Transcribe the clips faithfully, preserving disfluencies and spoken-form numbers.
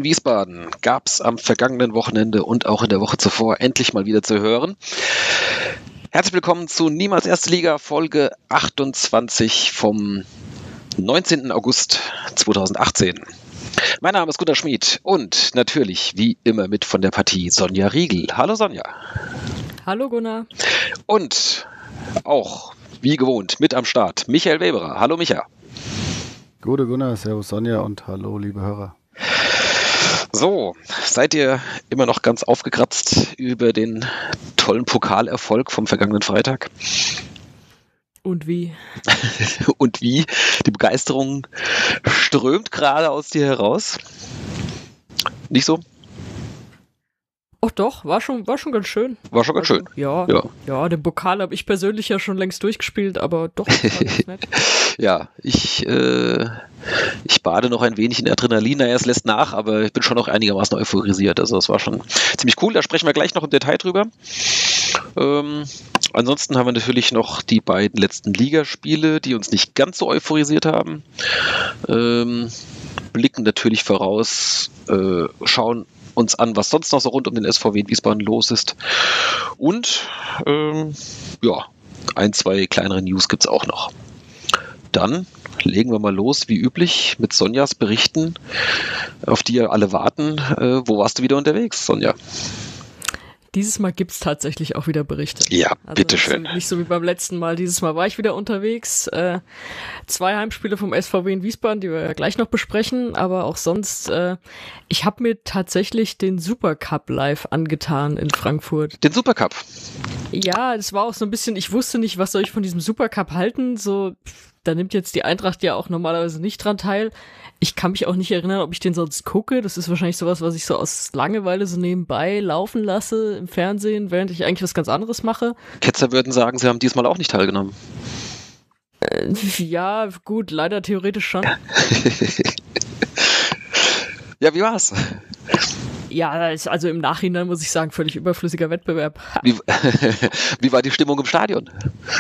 Wiesbaden gab es am vergangenen Wochenende und auch in der Woche zuvor endlich mal wieder zu hören. Herzlich willkommen zu Niemals Erste Liga, Folge achtundzwanzig vom neunzehnten August zweitausendachtzehn. Mein Name ist Gunnar Schmid und natürlich wie immer mit von der Partie Sonja Riegel. Hallo Sonja. Hallo Gunnar. Und auch wie gewohnt mit am Start Michael Weberer. Hallo Micha. Gute Gunnar, servus Sonja und hallo liebe Hörer. So, seid ihr immer noch ganz aufgekratzt über den tollen Pokalerfolg vom vergangenen Freitag? Und wie? Und wie? Die Begeisterung strömt gerade aus dir heraus. Nicht so? Oh doch, war schon, war schon ganz schön. War schon ganz also, schön. Ja, ja. ja, den Pokal habe ich persönlich ja schon längst durchgespielt, aber doch, das war ganz nett. Ja, ich, äh, ich bade noch ein wenig in Adrenalin. Naja, es lässt nach, aber ich bin schon noch einigermaßen euphorisiert. Also es war schon ziemlich cool. Da sprechen wir gleich noch im Detail drüber. Ähm, ansonsten haben wir natürlich noch die beiden letzten Ligaspiele, die uns nicht ganz so euphorisiert haben. Ähm, blicken natürlich voraus, äh, schauen uns an, was sonst noch so rund um den S V W in Wiesbaden los ist. Und ähm, ja, ein, zwei kleinere News gibt es auch noch. Dann legen wir mal los, wie üblich, mit Sonjas Berichten, auf die ihr alle warten. Äh, wo warst du wieder unterwegs, Sonja? Dieses Mal gibt es tatsächlich auch wieder Berichte. Ja, also bitteschön. Nicht, nicht so wie beim letzten Mal. Dieses Mal war ich wieder unterwegs. Äh, zwei Heimspiele vom S V W in Wiesbaden, die wir ja gleich noch besprechen. Aber auch sonst, äh, ich habe mir tatsächlich den Supercup live angetan in Frankfurt. Den Supercup? Ja, es war auch so ein bisschen, ich wusste nicht, was soll ich von diesem Supercup halten. So, da nimmt jetzt die Eintracht ja auch normalerweise nicht dran teil. Ich kann mich auch nicht erinnern, ob ich den sonst gucke. Das ist wahrscheinlich sowas, was ich so aus Langeweile so nebenbei laufen lasse im Fernsehen, während ich eigentlich was ganz anderes mache. Ketzer würden sagen, sie haben diesmal auch nicht teilgenommen. Äh, ja, gut, leider theoretisch schon. Ja, wie war's? Ja, also im Nachhinein muss ich sagen, völlig überflüssiger Wettbewerb. Wie, wie war die Stimmung im Stadion?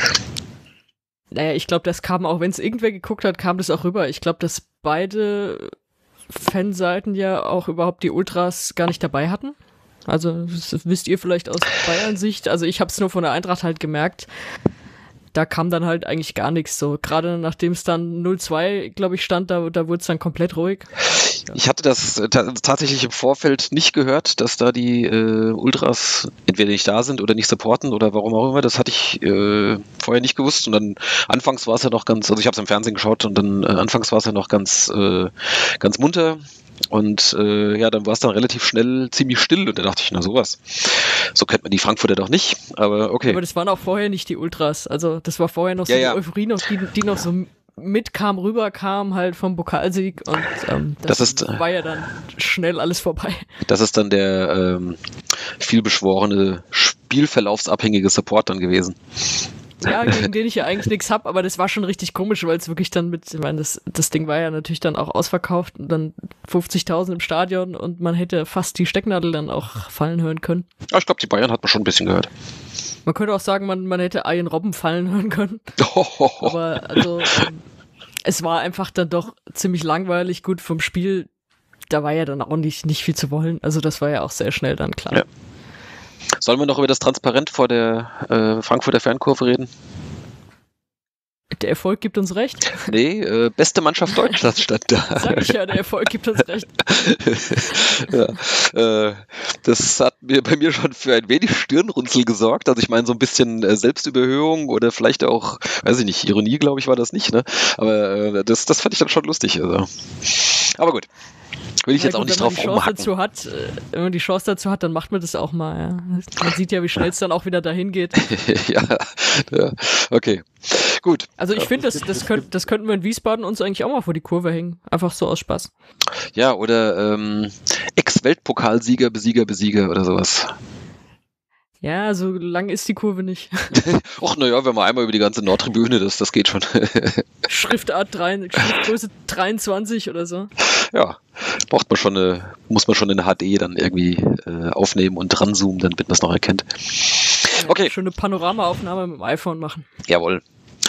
Naja, ich glaube, das kam auch, wenn es irgendwer geguckt hat, kam das auch rüber. Ich glaube, dass beide Fanseiten ja auch überhaupt die Ultras gar nicht dabei hatten. Also das wisst ihr vielleicht aus Bayern-Sicht. Also ich habe es nur von der Eintracht halt gemerkt. Da kam dann halt eigentlich gar nichts. So gerade nachdem es dann null zwei, glaube ich, stand, da, da wurde es dann komplett ruhig. Ich hatte das t- tatsächlich im Vorfeld nicht gehört, dass da die äh, Ultras entweder nicht da sind oder nicht supporten oder warum auch immer. Das hatte ich äh, vorher nicht gewusst. Und dann anfangs war es ja noch ganz, also ich habe es im Fernsehen geschaut und dann äh, anfangs war es ja noch ganz, äh, ganz munter. Und äh, ja, dann war es dann relativ schnell ziemlich still und da dachte ich, na sowas. So kennt man die Frankfurter doch nicht, aber okay. Aber das waren auch vorher nicht die Ultras. Also das war vorher noch so ja, die ja. Euphorie, noch, die, die noch so mitkam, rüberkam halt vom Pokalsieg und ähm, das, das ist, war ja dann schnell alles vorbei. Das ist dann der ähm, vielbeschworene, spielverlaufsabhängige Support dann gewesen. Ja, gegen den ich ja eigentlich nichts hab, aber das war schon richtig komisch, weil es wirklich dann mit, ich meine, das, das Ding war ja natürlich dann auch ausverkauft und dann fünfzigtausend im Stadion und man hätte fast die Stecknadel dann auch fallen hören können. Ja, ich glaube, die Bayern hat man schon ein bisschen gehört. Man könnte auch sagen, man, man hätte Arjen Robben fallen hören können. Aber also, es war einfach dann doch ziemlich langweilig. Gut, vom Spiel, da war ja dann auch nicht, nicht viel zu wollen. Also das war ja auch sehr schnell dann klar. Ja. Sollen wir noch über das Transparent vor der äh, Frankfurter Fernkurve reden? Der Erfolg gibt uns recht. Nee, äh, beste Mannschaft Deutschlands stand da. Sag ich ja, der Erfolg gibt uns recht. ja, äh, das hat mir bei mir schon für ein wenig Stirnrunzel gesorgt. Also ich meine, so ein bisschen äh, Selbstüberhöhung oder vielleicht auch, weiß ich nicht, Ironie, glaube ich, war das nicht, ne? Aber äh, das, das fand ich dann schon lustig. Also. Aber gut. Will ich ja, jetzt gut, auch nicht wenn man drauf die Chance rumhacken. dazu hat, äh, wenn man die Chance dazu hat, dann macht man das auch mal. Ja. Man sieht ja, wie schnell es dann auch wieder dahin geht. ja, ja, okay. Gut. Also ich finde, das, das, könnt, das könnten wir in Wiesbaden uns eigentlich auch mal vor die Kurve hängen. Einfach so aus Spaß. Ja, oder ähm, Ex-Weltpokalsieger, Besieger, Besieger oder sowas. Ja, so lang ist die Kurve nicht. Och, naja, wenn man einmal über die ganze Nordtribüne, das, das geht schon. Schriftart drei, Schriftgröße dreiundzwanzig oder so. Ja, braucht man schon eine, muss man schon in H D dann irgendwie äh, aufnehmen und dran zoomen, damit man es noch erkennt. Ja, okay. Schöne Panoramaaufnahme mit dem iPhone machen. Jawohl.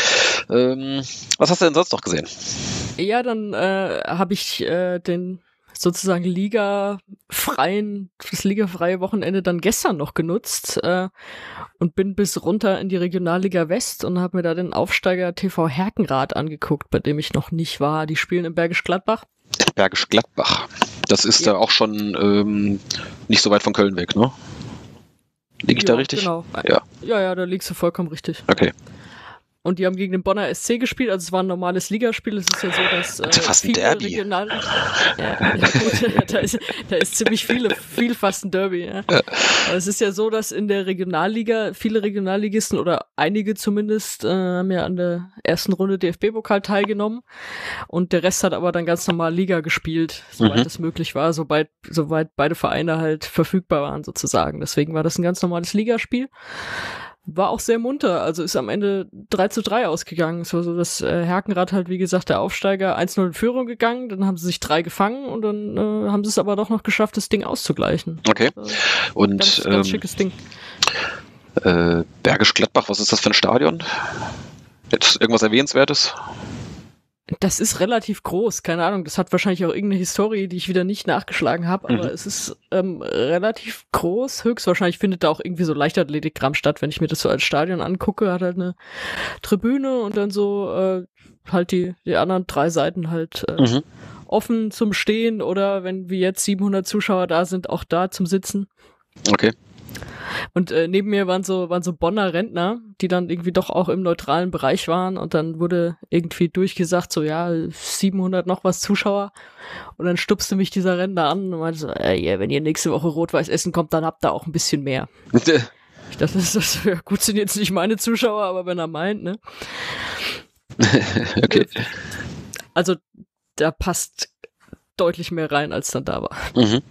Ähm, was hast du denn sonst noch gesehen? Ja, dann äh, habe ich äh, den sozusagen ligafreien, das ligafreie Wochenende dann gestern noch genutzt äh, und bin bis runter in die Regionalliga West und habe mir da den Aufsteiger T V Herkenrath angeguckt, bei dem ich noch nicht war. Die spielen in Bergisch Gladbach. Bergisch Gladbach. Das ist ja. da auch schon ähm, nicht so weit von Köln weg, ne? Lieg ich ja, da richtig? Genau. Ja. ja, ja, da liegst du vollkommen richtig. Okay. Und die haben gegen den Bonner S C gespielt, also es war ein normales Ligaspiel. Es ist ja so, dass äh, fast ein viele Derby. Regional... Ja, ja gut, da ist, da ist ziemlich viele, viel fast ein Derby. Ja. Aber es ist ja so, dass in der Regionalliga viele Regionalligisten oder einige zumindest äh, haben ja an der ersten Runde D F B-Pokal teilgenommen und der Rest hat aber dann ganz normal Liga gespielt, soweit es mhm. möglich war, soweit, soweit beide Vereine halt verfügbar waren sozusagen. Deswegen war das ein ganz normales Ligaspiel. War auch sehr munter, also ist am Ende drei zu drei ausgegangen. Es war so, dass äh, Herkenrath halt, wie gesagt, der Aufsteiger eins null in Führung gegangen, dann haben sie sich drei gefangen und dann äh, haben sie es aber doch noch geschafft, das Ding auszugleichen. Okay. Also, und ganz, ähm, ganz schickes Ding. Äh, Bergisch Gladbach, was ist das für ein Stadion? Jetzt irgendwas Erwähnenswertes? Das ist relativ groß, keine Ahnung, das hat wahrscheinlich auch irgendeine Historie, die ich wieder nicht nachgeschlagen habe, aber mhm. es ist ähm, relativ groß, höchstwahrscheinlich findet da auch irgendwie so Leichtathletikkram statt, wenn ich mir das so als Stadion angucke, hat halt eine Tribüne und dann so äh, halt die, die anderen drei Seiten halt äh, mhm. offen zum Stehen oder wenn wie jetzt siebenhundert Zuschauer da sind, auch da zum Sitzen. Okay. Und äh, neben mir waren so waren so Bonner Rentner, die dann irgendwie doch auch im neutralen Bereich waren und dann wurde irgendwie durchgesagt, so ja, siebenhundert noch was Zuschauer und dann stupste mich dieser Rentner an und meinte so, äh, yeah, wenn ihr nächste Woche Rot-Weiß essen kommt, dann habt ihr auch ein bisschen mehr. Ich dachte, das ist, ja, gut, sind jetzt nicht meine Zuschauer, aber wenn er meint, ne? Okay. Also da passt deutlich mehr rein, als dann da war. Mhm.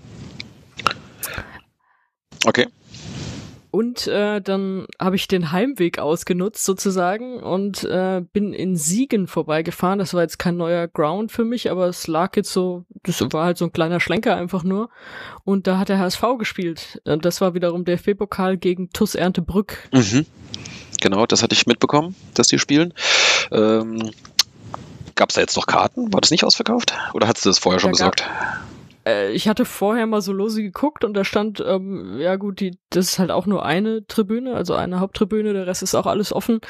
Okay. Und äh, dann habe ich den Heimweg ausgenutzt sozusagen und äh, bin in Siegen vorbeigefahren. Das war jetzt kein neuer Ground für mich, aber es lag jetzt so, das war halt so ein kleiner Schlenker einfach nur. Und da hat der H S V gespielt. Und das war wiederum der D F B-Pokal gegen T U S Erndtebrück. Mhm. Genau, das hatte ich mitbekommen, dass die spielen. Ähm, Gab es da jetzt noch Karten? War das nicht ausverkauft? Oder hast du das vorher schon da gesagt? Ich hatte vorher mal so lose geguckt und da stand, ähm, ja gut, die, das ist halt auch nur eine Tribüne, also eine Haupttribüne, der Rest ist auch alles offen.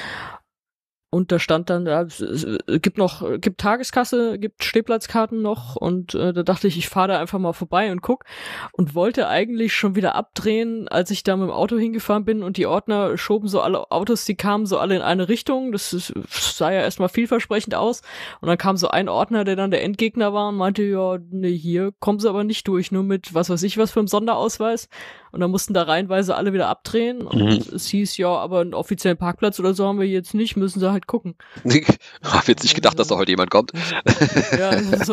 Und da stand dann, ja, es, es gibt noch, gibt Tageskasse, gibt Stehplatzkarten noch und äh, da dachte ich, ich fahre da einfach mal vorbei und guck und wollte eigentlich schon wieder abdrehen, als ich da mit dem Auto hingefahren bin und die Ordner schoben so alle Autos, die kamen so alle in eine Richtung, das, ist, das sah ja erstmal vielversprechend aus und dann kam so ein Ordner, der dann der Endgegner war und meinte, ja, nee, hier kommen sie aber nicht durch, nur mit was weiß ich was für einem Sonderausweis und dann mussten da reihenweise alle wieder abdrehen und mhm. es hieß, ja, aber einen offiziellen Parkplatz oder so haben wir jetzt nicht, müssen sie halt gucken. Ich habe jetzt nicht gedacht, dass da heute jemand kommt. Ja, so,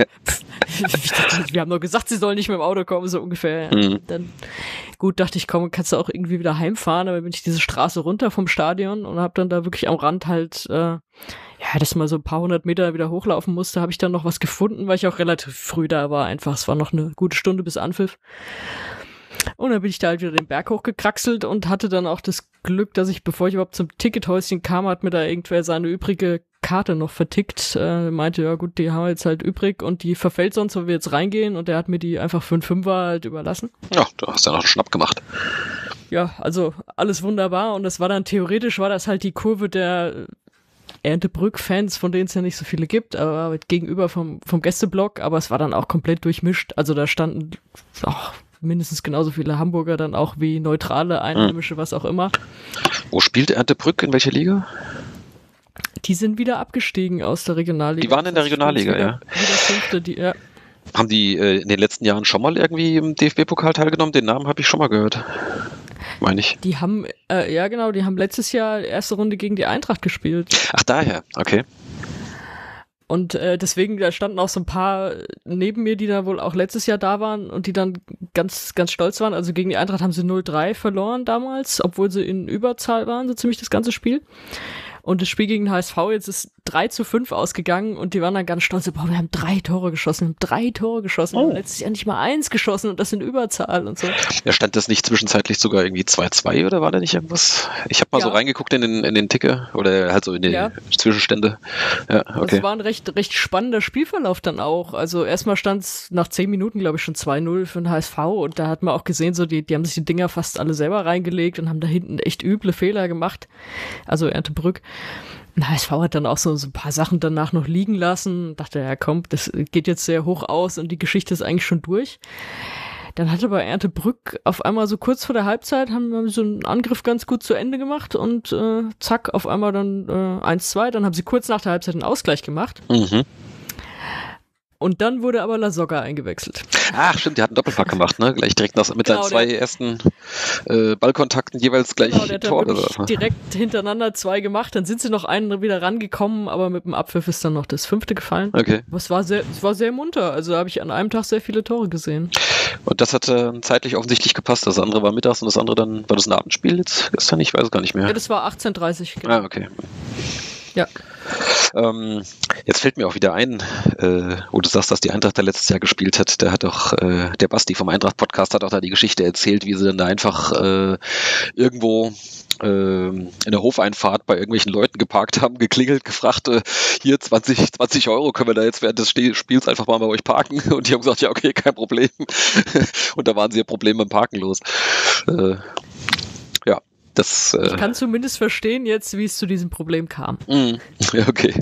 wir haben nur gesagt, sie sollen nicht mit dem Auto kommen, so ungefähr. Ja. Mhm. Dann, gut, dachte ich, komm, kannst du auch irgendwie wieder heimfahren, aber bin ich diese Straße runter vom Stadion und habe dann da wirklich am Rand halt, äh, ja, dass man so ein paar hundert Meter wieder hochlaufen musste, habe ich dann noch was gefunden, weil ich auch relativ früh da war, einfach, es war noch eine gute Stunde bis Anpfiff. Und dann bin ich da halt wieder den Berg hochgekraxelt und hatte dann auch das Glück, dass ich, bevor ich überhaupt zum Tickethäuschen kam, hat mir da irgendwer seine übrige Karte noch vertickt. Äh, meinte, ja gut, die haben wir jetzt halt übrig und die verfällt sonst, wenn wir jetzt reingehen und der hat mir die einfach für einen Fünfer halt überlassen. Ja, du hast ja noch einen Schnapp gemacht. Ja, also alles wunderbar und das war dann, theoretisch war das halt die Kurve der Erndtebrück-Fans, von denen es ja nicht so viele gibt, aber gegenüber vom, vom Gästeblock, aber es war dann auch komplett durchmischt. Also da standen ach, mindestens genauso viele Hamburger dann auch wie neutrale, Einheimische, hm. was auch immer. Wo spielt Erndtebrück? In welcher Liga? Die sind wieder abgestiegen aus der Regionalliga. Die waren in der Regionalliga, wieder, ja. Wieder Fünfte, die, ja. Haben die äh, in den letzten Jahren schon mal irgendwie im D F B-Pokal teilgenommen? Den Namen habe ich schon mal gehört. Meine ich. Die haben, äh, ja genau, die haben letztes Jahr erste Runde gegen die Eintracht gespielt. Ach, daher, okay. Und äh, deswegen, da standen auch so ein paar neben mir, die da wohl auch letztes Jahr da waren und die dann ganz, ganz stolz waren. Also gegen die Eintracht haben sie null drei verloren damals, obwohl sie in Überzahl waren, so ziemlich das ganze Spiel. Und das Spiel gegen den H S V jetzt ist drei zu fünf ausgegangen und die waren dann ganz stolz, boah, wir haben drei Tore geschossen, wir haben drei Tore geschossen, wir haben letztes Jahr nicht mal eins geschossen und das in Überzahl und so. Ja, stand das nicht zwischenzeitlich sogar irgendwie zwei zwei oder war da nicht irgendwas? Ich habe mal Ja. so reingeguckt in den, in den Ticker oder halt so in die Ja. Zwischenstände. Ja, okay. Das war ein recht, recht spannender Spielverlauf dann auch. Also erstmal stand es nach zehn Minuten, glaube ich, schon zwei null für den H S V und da hat man auch gesehen, so die, die haben sich die Dinger fast alle selber reingelegt und haben da hinten echt üble Fehler gemacht. Also Ernebrück. Und H S V hat dann auch so, so ein paar Sachen danach noch liegen lassen. Dachte, ja komm, das geht jetzt sehr hoch aus und die Geschichte ist eigentlich schon durch. Dann hatte aber Ernebrück auf einmal so kurz vor der Halbzeit, haben wir so einen Angriff ganz gut zu Ende gemacht und äh, zack, auf einmal dann äh, eins zwei. Dann haben sie kurz nach der Halbzeit einen Ausgleich gemacht. Mhm. Und dann wurde aber Lasogga eingewechselt. Ach, stimmt, der hat einen Doppelpack gemacht, ne? Gleich direkt nach, mit Genau, seinen zwei der- ersten äh, Ballkontakten jeweils gleich Genau, der hat dann Tor. wirklich Oder? direkt hintereinander zwei gemacht. Dann sind sie noch einen wieder rangekommen, aber mit dem Abpfiff ist dann noch das fünfte gefallen. Okay. Aber es war sehr, es war sehr munter. Also habe ich an einem Tag sehr viele Tore gesehen. Und das hat äh, zeitlich offensichtlich gepasst. Das andere war mittags und das andere dann, war das ein Abendspiel jetzt gestern? Ich weiß es gar nicht mehr. Ja, das war achtzehn Uhr dreißig. Genau. Ah, okay. Ja. Ähm, jetzt fällt mir auch wieder ein, äh, wo du sagst, dass die Eintracht da letztes Jahr gespielt hat. Da hat doch äh, der Basti vom Eintracht-Podcast hat auch da die Geschichte erzählt, wie sie dann da einfach äh, irgendwo äh, in der Hofeinfahrt bei irgendwelchen Leuten geparkt haben, geklingelt, gefragt, äh, hier zwanzig, zwanzig Euro, können wir da jetzt während des Ste- Spiels einfach mal bei euch parken? Und die haben gesagt, ja okay, kein Problem. Und da waren sie ihr Problem beim Parken los. Äh, ja. Das, äh, Ich kann zumindest verstehen jetzt, wie es zu diesem Problem kam. Mm, ja, okay.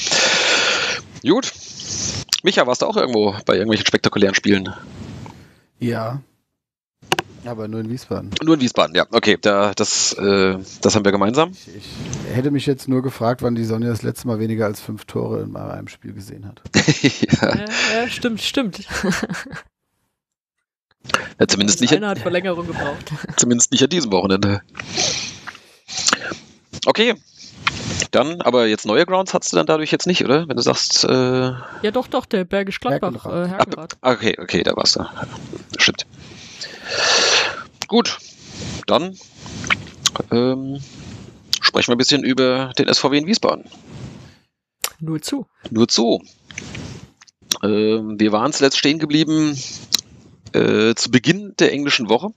Gut. Micha, warst du auch irgendwo bei irgendwelchen spektakulären Spielen? Ja. Aber nur in Wiesbaden. Nur in Wiesbaden, ja. Okay, da, das, äh, das haben wir gemeinsam. Ich, ich hätte mich jetzt nur gefragt, wann die Sonja das letzte Mal weniger als fünf Tore in einem Spiel gesehen hat. ja, Ja, ja, stimmt, stimmt. ja, zumindest, nicht Einer an, hat Verlängerung gebraucht. zumindest nicht an diesem Wochenende. Okay. Dann, aber jetzt neue Grounds hattest du dann dadurch jetzt nicht, oder? Wenn du sagst, äh, Ja, doch, doch, der Bergisch Gladbach, Herkenrath. äh, Herkenrath. ah, okay, okay, da warst du. Stimmt. Gut. Dann ähm, sprechen wir ein bisschen über den S V W in Wiesbaden. Nur zu. Nur zu. Ähm, wir waren zuletzt stehen geblieben äh, zu Beginn der englischen Woche.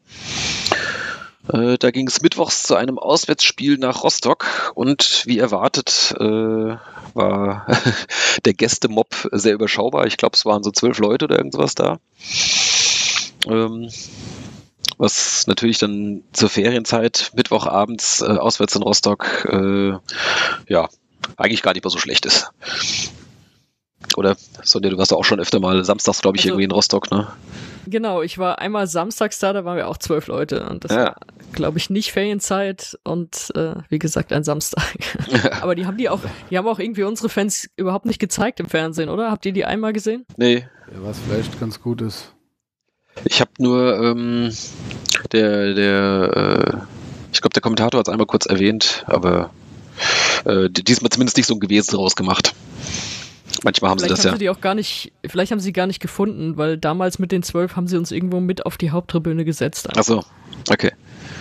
Äh, da ging es mittwochs zu einem Auswärtsspiel nach Rostock und wie erwartet äh, war der Gästemob sehr überschaubar. Ich glaube, es waren so zwölf Leute oder irgendwas da. Ähm, was natürlich dann zur Ferienzeit Mittwochabends äh, auswärts in Rostock äh, ja eigentlich gar nicht mehr so schlecht ist. Oder? Sonja, du warst auch schon öfter mal samstags, glaube ich, Also, irgendwie in Rostock, ne? Genau, ich war einmal samstags da, da waren wir auch zwölf Leute und das Ja. war, glaube ich, nicht Ferienzeit und äh, wie gesagt ein Samstag. Aber die haben die auch, die haben auch irgendwie unsere Fans überhaupt nicht gezeigt im Fernsehen, oder? Habt ihr die einmal gesehen? Nee, Ja, was vielleicht ganz gut ist. ich habe nur ähm, der, der, äh, ich glaube, der Kommentator hat es einmal kurz erwähnt, aber äh, diesmal zumindest nicht so ein Gewesen draus gemacht. Manchmal haben Vielleicht sie das haben ja. sie die auch gar nicht, vielleicht haben sie gar nicht gefunden, weil damals mit den zwölf haben sie uns irgendwo mit auf die Haupttribüne gesetzt. Achso, okay.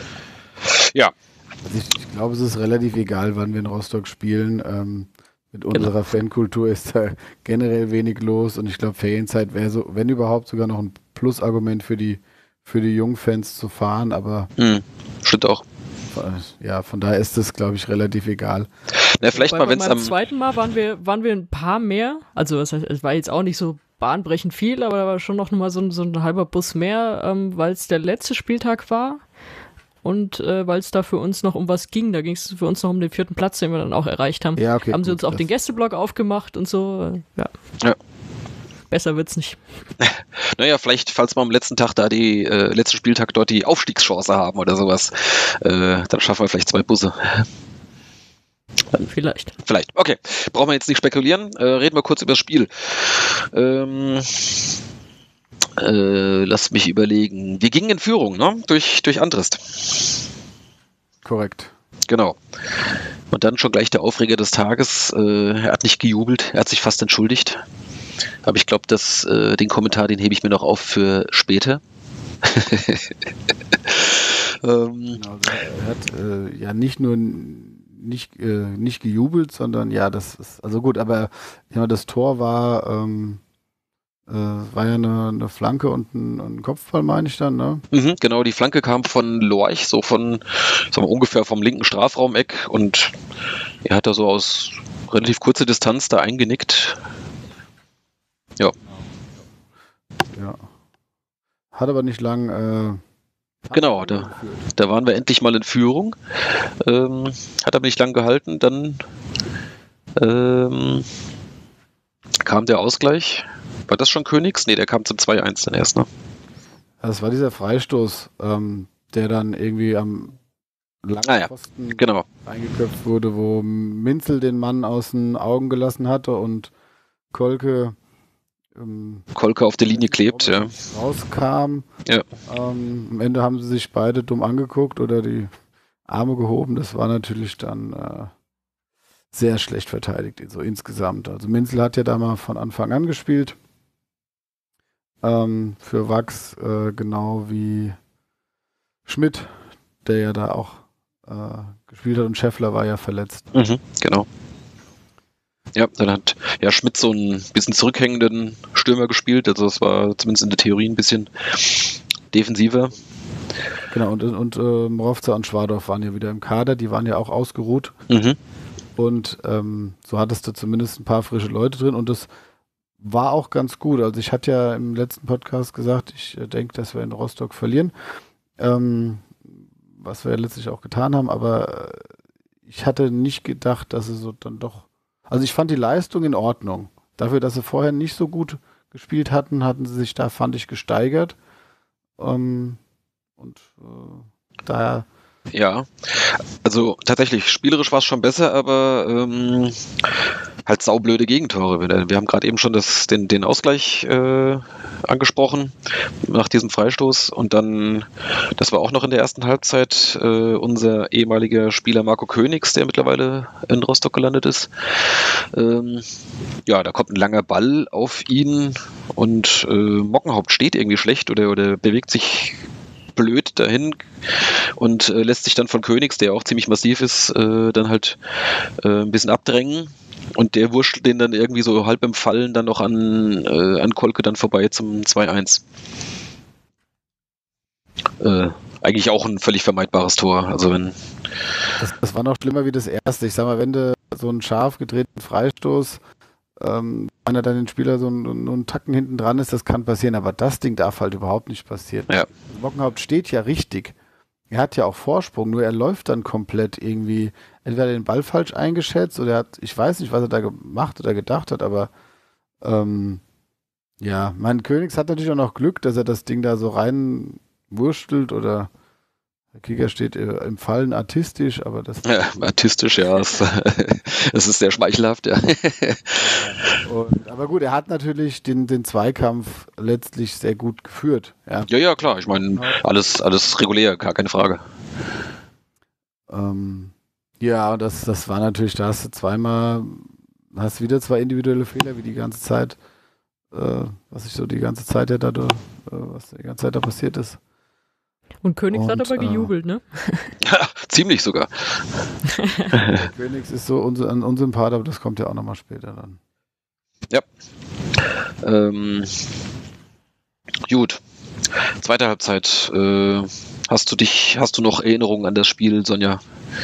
Ja, Also ich, ich glaube, es ist relativ egal, wann wir in Rostock spielen. Ähm, mit unserer Fankultur ist da generell wenig los und ich glaube, Ferienzeit wäre so, wenn überhaupt, sogar noch ein Plusargument für die, für die jungen Fans zu fahren, aber hm, stimmt auch. äh, ja, von daher ist es, glaube ich, relativ egal. Na, vielleicht Wobei mal, bei wenn es meinem am. zweiten Mal waren wir, waren wir ein paar mehr. Also das heißt, es war jetzt auch nicht so bahnbrechend viel, aber da war schon noch mal so ein, so ein halber Bus mehr, ähm, weil es der letzte Spieltag war und äh, weil es da für uns noch um was ging. Da ging es für uns noch um den vierten Platz, den wir dann auch erreicht haben. Ja, okay, haben sie gut, uns auch das- den Gästeblock aufgemacht und so. Äh, ja. Ja. Besser wird's nicht. Naja, vielleicht, falls wir am letzten Tag da die, äh, letzten Spieltag dort die Aufstiegschance haben oder sowas, äh, dann schaffen wir vielleicht zwei Busse. Vielleicht. Vielleicht. Okay. Brauchen wir jetzt nicht spekulieren. Äh, reden wir kurz über das Spiel. Ähm, äh, lass mich überlegen. Wir gingen in Führung, ne? Durch, durch Andrist. Korrekt. Genau. Und dann schon gleich der Aufreger des Tages. Äh, er hat nicht gejubelt, er hat sich fast entschuldigt. Aber ich glaube, dass äh, den Kommentar, den hebe ich mir noch auf für später. ähm, Genau, also er hat äh, ja nicht nur, nicht, äh, nicht gejubelt, sondern ja, das ist, also gut, aber ja, das Tor war, ähm, äh, war ja eine, eine Flanke und ein, ein Kopfball, meine ich dann, ne? Mhm, genau, die Flanke kam von Lorch, so von, sagen wir, ungefähr vom linken Strafraumeck und er hat da so aus relativ kurzer Distanz da eingenickt. Ja. Ja. Hat aber nicht lang, äh, Genau, da, da waren wir endlich mal in Führung. Ähm, hat aber nicht lang gehalten. Dann ähm, kam der Ausgleich. War das schon Königs? Ne, der kam zum zwei eins dann erst, ne? Das war dieser Freistoß, ähm, der dann irgendwie am langen ah, ja. Pfosten genau. eingeköpft wurde, wo Minzel den Mann aus den Augen gelassen hatte und Kolke ähm, Kolke auf der Linie klebt, ja. rauskam. Ja. Ähm, am Ende haben sie sich beide dumm angeguckt oder die Arme gehoben. Das war natürlich dann äh, sehr schlecht verteidigt, so insgesamt. Also Minzel hat ja da mal von Anfang an gespielt. Ähm, für Wachs äh, genau wie Schmidt, der ja da auch äh, gespielt hat, und Scheffler war ja verletzt. Mhm, genau. Ja, dann hat ja Schmidt so einen bisschen zurückhängenden Stürmer gespielt, also das war zumindest in der Theorie ein bisschen defensiver. Genau, und, und äh, Mrowza und Schwadorf waren ja wieder im Kader, die waren ja auch ausgeruht. Mhm. Und ähm, so hattest du zumindest ein paar frische Leute drin und das war auch ganz gut. Also ich hatte ja im letzten Podcast gesagt, ich äh, denke, dass wir in Rostock verlieren, ähm, was wir ja letztlich auch getan haben, aber äh, ich hatte nicht gedacht, dass sie so dann doch, also ich fand die Leistung in Ordnung. Dafür, dass sie vorher nicht so gut gespielt hatten, hatten sie sich da, fand ich, gesteigert. Ähm, und äh, daher Ja, also tatsächlich, spielerisch war es schon besser, aber ähm, halt saublöde Gegentore. Wir haben gerade eben schon das, den, den Ausgleich äh, angesprochen nach diesem Freistoß und dann, das war auch noch in der ersten Halbzeit, äh, unser ehemaliger Spieler Marco Königs, der mittlerweile in Rostock gelandet ist. Ähm, ja, da kommt ein langer Ball auf ihn und äh, Mockenhaupt steht irgendwie schlecht oder, oder bewegt sich blöd dahin und äh, lässt sich dann von Königs, der auch ziemlich massiv ist, äh, dann halt äh, ein bisschen abdrängen und der wurschtelt den dann irgendwie so halb im Fallen dann noch an, äh, an Kolke dann vorbei zum zwei eins. Äh, eigentlich auch ein völlig vermeidbares Tor. Also wenn das, das war noch schlimmer wie das erste. Ich sag mal, wenn du so einen scharf gedrehten Freistoß, ähm, wenn er dann den Spieler so einen, so einen Tacken hinten dran ist, das kann passieren, aber das Ding darf halt überhaupt nicht passieren. Ja. Mockenhaupt steht ja richtig. Er hat ja auch Vorsprung, nur er läuft dann komplett irgendwie, entweder den Ball falsch eingeschätzt oder er hat, ich weiß nicht, was er da gemacht oder gedacht hat, aber ähm, ja, mein Königs hat natürlich auch noch Glück, dass er das Ding da so reinwurstelt oder der Kicker steht im Fallen artistisch, aber das... Ja, artistisch, ja. Es, es ist sehr schmeichelhaft, ja. Und, aber gut, er hat natürlich den, den Zweikampf letztlich sehr gut geführt. Ja, ja, ja, klar. Ich meine, alles, alles regulär, gar keine Frage. Ähm, ja, das, das war natürlich, da hast du zweimal, hast wieder zwei individuelle Fehler, wie die ganze Zeit, äh, was ich so die ganze Zeit ja da, äh, was die ganze Zeit da passiert ist. Und Königs Und, hat aber äh, gejubelt, ne? Ja, ziemlich sogar. Königs ist so uns, ein Unsympath, aber das kommt ja auch nochmal später dann. Ja. Ähm, gut. Zweite Halbzeit. Äh, hast du dich, hast du noch Erinnerungen an das Spiel, Sonja?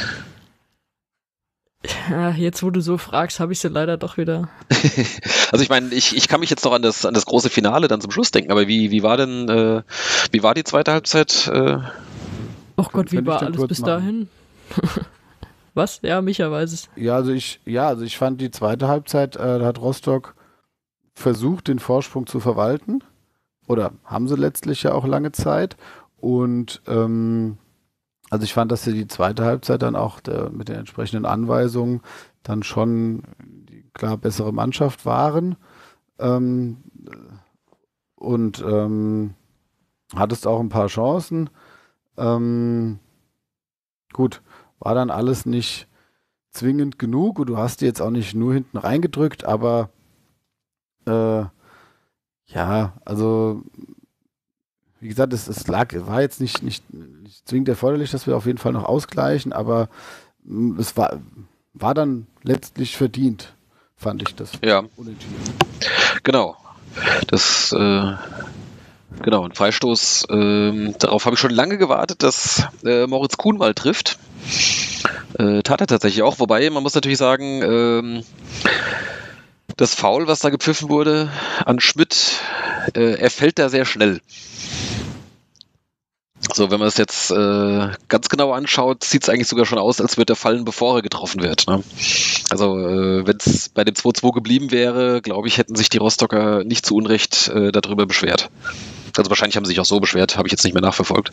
Ja, jetzt, wo du so fragst, habe ich sie leider doch wieder. Also ich meine, ich, ich kann mich jetzt noch an das, an das große Finale dann zum Schluss denken, aber wie, wie war denn, äh, wie war die zweite Halbzeit? Äh? Oh Gott, wie Könnte ich war dann alles kurz bis machen. dahin? Was? Ja, Micha weiß es. Ja, also ich, ja, also ich fand die zweite Halbzeit, äh, da hat Rostock versucht, den Vorsprung zu verwalten. Oder haben sie letztlich ja auch lange Zeit. Und ähm, also ich fand, dass sie die zweite Halbzeit dann auch der, mit den entsprechenden Anweisungen dann schon die klar bessere Mannschaft waren. Ähm, und ähm, hattest auch ein paar Chancen. Ähm, gut, war dann alles nicht zwingend genug und du hast die jetzt auch nicht nur hinten reingedrückt, aber äh, ja, also wie gesagt, es, es lag, war jetzt nicht, nicht, nicht zwingend erforderlich, dass wir auf jeden Fall noch ausgleichen, aber es war, war dann letztlich verdient, fand ich das. Ja, Unentschieden. genau. Das, äh, genau, ein Freistoß. Ähm, darauf habe ich schon lange gewartet, dass äh, Moritz Kuhn mal trifft. Äh, tat er tatsächlich auch. Wobei, man muss natürlich sagen, ähm, das Foul, was da gepfiffen wurde an Schmidt, äh, er fällt da sehr schnell. So, wenn man es jetzt äh, ganz genau anschaut, sieht es eigentlich sogar schon aus, als würde er fallen, bevor er getroffen wird. Ne? Also, äh, wenn es bei dem zwei zwei geblieben wäre, glaube ich, hätten sich die Rostocker nicht zu Unrecht äh, darüber beschwert. Also wahrscheinlich haben sie sich auch so beschwert, habe ich jetzt nicht mehr nachverfolgt.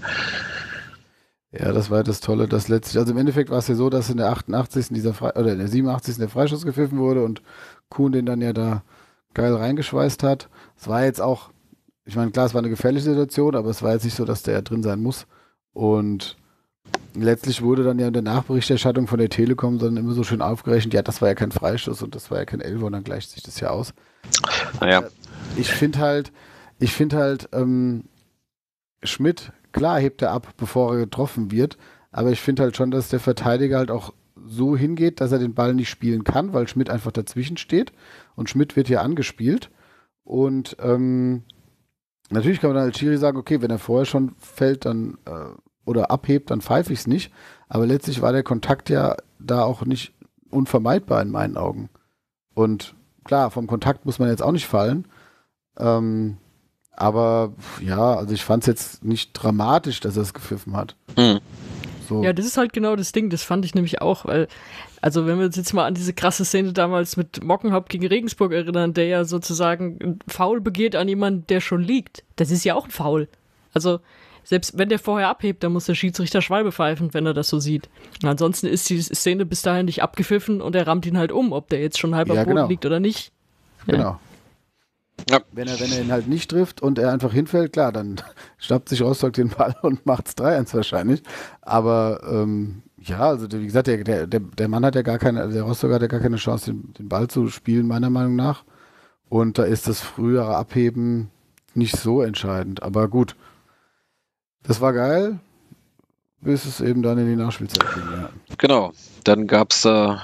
Ja, das war ja das Tolle, dass letztlich, also im Endeffekt war es ja so, dass in der achtundachtzigsten dieser Fre oder in der siebenundachtzigsten der Freischuss gepfiffen wurde und Kuhn den dann ja da geil reingeschweißt hat. Es war jetzt auch, ich meine, klar, es war eine gefährliche Situation, aber es war jetzt nicht so, dass der drin sein muss. Und letztlich wurde dann ja in der Nachberichterstattung von der Telekom dann immer so schön aufgerechnet, ja, das war ja kein Freistoß und das war ja kein Elfer und dann gleicht sich das ja aus. Naja. Ich finde halt, ich finde halt, ähm, Schmidt, klar hebt er ab, bevor er getroffen wird, aber ich finde halt schon, dass der Verteidiger halt auch so hingeht, dass er den Ball nicht spielen kann, weil Schmidt einfach dazwischen steht und Schmidt wird hier angespielt und ähm, natürlich kann man dann als Schiri sagen, okay, wenn er vorher schon fällt dann äh, oder abhebt, dann pfeife ich es nicht, aber letztlich war der Kontakt ja da auch nicht unvermeidbar in meinen Augen und klar, vom Kontakt muss man jetzt auch nicht fallen, ähm, aber ja, also ich fand es jetzt nicht dramatisch, dass er es gepfiffen hat. Mhm. So. Ja, das ist halt genau das Ding, das fand ich nämlich auch, weil, also wenn wir uns jetzt mal an diese krasse Szene damals mit Mockenhaupt gegen Regensburg erinnern, der ja sozusagen ein Foul begeht an jemanden, der schon liegt, das ist ja auch ein Foul. Also selbst wenn der vorher abhebt, dann muss der Schiedsrichter Schwalbe pfeifen, wenn er das so sieht. Und ansonsten ist die Szene bis dahin nicht abgepfiffen und er rammt ihn halt um, ob der jetzt schon halb am Ja, Boden genau. liegt oder nicht. Ja. Genau. Ja. Wenn er, wenn er ihn halt nicht trifft und er einfach hinfällt, klar, dann schnappt sich Rostock den Ball und macht es drei eins wahrscheinlich. Aber ähm, ja, also wie gesagt, der, der, der Mann hat ja gar keine, der Rostock hat ja gar keine Chance, den, den Ball zu spielen, meiner Meinung nach. Und da ist das frühere Abheben nicht so entscheidend. Aber gut, das war geil, bis es eben dann in die Nachspielzeit ging. Ja. Genau. Dann gab es da,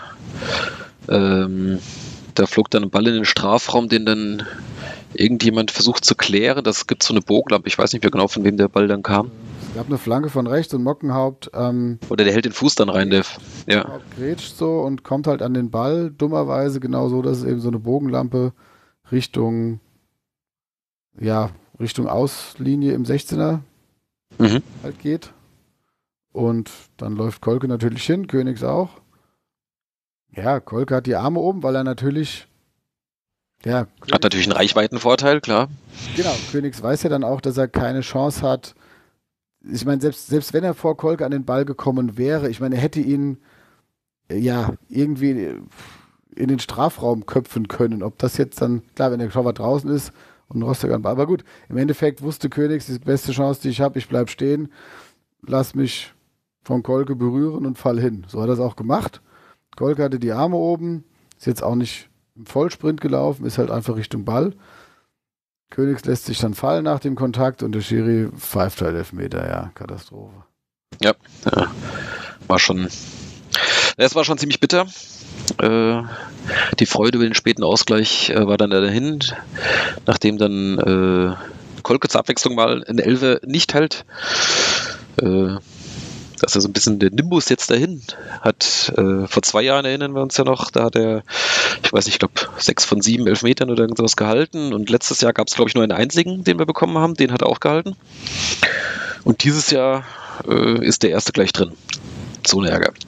ähm, da flog dann ein Ball in den Strafraum, den dann irgendjemand versucht zu klären. Das gibt so eine Bogenlampe. Ich weiß nicht mehr genau, von wem der Ball dann kam. Es gab eine Flanke von rechts und Mockenhaupt. Ähm, Oder der hält den Fuß dann rein, der. Ja. Mockenhaupt grätscht so und kommt halt an den Ball. Dummerweise genau so, dass es eben so eine Bogenlampe Richtung, ja, Richtung Auslinie im sechzehner Mhm. halt geht. Und dann läuft Kolke natürlich hin, Königs auch. Ja, Kolke hat die Arme oben, weil er natürlich, ja, Hat natürlich einen Reichweitenvorteil, klar. genau, Königs weiß ja dann auch, dass er keine Chance hat. Ich meine, selbst, selbst wenn er vor Kolke an den Ball gekommen wäre, ich meine, er hätte ihn äh, ja irgendwie in den Strafraum köpfen können. Ob das jetzt dann, klar, wenn der Torwart draußen ist und ein Rostock an den Ball, aber gut, im Endeffekt wusste Königs, die beste Chance, die ich habe, ich bleib stehen, lass mich von Kolke berühren und fall hin. So hat er es auch gemacht. Kolke hatte die Arme oben, ist jetzt auch nicht im Vollsprint gelaufen, ist halt einfach Richtung Ball. Königs lässt sich dann fallen nach dem Kontakt und der Schiri pfeift halt Elfmeter, ja, Katastrophe. Ja, ja. War schon. Es war schon ziemlich bitter. Äh, die Freude über den späten Ausgleich äh, war dann dahin, nachdem dann äh, Kolke zur Abwechslung mal in Elfe nicht hält. Äh, dass er so ein bisschen der Nimbus jetzt dahin hat. Äh, vor zwei Jahren erinnern wir uns ja noch, da hat er, ich weiß nicht, ich glaube, sechs von sieben Elfmetern oder irgendwas gehalten. Und letztes Jahr gab es, glaube ich, nur einen einzigen, den wir bekommen haben. Den hat er auch gehalten. Und dieses Jahr äh, ist der erste gleich drin. So ein Ärger.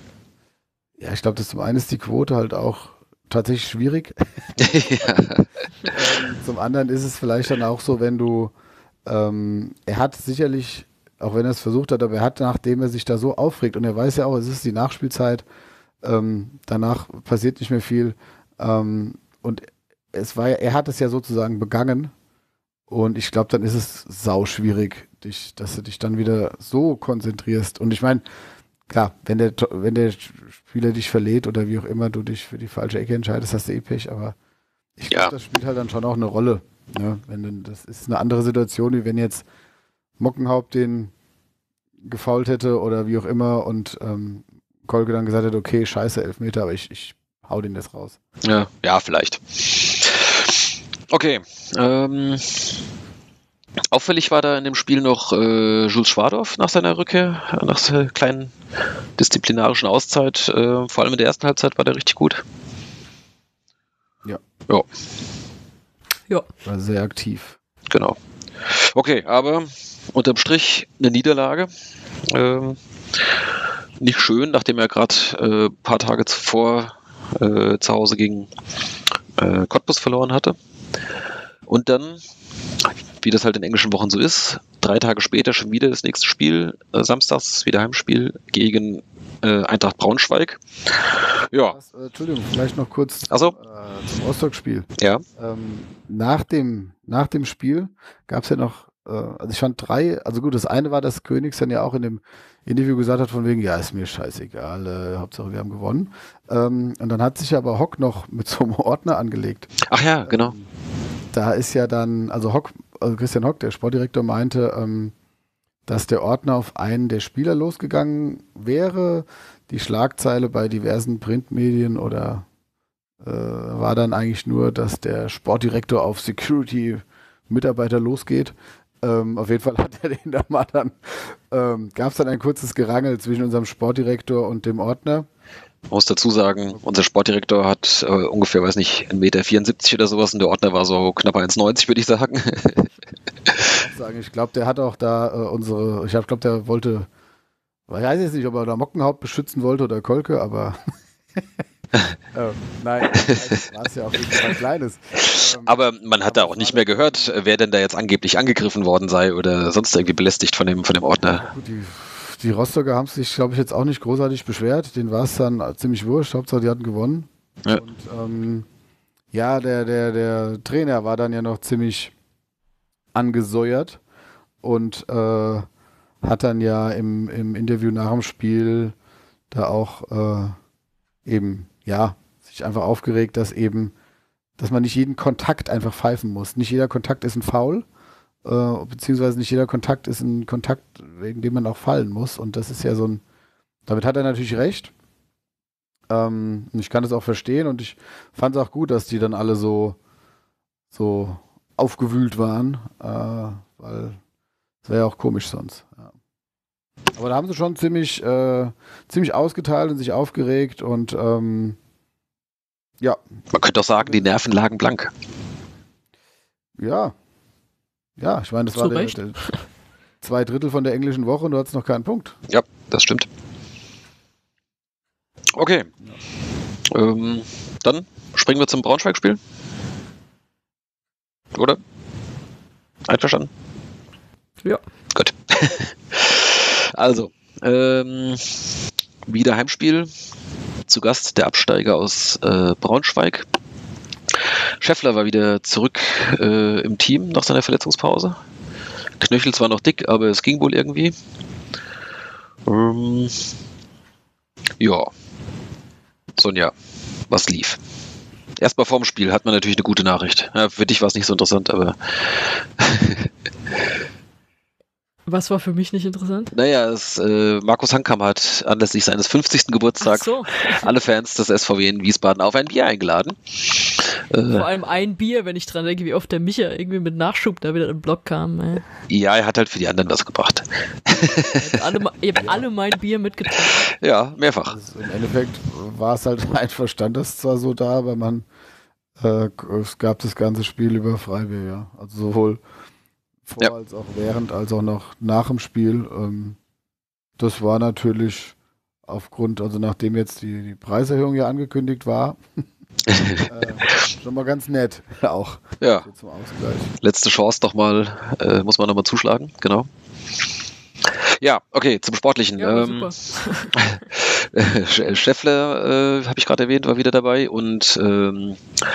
Ja, ich glaube, das zum einen ist die Quote halt auch tatsächlich schwierig. Ja. ähm, zum anderen ist es vielleicht dann auch so, wenn du, ähm, er hat sicherlich, auch wenn er es versucht hat, aber er hat, nachdem er sich da so aufregt und er weiß ja auch, es ist die Nachspielzeit, ähm, danach passiert nicht mehr viel ähm, und es war, er hat es ja sozusagen begangen und ich glaube, dann ist es sau schwierig, dich, dass du dich dann wieder so konzentrierst und ich meine, klar, wenn der, wenn der Spieler dich verlädt oder wie auch immer du dich für die falsche Ecke entscheidest, hast du eh Pech, aber ich glaube, Ja. das spielt halt dann schon auch eine Rolle. Ne? Wenn denn, das ist eine andere Situation, wie wenn jetzt Mockenhaupt den gefoult hätte oder wie auch immer und ähm, Kolke dann gesagt hat, okay, scheiße, Elfmeter, aber ich, ich hau den jetzt raus. Ja, ja, vielleicht. Okay. Ähm, auffällig war da in dem Spiel noch äh, Jules Schwadorf nach seiner Rückkehr, nach seiner kleinen disziplinarischen Auszeit. Äh, vor allem in der ersten Halbzeit war der richtig gut. Ja. Ja. Ja. War sehr aktiv. Genau. Okay, aber unterm Strich eine Niederlage. Ähm, nicht schön, nachdem er gerade ein äh, paar Tage zuvor äh, zu Hause gegen äh, Cottbus verloren hatte. Und dann, wie das halt in englischen Wochen so ist, drei Tage später schon wieder das nächste Spiel, äh, samstags wieder Heimspiel gegen äh, Eintracht Braunschweig. Ja. Was, äh, Entschuldigung, vielleicht noch kurz Ach so. äh, zum Rostock-Spiel. Ja. Ähm, nach, dem, nach dem Spiel gab es ja noch, äh, also ich fand drei, also gut, das eine war, dass Königs dann ja auch in dem Interview gesagt hat, von wegen, ja, ist mir scheißegal, äh, Hauptsache wir haben gewonnen. Ähm, und dann hat sich aber Hock noch mit so einem Ordner angelegt. Ach ja, genau. Ähm, da ist ja dann, also Hock, also Christian Hock, der Sportdirektor, meinte, ähm, dass der Ordner auf einen der Spieler losgegangen wäre. Die Schlagzeile bei diversen Printmedien oder äh, war dann eigentlich nur, dass der Sportdirektor auf Security-Mitarbeiter losgeht. Ähm, auf jeden Fall hat er den da mal dann, ähm, gab es dann ein kurzes Gerangel zwischen unserem Sportdirektor und dem Ordner. Ich muss dazu sagen, unser Sportdirektor hat äh, ungefähr, weiß nicht, ein Meter vierundsiebzig oder sowas und der Ordner war so knapp eins neunzig, würde ich sagen. Ich glaube, der hat auch da äh, unsere, ich glaube, der wollte, ich weiß jetzt nicht, ob er da Mockenhaupt beschützen wollte oder Kolke, aber äh, nein, war es ja auf jeden Fall ein kleines. Ähm, aber man hat da auch nicht mehr gehört, wer denn da jetzt angeblich angegriffen worden sei oder sonst irgendwie belästigt von dem, von dem Ordner. Gut, die, die Rostocker haben sich, glaube ich, jetzt auch nicht großartig beschwert. Denen war es dann ziemlich wurscht. Hauptsache, die hatten gewonnen. Ja. Und ähm, ja, der, der, der Trainer war dann ja noch ziemlich angesäuert und äh, hat dann ja im, im Interview nach dem Spiel da auch äh, eben, ja, sich einfach aufgeregt, dass eben, dass man nicht jeden Kontakt einfach pfeifen muss. Nicht jeder Kontakt ist ein Foul. Äh, beziehungsweise nicht jeder Kontakt ist ein Kontakt, wegen dem man auch fallen muss. Und das ist ja so ein, damit hat er natürlich recht. Ähm, ich kann das auch verstehen und ich fand es auch gut, dass die dann alle so, so aufgewühlt waren, äh, weil es wäre ja auch komisch sonst. Ja. Aber da haben sie schon ziemlich, äh, ziemlich ausgeteilt und sich aufgeregt und ähm, ja. Man könnte auch sagen, die Nerven lagen blank. Ja. Ja, ich meine, das war der, der zwei Drittel von der englischen Woche und du hattest noch keinen Punkt. Ja, das stimmt. Okay. Ja. Ähm, dann springen wir zum Braunschweig-Spiel. Oder? Einverstanden? Ja. Gut. Also, ähm, wieder Heimspiel. Zu Gast der Absteiger aus äh, Braunschweig. Scheffler war wieder zurück äh, im Team nach seiner Verletzungspause. Knöchel zwar noch dick, aber es ging wohl irgendwie. Ähm, ja. Sonja, was lief? Erstmal vorm Spiel hat man natürlich eine gute Nachricht. Ja, für dich war es nicht so interessant, aber Was war für mich nicht interessant? naja, es, äh, Markus Hankam hat anlässlich seines fünfzigsten Geburtstags so. alle Fans des S V W in Wiesbaden auf ein Bier eingeladen. Vor Äh, allem ein Bier, wenn ich dran denke, wie oft der Micha irgendwie mit Nachschub da wieder im Block kam. Ey. ja, er hat halt für die anderen was gebracht. Ihr habt alle, ihr habt alle mein Bier mitgetrunken. Ja, mehrfach. Also Im Endeffekt war es halt Einverstand, das zwar so da, aber man äh, es gab das ganze Spiel über Freibier, ja. Also sowohl vor Ja. als auch während, als auch noch nach dem Spiel. Ähm, das war natürlich aufgrund, also nachdem jetzt die, die Preiserhöhung ja angekündigt war, äh, schon mal ganz nett auch Ja, so zum Ausgleich. letzte Chance nochmal, äh, muss man nochmal zuschlagen, genau. Ja, okay, zum Sportlichen. Ja, ähm, super. Sch- Scheffler, äh, habe ich gerade erwähnt, war wieder dabei und ähm,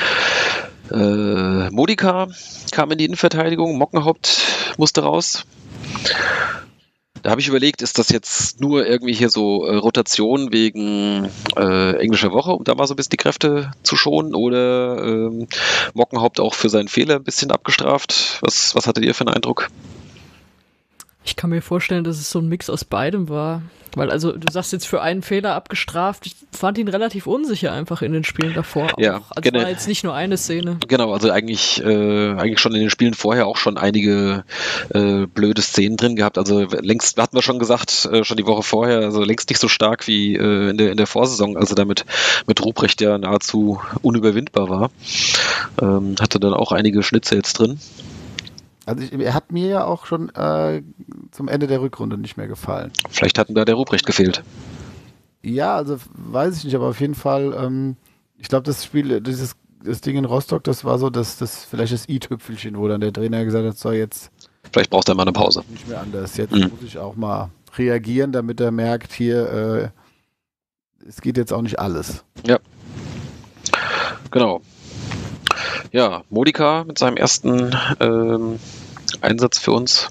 äh, Modika kam in die Innenverteidigung, Mockenhaupt musste raus. Da habe ich überlegt, ist das jetzt nur irgendwie hier so äh, Rotation wegen äh, englischer Woche, um da mal so ein bisschen die Kräfte zu schonen, oder ähm, Mockenhaupt auch für seinen Fehler ein bisschen abgestraft? Was, was hattet ihr für einen Eindruck? Ich kann mir vorstellen, dass es so ein Mix aus beidem war. Weil, also, du sagst jetzt für einen Fehler abgestraft. Ich fand ihn relativ unsicher einfach in den Spielen davor. Ja, auch. Also, genau. war jetzt nicht nur eine Szene. Genau, also eigentlich, äh, eigentlich schon in den Spielen vorher auch schon einige äh, blöde Szenen drin gehabt. Also längst, hatten wir schon gesagt, äh, schon die Woche vorher, also längst nicht so stark wie äh, in der in der Vorsaison, also damit mit Ruprecht ja nahezu unüberwindbar war. Ähm, hatte dann auch einige Schnitze jetzt drin. Also ich, er hat mir ja auch schon äh, zum Ende der Rückrunde nicht mehr gefallen. Vielleicht hat ihm da der Ruprecht gefehlt. Ja, also weiß ich nicht, aber auf jeden Fall, ähm, ich glaube, das Spiel, dieses das Ding in Rostock, das war so, dass das vielleicht das i-Tüpfelchen, wo dann der Trainer gesagt hat, so jetzt Vielleicht braucht er mal eine Pause. nicht mehr anders. Jetzt Mhm. muss ich auch mal reagieren, damit er merkt, hier, äh, es geht jetzt auch nicht alles. Ja. Genau. Ja, Modica mit seinem ersten ähm, Einsatz für uns.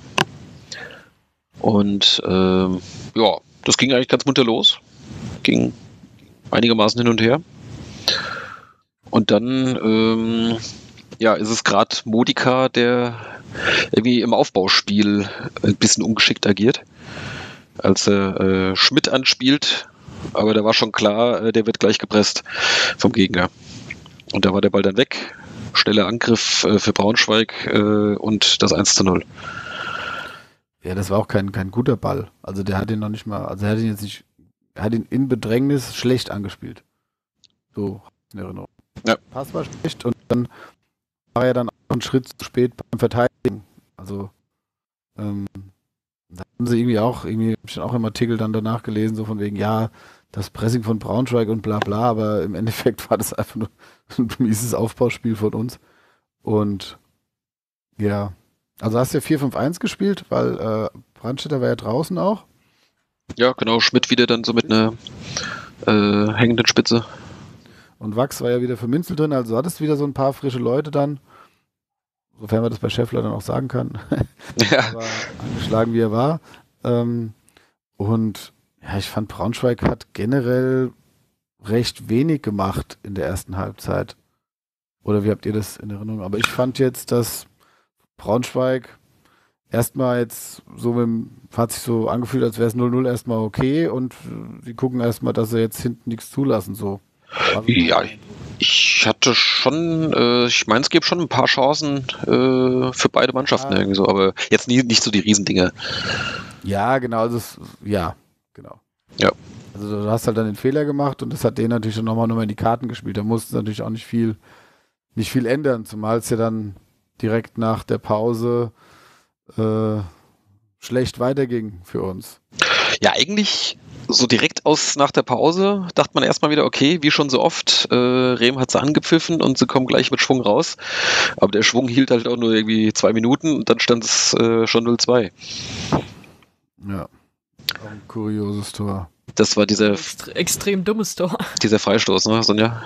Und ähm, ja, das ging eigentlich ganz munter los. Ging einigermaßen hin und her. Und dann ähm, ja, ist es gerade Modica, der irgendwie im Aufbauspiel ein bisschen ungeschickt agiert. Als er äh, Schmidt anspielt, aber da war schon klar, äh, der wird gleich gepresst vom Gegner. Und da war der Ball dann weg. Schneller Angriff äh, für Braunschweig äh, und das eins zu null. Ja, das war auch kein, kein guter Ball. Also der hat ihn noch nicht mal, also er hat ihn jetzt nicht, er hat ihn in Bedrängnis schlecht angespielt. So in Erinnerung. Ja. Pass war schlecht und dann war er dann auch einen Schritt zu spät beim Verteidigen. Also ähm, da haben sie irgendwie auch, irgendwie habe ich dann auch im Artikel dann danach gelesen, so von wegen, ja, das Pressing von Braunschweig und bla bla, aber im Endeffekt war das einfach nur ein mieses Aufbauspiel von uns. Und ja, also hast du ja vier fünf eins gespielt, weil äh, Brandstätter war ja draußen auch. Ja, genau, Schmidt wieder dann so mit einer äh, hängenden Spitze. Und Wachs war ja wieder für Minzel drin, also hattest wieder so ein paar frische Leute dann. Sofern man das bei Scheffler dann auch sagen kann. Ja. Aber angeschlagen wie er war. Ähm, und ja, ich fand Braunschweig hat generell recht wenig gemacht in der ersten Halbzeit. Oder wie habt ihr das in Erinnerung? Aber ich fand jetzt, dass Braunschweig erstmal jetzt so mit dem, hat sich so angefühlt, als wäre es null null erstmal okay und sie gucken erstmal, dass sie jetzt hinten nichts zulassen, so. War so Ja, ich hatte schon, äh, ich meine, es gibt schon ein paar Chancen äh, für beide Mannschaften Ja. irgendwie so, aber jetzt nie, nicht so die Riesendinger. Ja, genau, also es, ja, genau. Ja. Also du hast halt dann den Fehler gemacht und das hat denen natürlich schon nochmal nochmal in die Karten gespielt. Da mussten natürlich auch nicht viel, nicht viel ändern, zumal es ja dann direkt nach der Pause äh, schlecht weiterging für uns. Ja, eigentlich so direkt aus nach der Pause dachte man erstmal wieder, okay, wie schon so oft, äh, Rehm hat sie angepfiffen und sie kommen gleich mit Schwung raus. Aber der Schwung hielt halt auch nur irgendwie zwei Minuten und dann stand es äh, schon null zwei. Ja, auch ein kurioses Tor. Das war dieser, Extre extrem dummes Tor. dieser Freistoß, ne, Sonja?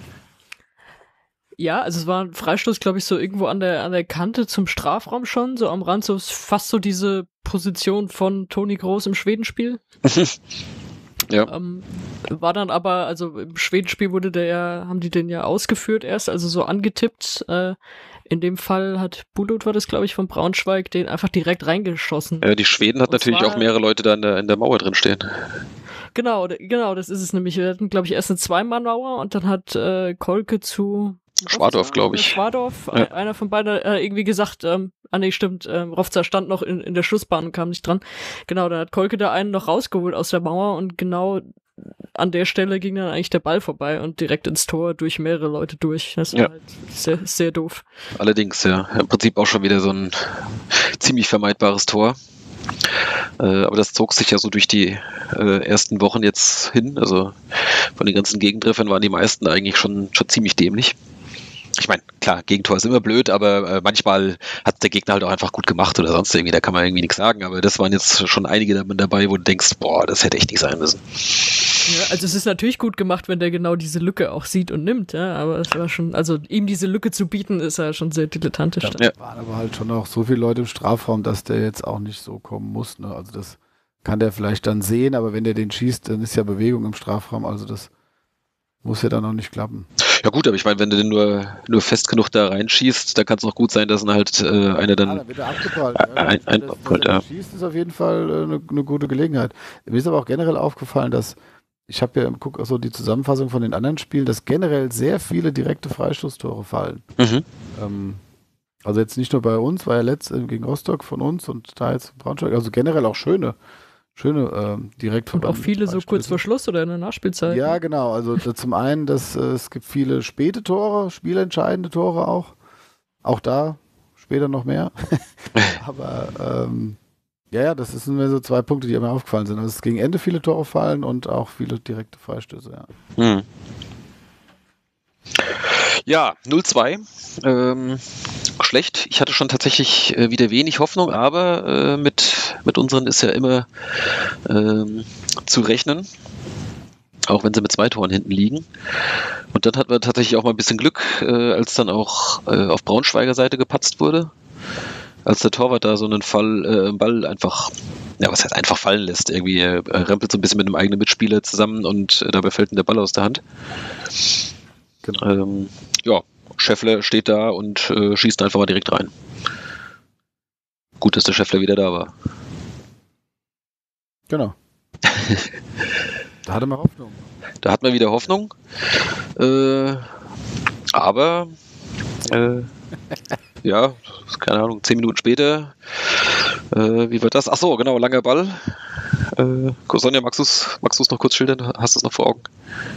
Ja, also es war ein Freistoß, glaube ich, so irgendwo an der, an der Kante zum Strafraum schon, so am Rand, so fast so diese Position von Toni Kroos im Schwedenspiel. Ja. Ähm, war dann aber, also im Schwedenspiel wurde der ja, haben die den ja ausgeführt erst, also so angetippt. Äh, in dem Fall hat Bulut, war das, glaube ich, von Braunschweig, den einfach direkt reingeschossen. Äh, die Schweden hat Und natürlich zwar- auch mehrere Leute da in der, in der Mauer drin stehen. Genau, d- genau, das ist es nämlich. Wir hatten, glaube ich, erst eine Zwei-Mann-Mauer und dann hat äh, Kolke zu Schwadorf, glaube ich. Schwadorf, Ja. ein- einer von beiden, äh, irgendwie gesagt, ähm, ah nee, stimmt, ähm, Rofza stand noch in, in der Schussbahn und kam nicht dran. Genau, da hat Kolke da einen noch rausgeholt aus der Mauer und genau an der Stelle ging dann eigentlich der Ball vorbei und direkt ins Tor durch mehrere Leute durch. Das war Ja. halt sehr, sehr doof. Allerdings, ja. Im Prinzip auch schon wieder so ein ziemlich vermeidbares Tor. Äh, aber das zog sich ja so durch die äh, ersten Wochen jetzt hin. Also von den ganzen Gegentreffern waren die meisten eigentlich schon, schon ziemlich dämlich. Ich meine, klar, Gegentor ist immer blöd, aber äh, manchmal hat der Gegner halt auch einfach gut gemacht oder sonst irgendwie, da kann man irgendwie nichts sagen. Aber das waren jetzt schon einige dabei, wo du denkst, boah, das hätte echt nicht sein müssen. Ja, also es ist natürlich gut gemacht, wenn der genau diese Lücke auch sieht und nimmt, ja, aber es war schon, also ihm diese Lücke zu bieten, ist ja schon sehr dilettantisch. Da Ja. waren aber halt schon auch so viele Leute im Strafraum, dass der jetzt auch nicht so kommen muss. Ne? Also das kann der vielleicht dann sehen, aber wenn der den schießt, dann ist ja Bewegung im Strafraum, also das muss ja dann auch nicht klappen. Ja gut, aber ich meine, wenn du den nur, nur fest genug da reinschießt, dann kann es auch gut sein, dass dann halt äh, einer dann, Ah, dann wird er abgeprallt. äh, Ja, ein, dass, ein, dass, dass ein, er ja. nicht schießt, ist auf jeden Fall äh, eine, eine gute Gelegenheit. Mir ist aber auch generell aufgefallen, dass ich habe ja, guck auch so die Zusammenfassung von den anderen Spielen, dass generell sehr viele direkte Freistoßtore fallen. Mhm. Ähm, also jetzt nicht nur bei uns, war ja letzt äh, gegen Rostock von uns und da jetzt Braunschweig, also generell auch schöne, schöne ähm, direkt Und auch viele so kurz vor Schluss oder in der Nachspielzeit. Ja, genau. Also da, zum einen, dass, äh, es gibt viele späte Tore, spielentscheidende Tore auch. Auch da später noch mehr. Aber ähm, ja, ja, das sind mir so zwei Punkte, die mir aufgefallen sind. Also es gegen Ende viele Tore fallen und auch viele direkte Freistöße, ja. Hm. Ja, null zwei. Ähm, schlecht. Ich hatte schon tatsächlich äh, wieder wenig Hoffnung, aber äh, mit, mit unseren ist ja immer ähm, zu rechnen. Auch wenn sie mit zwei Toren hinten liegen. Und dann hatten wir tatsächlich auch mal ein bisschen Glück, äh, als dann auch äh, auf Braunschweiger Seite gepatzt wurde. Als der Torwart da so einen Fall, äh, Ball einfach, ja, was heißt einfach fallen lässt. Irgendwie äh, er rempelt so ein bisschen mit einem eigenen Mitspieler zusammen und äh, dabei fällt ihm der Ball aus der Hand. Genau. Ähm, ja, Scheffler steht da und äh, schießt einfach mal direkt rein. Gut, dass der Scheffler wieder da war. Genau. Da hatte man Hoffnung. Da hat man wieder Hoffnung. Äh, aber äh, ja, keine Ahnung, zehn Minuten später, äh, wie wird das? Ach so, genau, langer Ball. Äh, Sonja, magst du es magst du's noch kurz schildern? Hast du es noch vor Augen?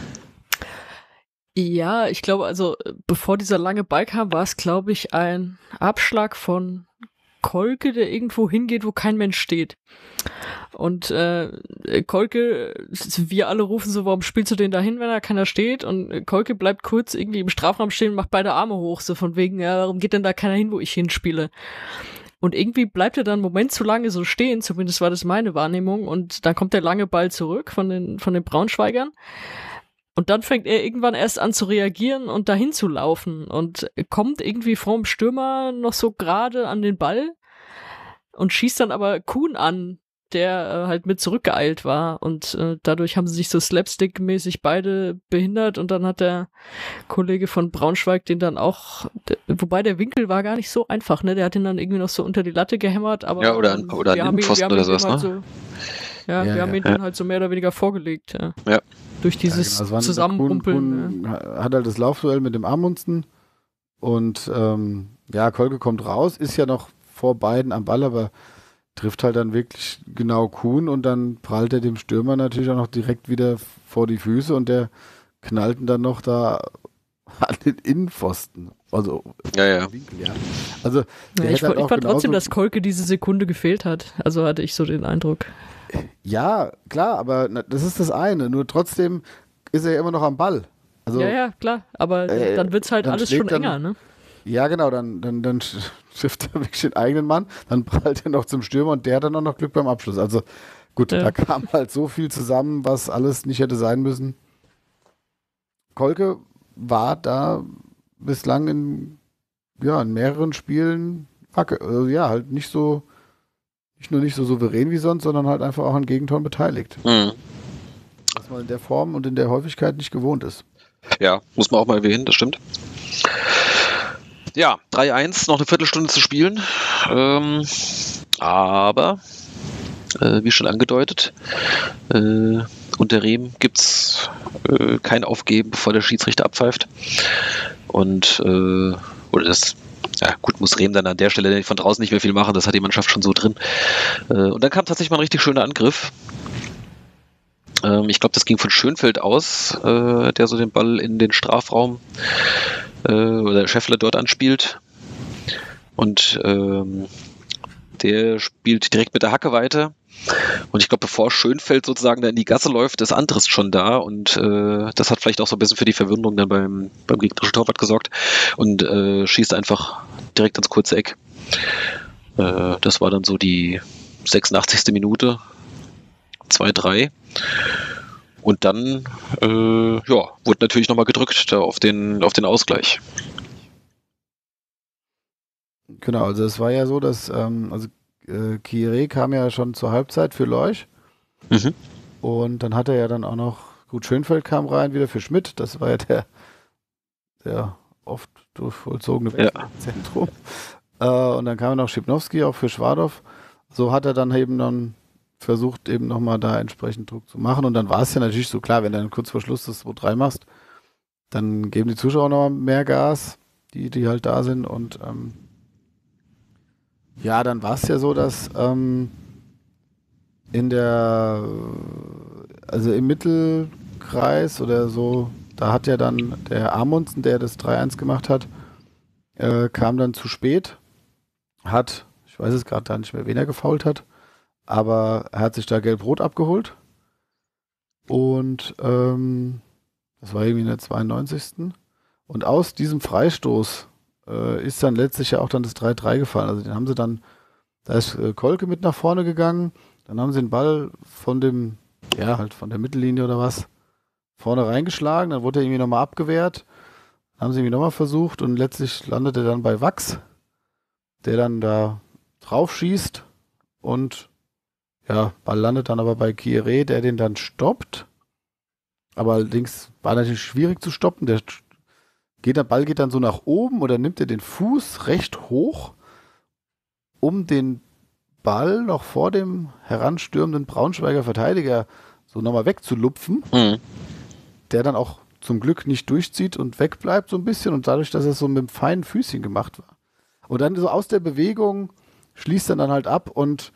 Ja, ich glaube, also bevor dieser lange Ball kam, war es, glaube ich, ein Abschlag von Kolke, der irgendwo hingeht, wo kein Mensch steht. Und äh, Kolke, wir alle rufen so, warum spielst du den da hin, wenn da keiner steht? Und Kolke bleibt kurz irgendwie im Strafraum stehen und macht beide Arme hoch, so von wegen, ja, warum geht denn da keiner hin, wo ich hinspiele? Und irgendwie bleibt er dann einen Moment zu lange so stehen, zumindest war das meine Wahrnehmung. Und dann kommt der lange Ball zurück von den, von den Braunschweigern. Und dann fängt er irgendwann erst an zu reagieren und dahin zu laufen und kommt irgendwie vorm Stürmer noch so gerade an den Ball und schießt dann aber Kuhn an, der äh, halt mit zurückgeeilt war. Und äh, dadurch haben sie sich so slapstick-mäßig beide behindert und dann hat der Kollege von Braunschweig den dann auch, der, wobei der Winkel war gar nicht so einfach, ne? Der hat ihn dann irgendwie noch so unter die Latte gehämmert, aber Ja, oder an, oder an wir haben ihn, wir Innenpfosten haben oder ihn sowas, dem halt ne? so, ja, Ja, wir haben ja. ihn dann halt so mehr oder weniger vorgelegt, ja. Ja. Durch dieses Ja, genau. Zusammenrumpeln. Kuhn, Kuhn hat halt das Laufduell mit dem Amundsen und ähm, ja, Kolke kommt raus, ist ja noch vor beiden am Ball, aber trifft halt dann wirklich genau Kuhn und dann prallt er dem Stürmer natürlich auch noch direkt wieder vor die Füße und der knallt ihn dann noch da an den Innenpfosten. Also, Ja, ja. Winkel, ja. Also, der Ja, ich hätte halt ich auch fand trotzdem, genauso- dass Kolke diese Sekunde gefehlt hat. Also hatte ich so den Eindruck. Ja, klar, aber na, das ist das eine. Nur trotzdem ist er ja immer noch am Ball. Also, ja, ja, klar. Aber äh, dann wird's halt dann alles schlägt schon dann- enger, ne? ja, genau, dann, dann, dann sch- trifft er wirklich den eigenen Mann, dann prallt er noch zum Stürmer und der hat dann auch noch Glück beim Abschluss. Also gut, Ja. da kam halt so viel zusammen, was alles nicht hätte sein müssen. Kolke war da bislang in, ja, in mehreren Spielen wacke, also ja, halt nicht so, nicht nur nicht so souverän wie sonst, sondern halt einfach auch an Gegentoren beteiligt. Mhm. Was man in der Form und in der Häufigkeit nicht gewohnt ist. Ja, muss man auch mal erwähnen, das stimmt. Ja, drei eins, noch eine Viertelstunde zu spielen. Ähm, aber, äh, wie schon angedeutet, äh, unter Rehm gibt es äh, kein Aufgeben, bevor der Schiedsrichter abpfeift. Und, äh, oder das, ja gut, muss Rehm dann an der Stelle von draußen nicht mehr viel machen, das hat die Mannschaft schon so drin. Äh, und dann kam tatsächlich mal ein richtig schöner Angriff. Ähm, ich glaube, das ging von Schönfeld aus, äh, der so den Ball in den Strafraum äh, oder Scheffler dort anspielt. Und ähm, der spielt direkt mit der Hacke weiter. Und ich glaube, bevor Schönfeld sozusagen da in die Gasse läuft, ist Andres schon da. Und äh, das hat vielleicht auch so ein bisschen für die Verwirrung dann beim, beim gegnerischen Torwart gesorgt. Und äh, schießt einfach direkt ins kurze Eck. Äh, das war dann so die sechsundachtzigste Minute. zwei drei. Und dann äh, ja, wurde natürlich nochmal gedrückt da auf den, auf den Ausgleich. Genau, also es war ja so, dass ähm, also äh, Kieré kam ja schon zur Halbzeit für Leuch Mhm. und dann hat er ja dann auch noch, gut, Schönfeld kam rein wieder für Schmidt, das war ja der sehr oft durchvollzogene Ja. Zentrum. Äh, und dann kam noch Schipnowski auch für Schwadow. So hat er dann eben dann versucht, eben nochmal da entsprechend Druck zu machen. Und dann war es ja natürlich so klar, wenn du dann kurz vor Schluss das zwei drei machst, dann geben die Zuschauer noch mehr Gas, die, die halt da sind. Und ähm, ja, dann war es ja so, dass ähm, in der, also im Mittelkreis oder so, da hat ja dann der Amundsen, der das drei eins gemacht hat, äh, kam dann zu spät, hat, ich weiß es gerade gar nicht mehr, wen er gefoult hat, aber er hat sich da gelb-rot abgeholt und ähm, das war irgendwie in der zweiundneunzigsten Und aus diesem Freistoß äh, ist dann letztlich ja auch dann das drei drei gefallen. Also den haben sie dann, da ist äh, Kolke mit nach vorne gegangen, dann haben sie den Ball von dem, ja halt von der Mittellinie oder was, vorne reingeschlagen, dann wurde er irgendwie nochmal abgewehrt, haben sie irgendwie nochmal versucht und letztlich landet er dann bei Wachs, der dann da drauf schießt und ja, Ball landet dann aber bei Kieré, der den dann stoppt. Aber allerdings war natürlich schwierig zu stoppen. Der, geht, der Ball geht dann so nach oben oder nimmt er den Fuß recht hoch, um den Ball noch vor dem heranstürmenden Braunschweiger Verteidiger so nochmal wegzulupfen, Mhm. der dann auch zum Glück nicht durchzieht und wegbleibt so ein bisschen und dadurch, dass es so mit dem feinen Füßchen gemacht war. Und dann so aus der Bewegung schließt er dann halt ab und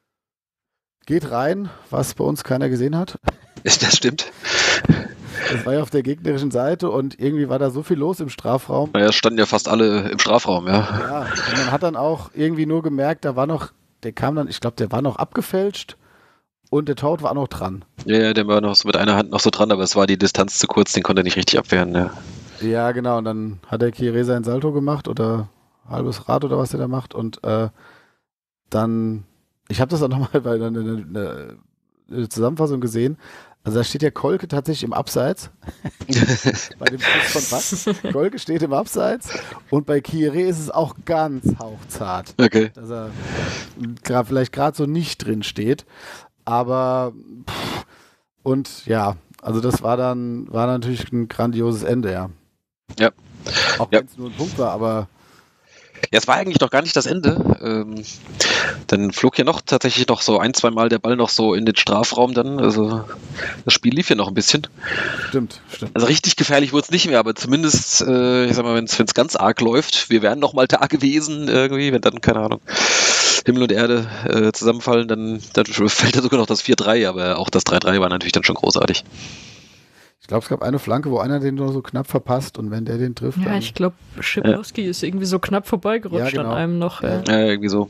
geht rein, was bei uns keiner gesehen hat. Das stimmt. Das war ja auf der gegnerischen Seite und irgendwie war da so viel los im Strafraum. Naja, es standen ja fast alle im Strafraum, ja. Ja, und man hat dann auch irgendwie nur gemerkt, da war noch, der kam dann, ich glaube, der war noch abgefälscht und der Torwart war auch noch dran. Ja, ja, der war noch so mit einer Hand noch so dran, aber es war die Distanz zu kurz, den konnte er nicht richtig abwehren, ja. Ja, genau, und dann hat der Kieré sein Salto gemacht oder halbes Rad oder was er da macht und äh, dann, ich habe das auch nochmal bei einer, einer, einer Zusammenfassung gesehen, also da steht ja Kolke tatsächlich im Abseits, bei dem Schuss von Watt. Kolke steht im Abseits und bei Kieré ist es auch ganz hauchzart, Okay. dass er grad, vielleicht gerade so nicht drin steht, aber pff, und ja, also das war dann, war natürlich ein grandioses Ende, ja. Ja. Auch Ja. wenn es nur ein Punkt war, aber Ja, es war eigentlich noch gar nicht das Ende. Ähm, dann flog ja noch tatsächlich noch so ein, zwei Mal der Ball noch so in den Strafraum dann. Also das Spiel lief ja noch ein bisschen. stimmt, stimmt. Also richtig gefährlich wurde es nicht mehr, aber zumindest, äh, ich sag mal, wenn es ganz arg läuft, wir wären noch mal da gewesen irgendwie, wenn dann, keine Ahnung, Himmel und Erde äh, zusammenfallen, dann, dann fällt da sogar noch das vier drei, aber auch das drei drei war natürlich dann schon großartig. Ich glaube, es gab eine Flanke, wo einer den nur so knapp verpasst und wenn der den trifft, Ja, dann ich glaube, Schipnowski ist irgendwie so knapp vorbeigerutscht Ja, genau. an einem noch. Ja. Ja. Ja, irgendwie so.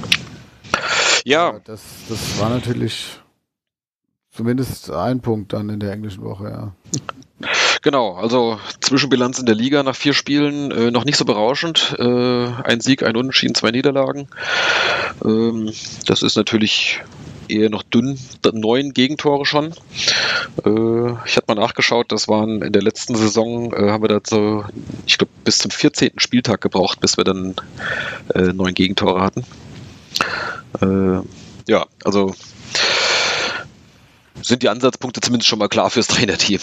Ja, Ja, das, das war natürlich zumindest ein Punkt dann in der englischen Woche, ja. genau, also Zwischenbilanz in der Liga nach vier Spielen, äh, noch nicht so berauschend. Äh, ein Sieg, ein Unentschieden, zwei Niederlagen. Ähm, das ist natürlich eher noch dünn, neun Gegentore schon. Äh, ich hatte mal nachgeschaut, das waren in der letzten Saison, äh, haben wir dazu, ich glaube, bis zum vierzehnten Spieltag gebraucht, bis wir dann äh, neun Gegentore hatten. Äh, ja, also sind die Ansatzpunkte zumindest schon mal klar fürs Trainerteam.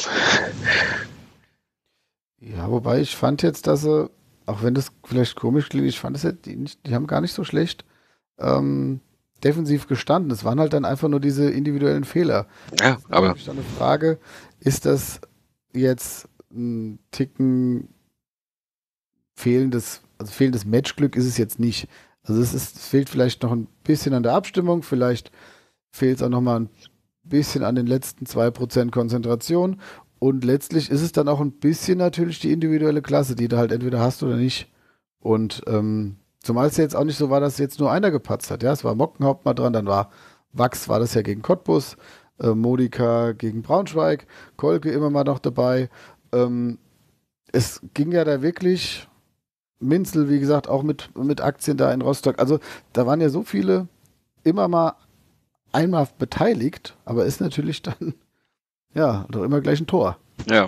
Ja, wobei ich fand jetzt, dass sie, auch wenn das vielleicht komisch klingt, ich fand es jetzt, die, nicht, die haben gar nicht so schlecht ähm, defensiv gestanden. Es waren halt dann einfach nur diese individuellen Fehler. Ja, aber Ich dann eine Frage, ist das jetzt ein Ticken fehlendes, also fehlendes Matchglück ist es jetzt nicht. Also es, ist, es fehlt vielleicht noch ein bisschen an der Abstimmung, vielleicht fehlt es auch noch mal ein bisschen an den letzten zwei Prozent Konzentration und letztlich ist es dann auch ein bisschen natürlich die individuelle Klasse, die du halt entweder hast oder nicht. Und ähm, zumal es ja jetzt auch nicht so war, dass jetzt nur einer gepatzt hat. Ja, es war Mockenhaupt mal dran, dann war Wachs, war das ja gegen Cottbus, äh, Modika gegen Braunschweig, Kolke immer mal noch dabei. Ähm, es ging ja da wirklich, Minzel, wie gesagt, auch mit, mit Aktien da in Rostock. Also da waren ja so viele immer mal einmal beteiligt, aber ist natürlich dann, ja, doch immer gleich ein Tor. ja.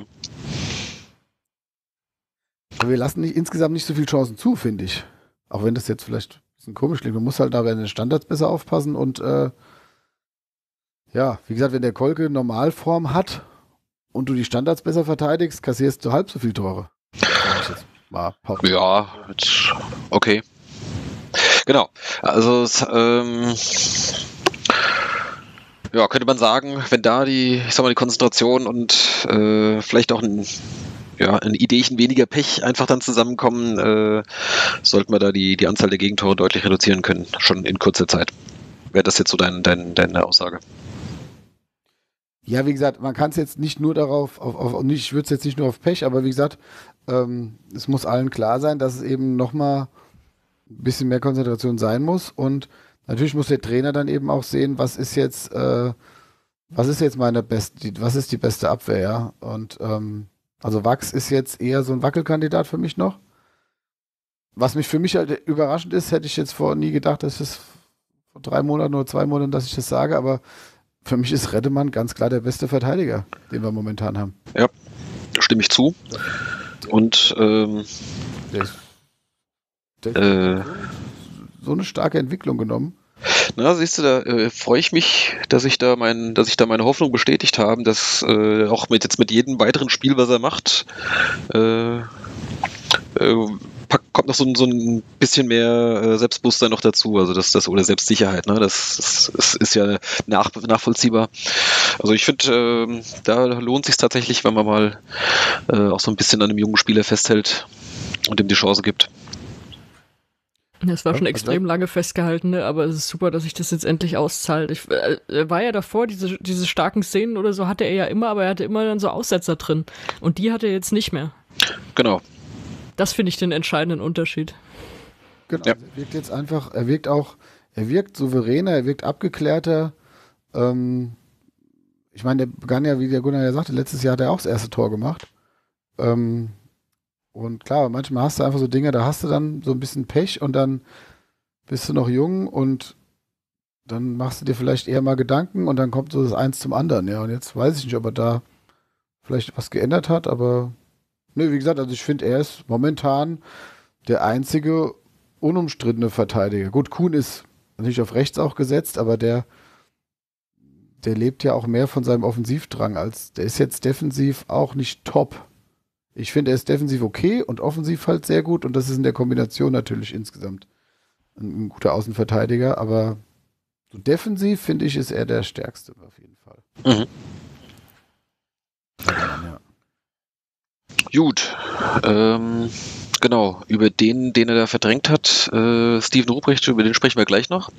Aber wir lassen nicht, insgesamt nicht so viele Chancen zu, finde ich. Auch wenn das jetzt vielleicht ein bisschen komisch klingt. Man muss halt da bei den Standards besser aufpassen und äh, ja, wie gesagt, wenn der Kolke Normalform hat und du die Standards besser verteidigst, kassierst du halb so viele Tore. Mal ja, jetzt, okay. Genau. Also es, ähm, ja, könnte man sagen, wenn da die, ich sag mal, die Konzentration und äh, vielleicht auch ein, ja, ein Ideechen weniger Pech einfach dann zusammenkommen, äh, sollten wir da die, die Anzahl der Gegentore deutlich reduzieren können, schon in kurzer Zeit. Wäre das jetzt so dein, dein, deine Aussage? Ja, wie gesagt, man kann es jetzt nicht nur darauf, auf, auf, nicht, ich würde es jetzt nicht nur auf Pech, aber wie gesagt, ähm, es muss allen klar sein, dass es eben nochmal ein bisschen mehr Konzentration sein muss und natürlich muss der Trainer dann eben auch sehen, was ist jetzt, äh, was ist jetzt meine beste, was ist die beste Abwehr, ja? Und ähm, also Wachs ist jetzt eher so ein Wackelkandidat für mich noch. Was mich für mich halt überraschend ist, hätte ich jetzt vor nie gedacht, dass es vor drei Monaten oder zwei Monaten, dass ich das sage, aber für mich ist Reddemann ganz klar der beste Verteidiger, den wir momentan haben. Ja, stimme ich zu. Und ähm, der ist, der äh, hat so eine starke Entwicklung genommen. Na, siehst du, da äh, freue ich mich, dass ich da mein, dass ich da meine Hoffnung bestätigt habe, dass äh, auch mit jetzt mit jedem weiteren Spiel, was er macht, äh, äh, kommt noch so, so ein bisschen mehr äh, Selbstbewusstsein noch dazu, also das, das oder Selbstsicherheit, ne? Das, das, das ist ja nach, nachvollziehbar. Also ich finde, äh, da lohnt sich tatsächlich, wenn man mal äh, auch so ein bisschen an einem jungen Spieler festhält und ihm die Chance gibt. Das war schon extrem lange festgehalten, ne? Aber es ist super, dass sich das jetzt endlich auszahlt. Ich, äh, war ja davor, diese, diese starken Szenen oder so hatte er ja immer, aber er hatte immer dann so Aussetzer drin. Und die hat er jetzt nicht mehr. Genau. Das finde ich den entscheidenden Unterschied. Genau, ja. Er wirkt jetzt einfach, er wirkt auch, er wirkt souveräner, er wirkt abgeklärter. Ähm, ich meine, der begann ja, wie der Gunnar ja sagte, letztes Jahr hat er auch das erste Tor gemacht. Ähm, Und klar, manchmal hast du einfach so Dinge, da hast du dann so ein bisschen Pech und dann bist du noch jung und dann machst du dir vielleicht eher mal Gedanken und dann kommt so das Eins zum anderen. Ja, und jetzt weiß ich nicht, ob er da vielleicht was geändert hat, aber ne, wie gesagt, also ich finde, er ist momentan der einzige unumstrittene Verteidiger. Gut, Kuhn ist natürlich auf rechts auch gesetzt, aber der der lebt ja auch mehr von seinem Offensivdrang als, der ist jetzt defensiv auch nicht top. Ich finde, er ist defensiv okay und offensiv halt sehr gut und das ist in der Kombination natürlich insgesamt ein, ein guter Außenverteidiger, aber so defensiv finde ich, ist er der Stärkste auf jeden Fall. Mhm. Ja. Gut, ähm, genau, über den, den er da verdrängt hat, äh, Steven Ruprecht, über den sprechen wir gleich noch.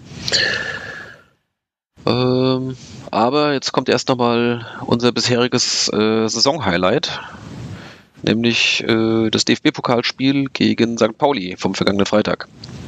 Ähm, aber jetzt kommt erst nochmal unser bisheriges äh, Saison-Highlight. Nämlich äh, das D F B-Pokalspiel gegen Sankt Pauli vom vergangenen Freitag.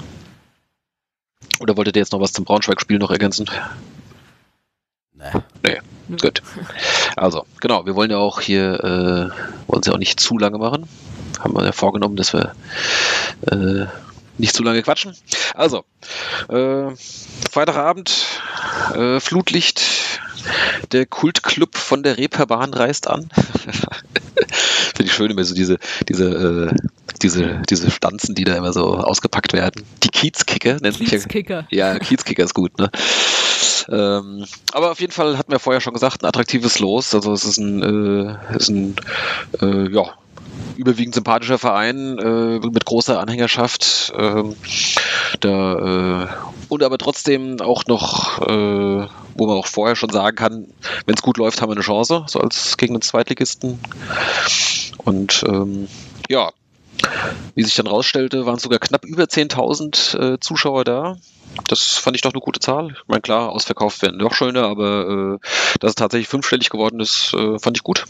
Oder wolltet ihr jetzt noch was zum Braunschweig-Spiel noch ergänzen? Nee. Nee, gut. Also, genau, wir wollen ja auch hier, äh, wollen es ja auch nicht zu lange machen. Haben wir ja vorgenommen, dass wir äh, nicht zu lange quatschen. Also, äh, Freitagabend, äh, Flutlicht, der Kultclub von der Reeperbahn reist an. Finde ich schön, immer so diese, diese, äh, diese, diese Stanzen, die da immer so ausgepackt werden. Die Kiezkicker nennt sich ja. Kiezkicker. Ja, Kiezkicker ist gut, ne? Ähm, aber auf jeden Fall hatten wir vorher schon gesagt, ein attraktives Los. Also es ist ein, äh, ist ein äh, ja, überwiegend sympathischer Verein äh, mit großer Anhängerschaft. Ähm, da, äh, und aber trotzdem auch noch, äh, wo man auch vorher schon sagen kann, wenn es gut läuft, haben wir eine Chance, so als gegen den Zweitligisten. Und ähm, ja, wie sich dann rausstellte, waren sogar knapp über zehntausend äh, Zuschauer da. Das fand ich doch eine gute Zahl. Ich meine, klar, ausverkauft werden noch schöner, aber äh, dass es tatsächlich fünfstellig geworden ist, äh, fand ich gut.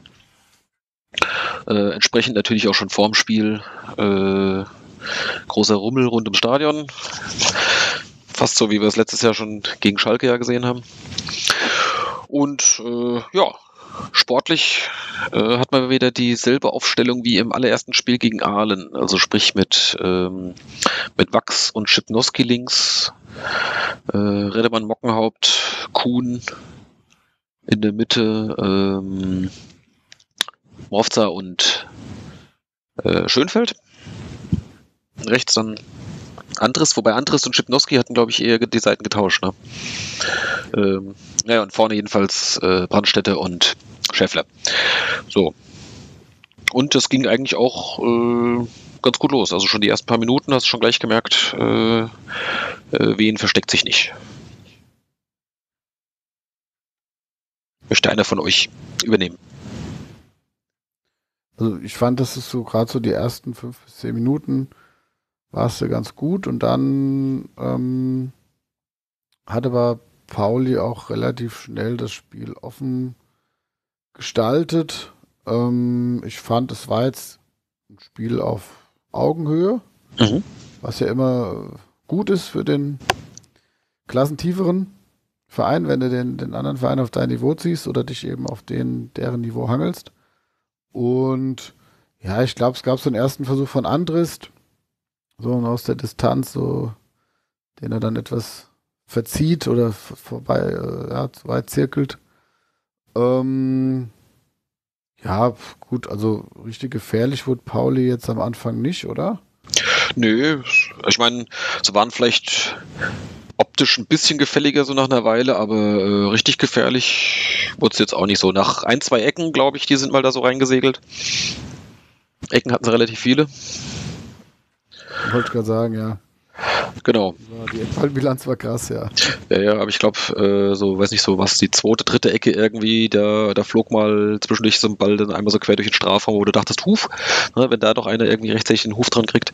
Äh, entsprechend natürlich auch schon vorm Spiel äh, großer Rummel rund ums Stadion. Fast so, wie wir es letztes Jahr schon gegen Schalke ja gesehen haben. Und äh, ja, sportlich äh, hat man wieder dieselbe Aufstellung wie im allerersten Spiel gegen Aalen. Also sprich mit, ähm, mit Wachs und Schipnowski links, äh, Redemann, Mockenhaupt, Kuhn in der Mitte, ähm, Morfza und äh, Schönfeld. Rechts dann Andres, wobei Andres und Schipnowski hatten, glaube ich, eher die Seiten getauscht. Ne? Ähm, ja, und vorne jedenfalls äh, Brandstätter und Schäffler. So. und das ging eigentlich auch äh, ganz gut los. Also schon die ersten paar Minuten hast du schon gleich gemerkt, äh, äh, Wien versteckt sich nicht. Möchte einer von euch übernehmen? Also ich fand, dass es so gerade so die ersten fünf bis zehn Minuten war es ja ganz gut und dann ähm, hat aber Pauli auch relativ schnell das Spiel offen gestaltet. Ähm, ich fand, es war jetzt ein Spiel auf Augenhöhe, Mhm. was ja immer gut ist für den klassentieferen Verein, wenn du den, den anderen Verein auf dein Niveau ziehst oder dich eben auf den, deren Niveau hangelst. Und ja, ich glaube, es gab so einen ersten Versuch von Andrist, so aus der Distanz, so, den er dann etwas verzieht oder vorbei, äh, ja, zu weit zirkelt. Ähm, ja, gut, also richtig gefährlich wurde Pauli jetzt am Anfang nicht, oder? Nö, ich meine, sie waren vielleicht optisch ein bisschen gefälliger so nach einer Weile, aber äh, richtig gefährlich wurde es jetzt auch nicht so. Nach ein, zwei Ecken, glaube ich, die sind mal da so reingesegelt. Ecken hatten sie relativ viele. Wollte ich gerade sagen, ja. Genau. Die Eckballbilanz war krass, ja. Ja, ja, aber ich glaube, äh, so, weiß nicht so, was, die zweite, dritte Ecke irgendwie, da, da flog mal zwischendurch so ein Ball dann einmal so quer durch den Strafraum, wo du dachtest, Huf, ne, wenn da doch einer irgendwie rechtzeitig den Huf dran kriegt.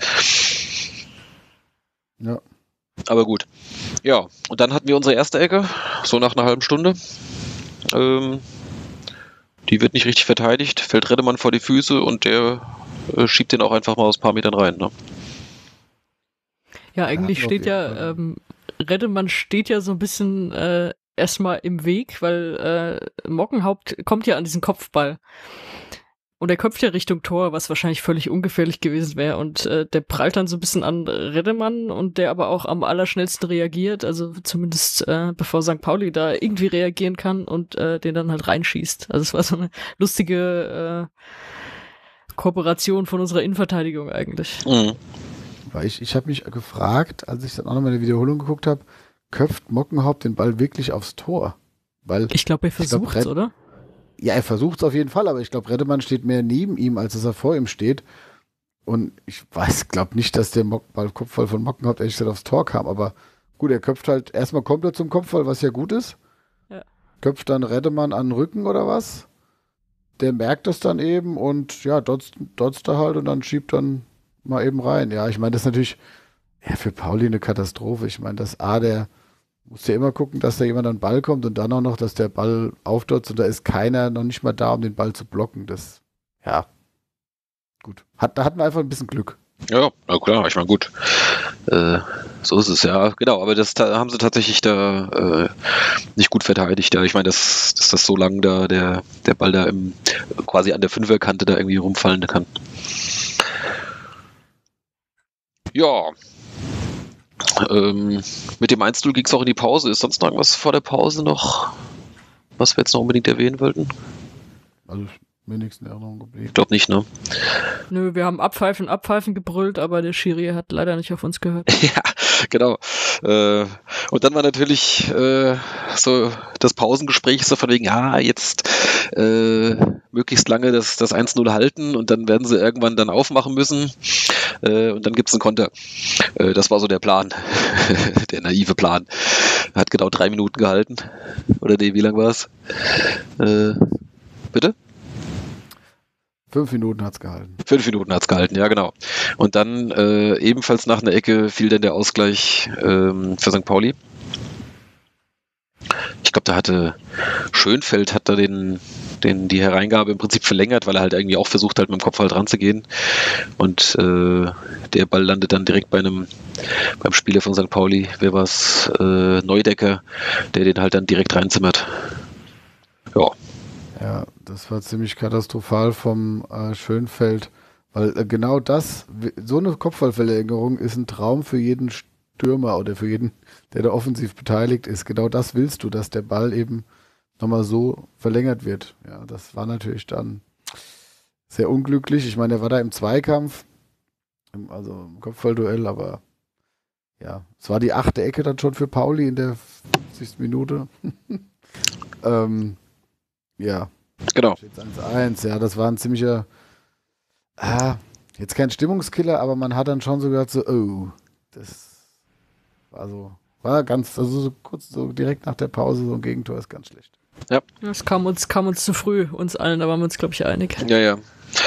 Ja. Aber gut. Ja, und dann hatten wir unsere erste Ecke, so nach einer halben Stunde. Ähm, die wird nicht richtig verteidigt, fällt Reddemann vor die Füße und der äh, schiebt den auch einfach mal aus ein paar Metern rein. Ne? Ja, eigentlich Ja, steht auf jeden ja, ähm, Reddemann steht ja so ein bisschen äh, erstmal im Weg, weil äh, Mockenhaupt kommt ja an diesen Kopfball. Und er köpft ja Richtung Tor, was wahrscheinlich völlig ungefährlich gewesen wäre. Und äh, der prallt dann so ein bisschen an Reddemann und der aber auch am allerschnellsten reagiert, also zumindest äh, bevor Sankt Pauli da irgendwie reagieren kann und äh, den dann halt reinschießt. Also es war so eine lustige äh, Kooperation von unserer Innenverteidigung eigentlich. Mhm. Weil ich, ich habe mich gefragt, als ich dann auch nochmal eine Wiederholung geguckt habe, köpft Mockenhaupt den Ball wirklich aufs Tor? Weil Ich glaube, er versucht's, Red- oder? Ja, er versucht es auf jeden Fall, aber ich glaube, Reddemann steht mehr neben ihm, als dass er vor ihm steht. Und ich weiß, glaube nicht, dass der Mock Ball Kopfball von Mockenhaupt ehrlich gesagt aufs Tor kam, aber gut, er köpft halt, erstmal kommt er zum Kopfball, was ja gut ist. Ja. Köpft dann Reddemann an den Rücken oder was. Der merkt das dann eben und ja, dotzt, dotzt er halt und dann schiebt dann mal eben rein. Ja, ich meine, das ist natürlich ja, für Pauli eine Katastrophe. Ich meine, das A, der muss ja immer gucken, dass da jemand an den Ball kommt und dann auch noch, dass der Ball aufdotzt und da ist keiner noch nicht mal da, um den Ball zu blocken. Das, ja, gut. Hat, da hatten wir einfach ein bisschen Glück. Ja, na klar, ich meine, gut. Äh, so ist es ja, genau, aber das da haben sie tatsächlich da äh, nicht gut verteidigt. Ja. Ich meine, dass, dass das so lang da der, der Ball da im, quasi an der Fünferkante da irgendwie rumfallen kann. Ja. Ähm, mit dem eins null ging es auch in die Pause. Ist sonst noch irgendwas vor der Pause noch, was wir jetzt noch unbedingt erwähnen wollten? Also mir nichts in Erinnerung geblieben. Ich glaube nicht, ne? Nö, wir haben Abpfeifen, Abpfeifen gebrüllt, aber der Schiri hat leider nicht auf uns gehört. Ja, genau. Äh, und dann war natürlich äh, so das Pausengespräch so von wegen, ja, jetzt äh, möglichst lange das, das eins null halten und dann werden sie irgendwann dann aufmachen müssen äh, und dann gibt es einen Konter. Äh, das war so der Plan, der naive Plan. Hat genau drei Minuten gehalten. Oder nee, wie lang war es? Äh, bitte? Fünf Minuten hat es gehalten. Fünf Minuten hat es gehalten, ja genau. Und dann äh, ebenfalls nach einer Ecke fiel dann der Ausgleich ähm, für Sankt Pauli. Ich glaube, da hatte Schönfeld hat da den, den, die Hereingabe im Prinzip verlängert, weil er halt irgendwie auch versucht halt mit dem Kopf halt ranzugehen. Und äh, der Ball landet dann direkt bei einem beim Spieler von Sankt Pauli, wer war es, äh, Neudecker, der den halt dann direkt reinzimmert. Ja. Ja, das war ziemlich katastrophal vom äh, Schönfeld, weil äh, genau das, so eine Kopfballverlängerung ist ein Traum für jeden Stürmer oder für jeden, der da offensiv beteiligt ist. Genau das willst du, dass der Ball eben nochmal so verlängert wird. Ja, das war natürlich dann sehr unglücklich. Ich meine, er war da im Zweikampf, im, also im Kopfballduell, aber ja, es war die achte Ecke dann schon für Pauli in der fünfzigsten Minute. ähm, Ja. Genau. eins eins, ja, das war ein ziemlicher ah, jetzt kein Stimmungskiller, aber man hat dann schon so gehört, so, oh, das war so, war ganz, also so kurz, so direkt nach der Pause, so ein Gegentor ist ganz schlecht. Ja. Das kam uns, kam uns zu früh, uns allen, da waren wir uns, glaube ich, einig. Ja, ja.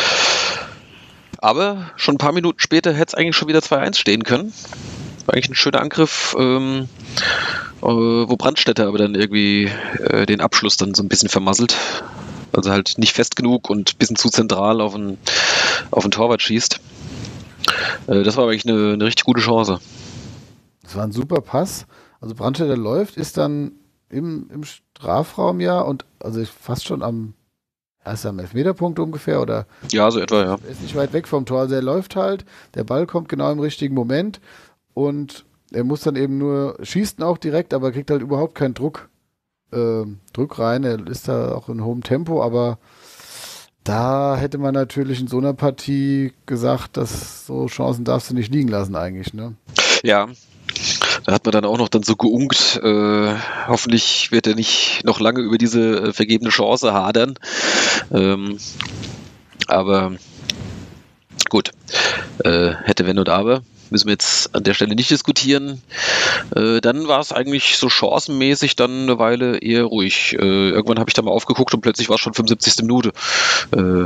Aber schon ein paar Minuten später hätte es eigentlich schon wieder zwei eins stehen können. War eigentlich ein schöner Angriff, ähm, äh, wo Brandstätter aber dann irgendwie äh, den Abschluss dann so ein bisschen vermasselt. Also halt nicht fest genug und ein bisschen zu zentral auf den, auf den Torwart schießt. Äh, das war eigentlich eine, eine richtig gute Chance. Das war ein super Pass. Also Brandstätter läuft, ist dann im, im Strafraum ja und also fast schon am, ja, ist am Elfmeterpunkt ungefähr oder? Ja, so etwa, ja. Er ist nicht weit weg vom Tor. Also er läuft halt, der Ball kommt genau im richtigen Moment und er muss dann eben nur schießen auch direkt, aber kriegt halt überhaupt keinen Druck, äh, Druck rein. Er ist da auch in hohem Tempo, aber da hätte man natürlich in so einer Partie gesagt, dass so Chancen darfst du nicht liegen lassen eigentlich, ne? Ja. Da hat man dann auch noch dann so geunkt, äh, hoffentlich wird er nicht noch lange über diese äh, vergebene Chance hadern. Ähm, aber gut, äh, hätte wenn und aber, müssen wir jetzt an der Stelle nicht diskutieren. Äh, dann war es eigentlich so chancenmäßig dann eine Weile eher ruhig. Äh, irgendwann habe ich da mal aufgeguckt und plötzlich war es schon fünfundsiebzigste Minute. Äh,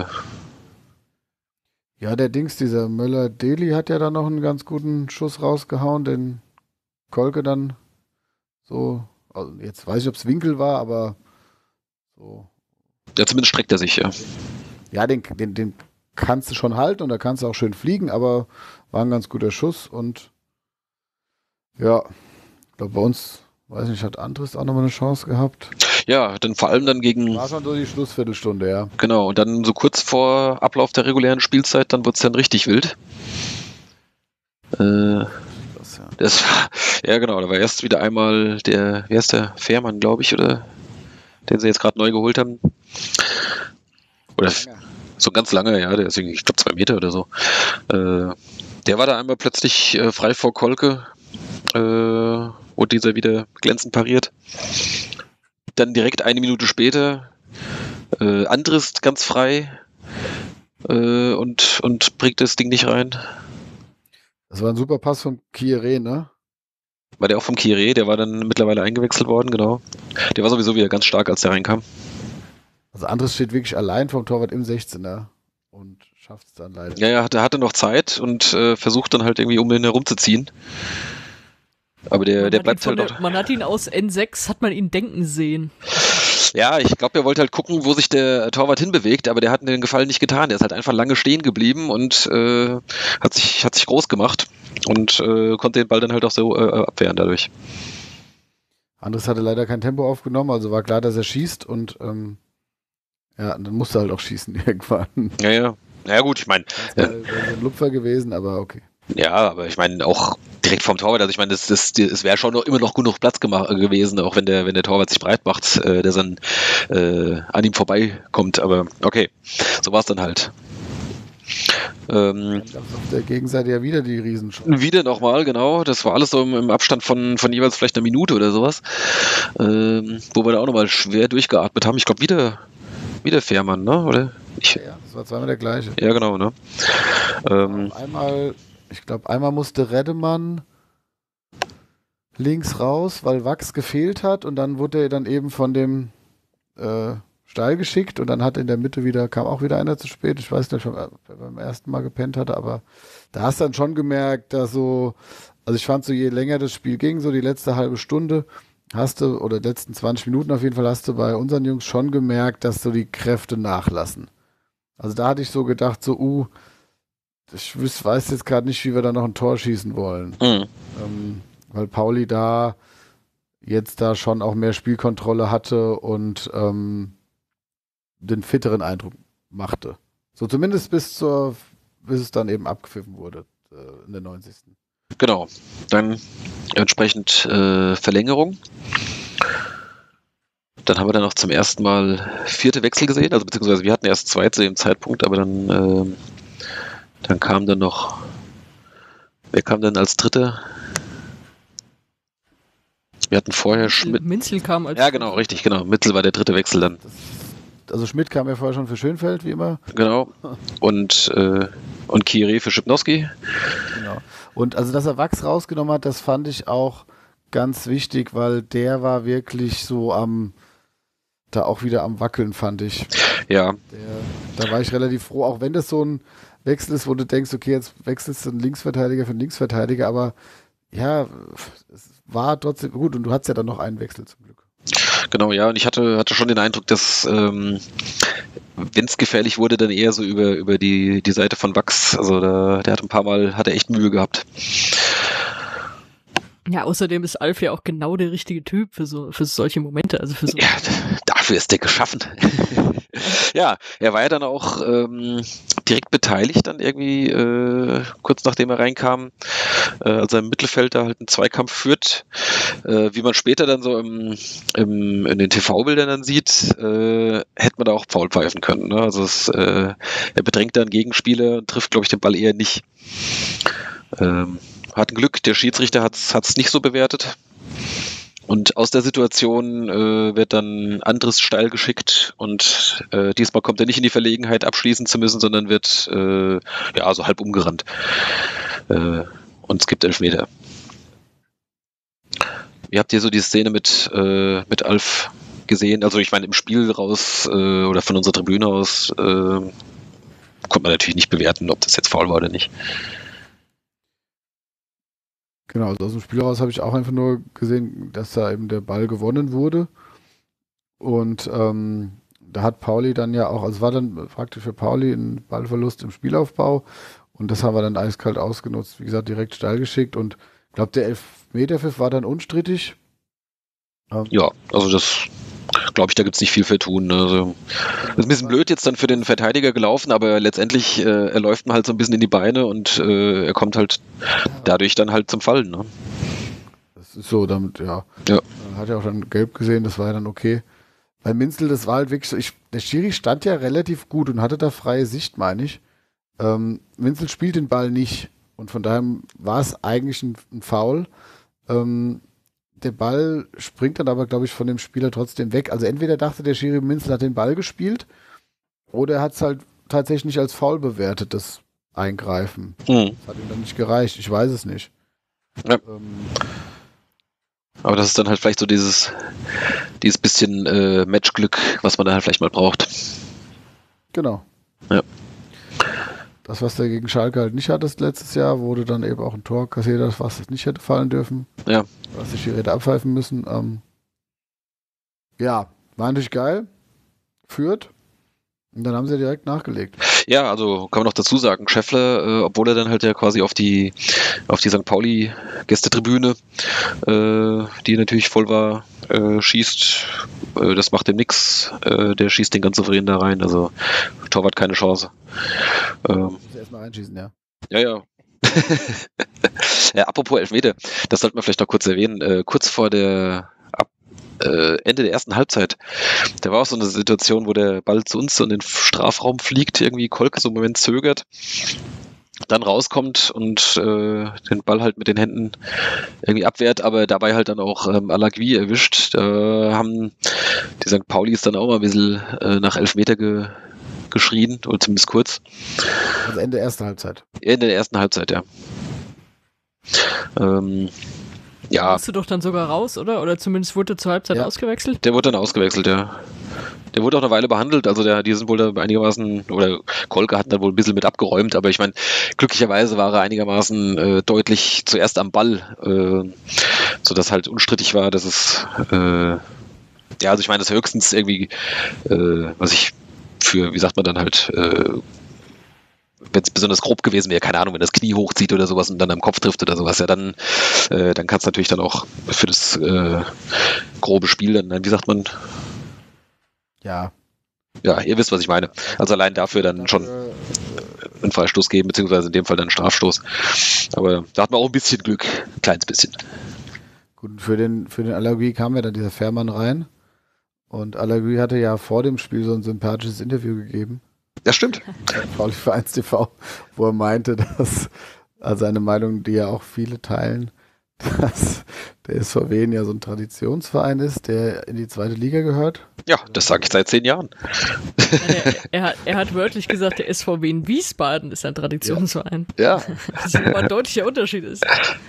ja, der Dings, dieser Möller-Deli hat ja dann noch einen ganz guten Schuss rausgehauen, den Kolke dann so, also jetzt weiß ich, ob es Winkel war, aber so. Ja, zumindest streckt er sich, ja. Ja, den, den, den kannst du schon halten und da kannst du auch schön fliegen, aber war ein ganz guter Schuss und ja, ich glaube bei uns, weiß nicht, hat Andres auch nochmal eine Chance gehabt. Ja, dann vor allem dann gegen... War schon so die Schlussviertelstunde, ja. Genau, und dann so kurz vor Ablauf der regulären Spielzeit, dann wird es dann richtig wild. Äh... Das war, ja genau, da war erst wieder einmal der, wer ist der, Fährmann, glaube ich, oder den sie jetzt gerade neu geholt haben. Oder ja. So ganz lange, ja, der ist irgendwie, ich glaube, zwei Meter oder so. Äh, der war da einmal plötzlich äh, frei vor Kolke äh, und dieser wieder glänzend pariert. Dann direkt eine Minute später äh, Andrist ganz frei äh, und, und bringt das Ding nicht rein. Das war ein super Pass vom Kieré, ne? War der auch vom Kieré, der war dann mittlerweile eingewechselt worden, genau. Der war sowieso wieder ganz stark, als der reinkam. Also Andres steht wirklich allein vom Torwart im sechzehner und schafft es dann leider. Ja, ja, der hatte noch Zeit und äh, versucht dann halt irgendwie um den herumzuziehen. Aber der, der bleibt halt der, noch... Man hat ihn aus N sechs, hat man ihn denken sehen. Ja, ich glaube, er wollte halt gucken, wo sich der Torwart hinbewegt, aber der hat den Gefallen nicht getan. Der ist halt einfach lange stehen geblieben und äh, hat sich hat sich groß gemacht und äh, konnte den Ball dann halt auch so äh, abwehren dadurch. Andres hatte leider kein Tempo aufgenommen, also war klar, dass er schießt und ähm, ja, dann musste er halt auch schießen irgendwann. Ja, ja. Ja gut, ich meine... Das wäre wär ein Lupfer gewesen, aber okay. Ja, aber ich meine auch direkt vom Torwart, also ich meine, es das, das, das wäre schon noch immer noch genug Platz gemacht, gewesen, auch wenn der, wenn der Torwart sich breit macht, äh, der dann äh, an ihm vorbeikommt, aber okay, so war es dann halt. Ähm, auf der Gegenseite ja wieder die Riesenchance. Wieder nochmal, genau, das war alles so im, im Abstand von, von jeweils vielleicht einer Minute oder sowas, ähm, wo wir da auch nochmal schwer durchgeatmet haben, ich glaube wieder, wieder Fährmann, ne, oder? Ich, ja, das war zweimal der gleiche. Ja, genau, ne. Ähm, einmal... Ich glaube, einmal musste Reddemann links raus, weil Wachs gefehlt hat und dann wurde er dann eben von dem äh, Stall geschickt und dann hat in der Mitte wieder, kam auch wieder einer zu spät. Ich weiß nicht, ob er beim ersten Mal gepennt hatte, aber da hast du dann schon gemerkt, dass so, also ich fand so, je länger das Spiel ging, so die letzte halbe Stunde, hast du, oder die letzten zwanzig Minuten auf jeden Fall, hast du bei unseren Jungs schon gemerkt, dass so die Kräfte nachlassen. Also da hatte ich so gedacht, so, uh, ich weiß jetzt gerade nicht, wie wir da noch ein Tor schießen wollen. Mhm. Ähm, weil Pauli da jetzt da schon auch mehr Spielkontrolle hatte und ähm, den fitteren Eindruck machte. So zumindest bis zur, bis es dann eben abgepfiffen wurde äh, in der neunzigsten Genau. Dann entsprechend äh, Verlängerung. Dann haben wir dann noch zum ersten Mal vierte Wechsel gesehen, also beziehungsweise wir hatten erst zwei zu dem Zeitpunkt, aber dann äh, Dann kam dann noch, wer kam denn als Dritter? Wir hatten vorher Schmidt. Minzel kam als Ja, genau, richtig, genau. Mitzel war der dritte Wechsel dann. Das also Schmidt kam ja vorher schon für Schönfeld, wie immer. Genau. Und, äh, und Kire für Schipnowski. Genau. Und also, dass er Wachs rausgenommen hat, das fand ich auch ganz wichtig, weil der war wirklich so am, da auch wieder am Wackeln, fand ich. Ja. Der, da war ich relativ froh, auch wenn das so ein Wechsel ist, wo du denkst, okay, jetzt wechselst du einen Linksverteidiger für einen Linksverteidiger, aber ja, es war trotzdem gut und du hattest ja dann noch einen Wechsel zum Glück. Genau, ja, und ich hatte, hatte schon den Eindruck, dass ähm, wenn es gefährlich wurde, dann eher so über, über die, die Seite von Wachs. Also da, der hat ein paar Mal, hat er echt Mühe gehabt. Ja, außerdem ist Alf ja auch genau der richtige Typ für so für solche Momente. Also für so Ja, dafür ist der geschaffen. Ja, er war ja dann auch ähm, direkt beteiligt, dann irgendwie äh, kurz nachdem er reinkam, äh, als er im Mittelfeld da halt einen Zweikampf führt. Äh, wie man später dann so im, im, in den T V-Bildern dann sieht, äh, hätte man da auch Foul pfeifen können. Ne? Also es, äh, er bedrängt da einen Gegenspieler und trifft, glaube ich, den Ball eher nicht. Ähm, hat ein Glück, der Schiedsrichter hat es nicht so bewertet. Und aus der Situation äh, wird dann Andres steil geschickt und äh, diesmal kommt er nicht in die Verlegenheit, abschließen zu müssen, sondern wird äh, ja so halb umgerannt. Äh, und es gibt Elfmeter. Wie habt ihr so die Szene mit, äh, mit Alf gesehen? Also ich meine, im Spiel raus äh, oder von unserer Tribüne aus äh, konnte man natürlich nicht bewerten, ob das jetzt faul war oder nicht. Genau, also aus dem Spiel raus habe ich auch einfach nur gesehen, dass da eben der Ball gewonnen wurde. Und ähm, da hat Pauli dann ja auch, also es war dann praktisch für Pauli ein Ballverlust im Spielaufbau. Und das haben wir dann eiskalt ausgenutzt. Wie gesagt, direkt steil geschickt. Und ich glaube, der Elfmeterpfiff war dann unstrittig. Ähm, ja, also das glaube ich, da gibt es nicht viel für tun. Ne? Also, das ist ein bisschen blöd jetzt dann für den Verteidiger gelaufen, aber letztendlich äh, er läuft man halt so ein bisschen in die Beine und äh, er kommt halt dadurch dann halt zum Fallen. Ne? Das ist so, damit, ja. ja. Hat ja auch dann gelb gesehen, das war ja dann okay. Bei Minzel, das war halt wirklich so, ich, der Schiri stand ja relativ gut und hatte da freie Sicht, meine ich. Ähm, Minzel spielt den Ball nicht und von daher war es eigentlich ein, ein Foul. Ähm, Der Ball springt dann aber, glaube ich, von dem Spieler trotzdem weg. Also entweder dachte der Schiri, Minzel hat den Ball gespielt oder er hat es halt tatsächlich nicht als Foul bewertet, das Eingreifen. Mhm. Das hat ihm dann nicht gereicht. Ich weiß es nicht. Ja. Ähm, aber das ist dann halt vielleicht so dieses, dieses bisschen äh, Matchglück, was man da halt vielleicht mal braucht. Genau. Ja. Das, was der gegen Schalke halt nicht hattest letztes Jahr, wurde dann eben auch ein Tor kassiert, was es nicht hätte fallen dürfen. Ja. Was die Schiri hätte abpfeifen müssen. Ähm, ja, war natürlich geil. Führt. Und dann haben sie direkt nachgelegt. Ja, also kann man noch dazu sagen, Scheffler, äh, obwohl er dann halt ja quasi auf die auf die Sankt Pauli Gästetribüne, äh, die natürlich voll war, äh, schießt, äh, das macht ihm nix. Äh, der schießt den ganz souverän da rein. Also Torwart keine Chance. Ähm, Muss erstmal reinschießen, ja. Ja, ja. Ja, apropos Elfmeter, das sollte man vielleicht noch kurz erwähnen. Äh, kurz vor der ab, äh, Ende der ersten Halbzeit, da war auch so eine Situation, wo der Ball zu uns in den Strafraum fliegt, irgendwie Kolke so einen Moment zögert, dann rauskommt und äh, den Ball halt mit den Händen irgendwie abwehrt, aber dabei halt dann auch ähm, Alagui erwischt. Da haben die Sankt Paulis dann auch mal ein bisschen äh, nach Elfmeter ge geschrien, oder zumindest kurz. Also Ende der ersten Halbzeit. Ende der ersten Halbzeit, ja. Ähm, ja. Musst du doch dann sogar raus, oder? Oder zumindest wurde er zur Halbzeit ja. ausgewechselt? Der wurde dann ausgewechselt, ja. Der wurde auch eine Weile behandelt, also der, die sind wohl da einigermaßen, oder Kolke hat dann wohl ein bisschen mit abgeräumt, aber ich meine, glücklicherweise war er einigermaßen äh, deutlich zuerst am Ball, äh, sodass halt unstrittig war, dass es, äh, ja, also ich meine, das höchstens irgendwie, äh, was ich für, wie sagt man dann halt, äh, wenn es besonders grob gewesen wäre, keine Ahnung, wenn das Knie hochzieht oder sowas und dann am Kopf trifft oder sowas, ja, dann, äh, dann kann es natürlich dann auch für das äh, grobe Spiel dann, wie sagt man? Ja. Ja, ihr wisst, was ich meine. Also allein dafür dann schon einen Freistoß geben, beziehungsweise in dem Fall dann einen Strafstoß. Aber da hat man auch ein bisschen Glück, ein kleines bisschen. Gut, für den, für den Alagui kam ja dann dieser Fährmann rein. Und Alagui hatte ja vor dem Spiel so ein sympathisches Interview gegeben. Das stimmt. Pauli-Vereins T V, wo er meinte, dass, also eine Meinung, die ja auch viele teilen, dass der S V W ja so ein Traditionsverein ist, der in die zweite Liga gehört. Ja, das sage ich seit zehn Jahren. Er, er, hat, er hat wörtlich gesagt, der S V W in Wiesbaden ist ein Traditionsverein. Ja. Das ist aber ein deutlicher Unterschied ist.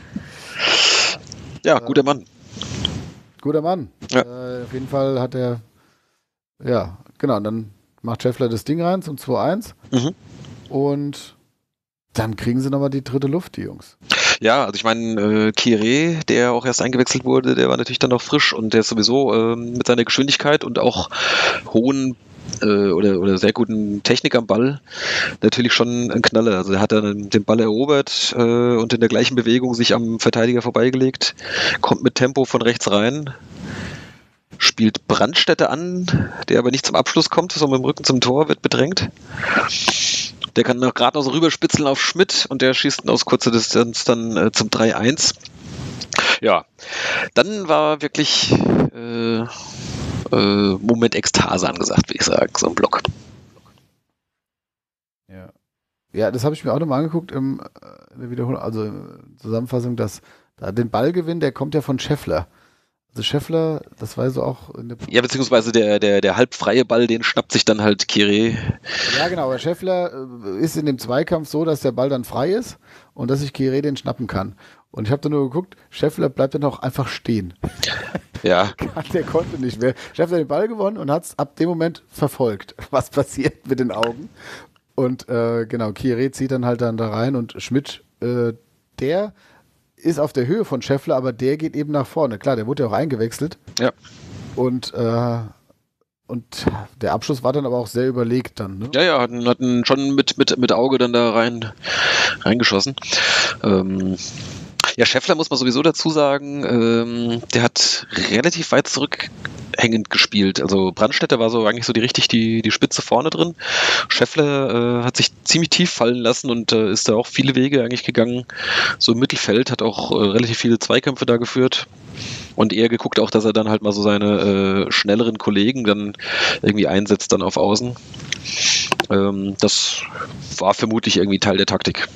Ja, guter Mann. Guter Mann. Ja. Äh, auf jeden Fall hat er, ja, genau, und dann macht Scheffler das Ding rein zum zwei eins. Mhm. Und dann kriegen sie nochmal die dritte Luft, die Jungs. Ja, also ich meine, äh, Kire, der auch erst eingewechselt wurde, der war natürlich dann noch frisch und der ist sowieso äh, mit seiner Geschwindigkeit und auch hohen äh, oder, oder sehr guten Technik am Ball natürlich schon ein Knaller. Also er hat dann den Ball erobert äh, und in der gleichen Bewegung sich am Verteidiger vorbeigelegt, kommt mit Tempo von rechts rein, spielt Brandstätte an, der aber nicht zum Abschluss kommt, sondern mit dem Rücken zum Tor, wird bedrängt. Der kann noch gerade noch so rüberspitzeln auf Schmidt und der schießt aus kurzer Distanz dann äh, zum drei eins. Ja, dann war wirklich äh, äh, Moment Ekstase angesagt, würde ich sagen, so ein Block. Ja, ja, das habe ich mir auch nochmal angeguckt im, äh, in der Wiederholung, also in der Zusammenfassung, dass da den Ballgewinn, der kommt ja von Scheffler. Also Scheffler, das war so auch in der... Ja, beziehungsweise der, der, der halbfreie Ball, den schnappt sich dann halt Kire. Ja, genau, aber Scheffler äh, ist in dem Zweikampf so, dass der Ball dann frei ist und dass sich Kire den schnappen kann. Und ich habe da nur geguckt, Scheffler bleibt dann auch einfach stehen. Ja. Der konnte nicht mehr. Scheffler hat den Ball gewonnen und hat es ab dem Moment verfolgt, was passiert mit den Augen. Und äh, genau, Kire zieht dann halt dann da rein und Schmidt, äh, der ist auf der Höhe von Scheffler, aber der geht eben nach vorne. Klar, der wurde ja auch eingewechselt. Ja. Und, äh, und der Abschluss war dann aber auch sehr überlegt dann. Ne? Ja, ja, hatten, hatten schon mit, mit, mit Auge dann da rein reingeschossen. Ähm, ja, Scheffler muss man sowieso dazu sagen, ähm, der hat relativ weit zurückhängend gespielt. Also Brandstätter war so eigentlich so die richtig die, die Spitze vorne drin. Scheffler äh, hat sich ziemlich tief fallen lassen und äh, ist da auch viele Wege eigentlich gegangen. So im Mittelfeld, hat auch äh, relativ viele Zweikämpfe da geführt. Und eher geguckt auch, dass er dann halt mal so seine äh, schnelleren Kollegen dann irgendwie einsetzt dann auf Außen. Ähm, das war vermutlich irgendwie Teil der Taktik.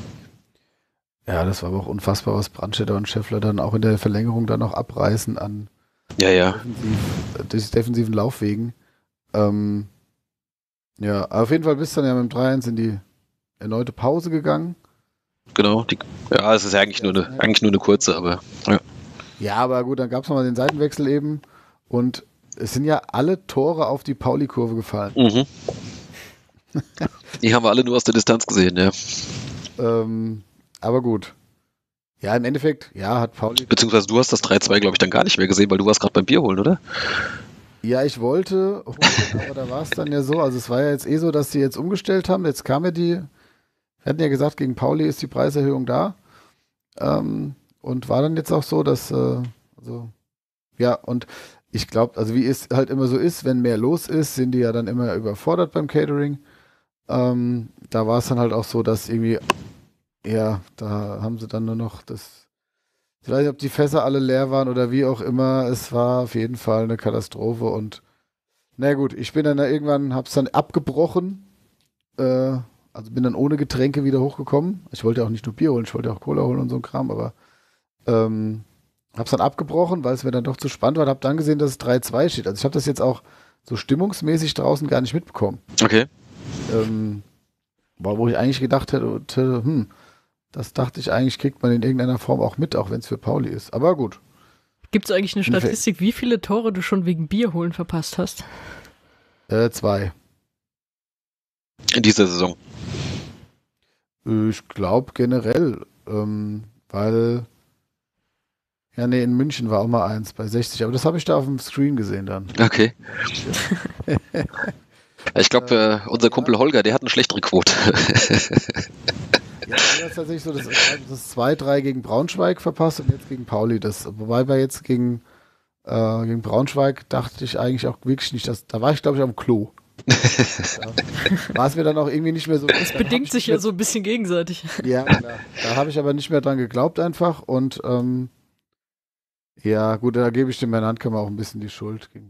Ja, das war aber auch unfassbar, was Brandstätter und Scheffler dann auch in der Verlängerung dann noch abreißen an ja, ja. Defensiv, defensiven Laufwegen. Ähm, ja, auf jeden Fall bist du dann ja mit dem drei eins in die erneute Pause gegangen. Genau, die, ja, es ist ja eigentlich, ja, nur eine, eigentlich nur eine kurze, aber ja. Ja, aber gut, dann gab es nochmal den Seitenwechsel eben und es sind ja alle Tore auf die Pauli-Kurve gefallen. Mhm. Die haben wir alle nur aus der Distanz gesehen, ja. Ähm, aber gut. Ja, im Endeffekt, ja, hat Pauli... Beziehungsweise du hast das drei zwei, glaube ich, dann gar nicht mehr gesehen, weil du warst gerade beim Bier holen, oder? Ja, ich wollte holen, aber da war es dann ja so, also es war ja jetzt eh so, dass sie jetzt umgestellt haben, jetzt kam ja die, wir hatten ja gesagt, gegen Pauli ist die Preiserhöhung da, ähm, und war dann jetzt auch so, dass, äh, also, ja, und ich glaube, also wie es halt immer so ist, wenn mehr los ist, sind die ja dann immer überfordert beim Catering. Ähm, da war es dann halt auch so, dass irgendwie, ja, da haben sie dann nur noch das, ich weiß nicht, ob die Fässer alle leer waren oder wie auch immer, es war auf jeden Fall eine Katastrophe und na gut, ich bin dann da irgendwann, hab's dann abgebrochen, äh, also bin dann ohne Getränke wieder hochgekommen. Ich wollte ja auch nicht nur Bier holen, ich wollte auch Cola holen und so ein Kram, aber ähm, hab's dann abgebrochen, weil es mir dann doch zu spannend war und hab dann gesehen, dass es drei zwei steht. Also ich habe das jetzt auch so stimmungsmäßig draußen gar nicht mitbekommen. Okay. Ähm, wo ich eigentlich gedacht hätte, hm, das dachte ich eigentlich, kriegt man in irgendeiner Form auch mit, auch wenn es für Pauli ist. Aber gut. Gibt es eigentlich eine Statistik, wie viele Tore du schon wegen Bier holen verpasst hast? Äh, zwei. In dieser Saison? Ich glaube generell, ähm, weil ja, nee, in München war auch mal eins bei sechzig, aber das habe ich da auf dem Screen gesehen dann. Okay. Ich glaube, äh, unser Kumpel Holger, der hat eine schlechtere Quote. Ja, das ist tatsächlich so, das, das zwei drei gegen Braunschweig verpasst und jetzt gegen Pauli. Das, wobei wir jetzt gegen, äh, gegen Braunschweig dachte ich eigentlich auch wirklich nicht, dass, da war ich glaube ich am Klo. Da war es mir dann auch irgendwie nicht mehr so. Das bedingt sich ja so ein bisschen gegenseitig. Ja, klar. Da habe ich aber nicht mehr dran geglaubt einfach und ähm, ja, gut, da gebe ich dem Herrn Handkammer auch ein bisschen die Schuld gegen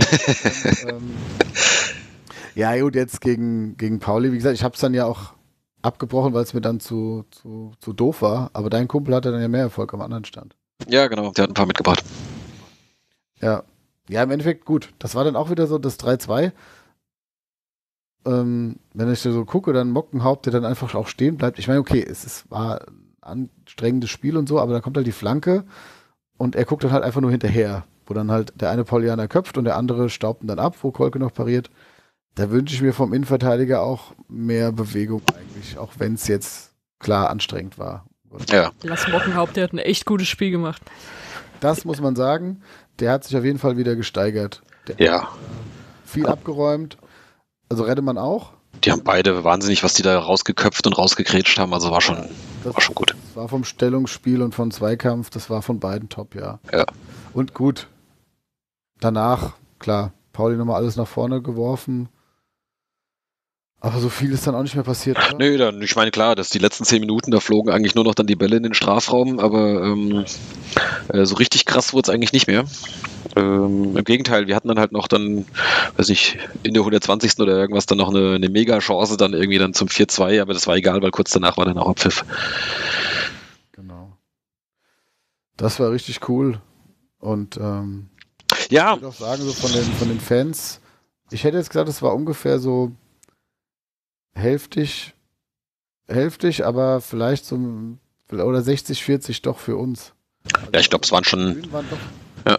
Braunschweig. und, ähm, ja, gut, jetzt gegen, gegen Pauli, wie gesagt, ich habe es dann ja auch abgebrochen, weil es mir dann zu, zu, zu doof war. Aber dein Kumpel hatte dann ja mehr Erfolg am anderen Stand. Ja, genau, der hat ein paar mitgebracht. Ja. Ja, im Endeffekt gut. Das war dann auch wieder so das drei zwei. Ähm, wenn ich so gucke, dann Mockenhaupt, der dann einfach auch stehen bleibt. Ich meine, okay, es ist, war ein anstrengendes Spiel und so, aber dann kommt halt die Flanke und er guckt dann halt einfach nur hinterher, wo dann halt der eine Paulianer köpft und der andere staubt ihn dann ab, wo Kolke noch pariert. Da wünsche ich mir vom Innenverteidiger auch mehr Bewegung eigentlich, auch wenn es jetzt klar anstrengend war. Ja. Lass Mockenhaupt, der hat ein echt gutes Spiel gemacht. Das muss man sagen. Der hat sich auf jeden Fall wieder gesteigert. Der Ja. hat viel abgeräumt. Also Reddemann auch. Die haben beide wahnsinnig, was die da rausgeköpft und rausgegrätscht haben. Also war schon, Das war schon gut. Das war vom Stellungsspiel und von Zweikampf, das war von beiden top, ja. Ja. Und gut. Danach, klar, Pauli nochmal alles nach vorne geworfen. Aber so viel ist dann auch nicht mehr passiert, oder? Nö, dann, ich meine, klar, dass die letzten zehn Minuten, da flogen eigentlich nur noch dann die Bälle in den Strafraum, aber ähm, äh, so richtig krass wurde es eigentlich nicht mehr. Ähm, Im Gegenteil, wir hatten dann halt noch dann, weiß nicht, in der hundertzwanzigsten oder irgendwas dann noch eine, eine Mega-Chance dann irgendwie dann zum vier zwei, aber das war egal, weil kurz danach war dann auch Abpfiff. Genau. Das war richtig cool. Und ähm, Ja, ich würde auch sagen, so von den, von den Fans, ich hätte jetzt gesagt, es war ungefähr so hälftig, hälftig, aber vielleicht so, oder sechzig vierzig doch für uns. Also ja, ich glaube, es waren schon, waren doch, ja.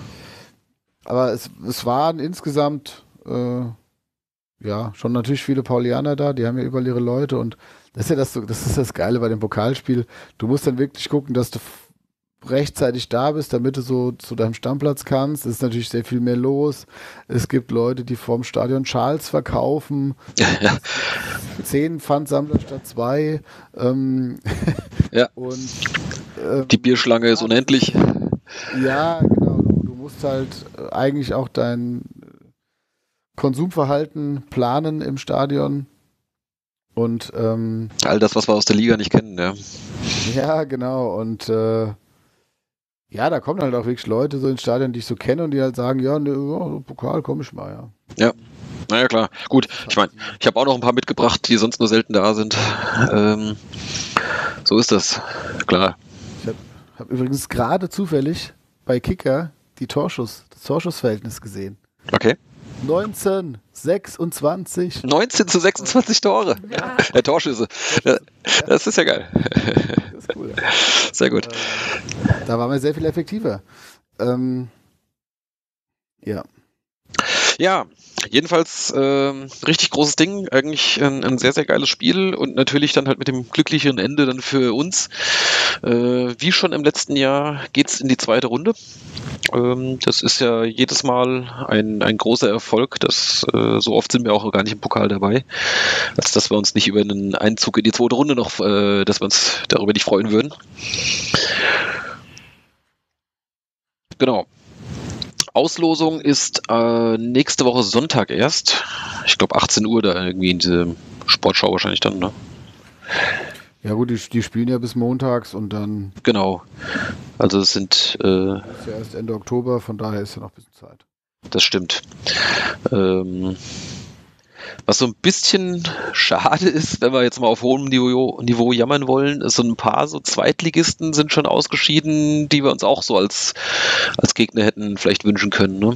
aber es, es waren insgesamt äh, ja schon natürlich viele Paulianer da, die haben ja überall ihre Leute und das ist ja das, das ist das Geile bei dem Pokalspiel. Du musst dann wirklich gucken, dass du rechtzeitig da bist, damit du so zu deinem Stammplatz kannst. Es ist natürlich sehr viel mehr los. Es gibt Leute, die vorm Stadion Schals verkaufen. Ja. Zehn Pfandsammler statt zwei. Ähm, Ja. Und ähm, Die Bierschlange ist unendlich. Ja, genau. Du, du musst halt eigentlich auch dein Konsumverhalten planen im Stadion. Und ähm, All das, was wir aus der Liga nicht kennen, ja. ja, genau. Und äh, ja, da kommen halt auch wirklich Leute so ins Stadion, die ich so kenne und die halt sagen, ja, ne, oh, Pokal komm ich mal, ja. Ja, naja, klar. Gut, ich meine, ich habe auch noch ein paar mitgebracht, die sonst nur selten da sind. Ähm, so ist das, klar. Ich habe hab übrigens gerade zufällig bei Kicker die Torschuss, das Torschussverhältnis gesehen. Okay. neunzehn, sechsundzwanzig. neunzehn zu sechsundzwanzig Tore. Ja. Äh, Torschüsse. Ja, das ist ja geil. Das ist cool. Ja. Sehr gut. Da waren wir sehr viel effektiver. Ähm, ja. Ja, jedenfalls ähm, richtig großes Ding, eigentlich ein, ein sehr, sehr geiles Spiel und natürlich dann halt mit dem glücklicheren Ende dann für uns. Äh, wie schon im letzten Jahr geht's in die zweite Runde. Ähm, das ist ja jedes Mal ein, ein großer Erfolg. Das, äh, so oft sind wir auch gar nicht im Pokal dabei, als dass wir uns nicht über einen Einzug in die zweite Runde noch, äh, dass wir uns darüber nicht freuen würden. Genau. Auslosung ist äh, nächste Woche Sonntag erst. Ich glaube achtzehn Uhr da irgendwie in diese Sportschau wahrscheinlich dann, ne? Ja gut, die, die spielen ja bis montags und dann Genau. Also es sind äh, ist ja erst Ende Oktober, von daher ist ja noch ein bisschen Zeit. das stimmt. Ähm, was so ein bisschen schade ist, wenn wir jetzt mal auf hohem Niveau, Niveau jammern wollen, ist so ein paar so Zweitligisten sind schon ausgeschieden, die wir uns auch so als, als Gegner hätten vielleicht wünschen können, ne?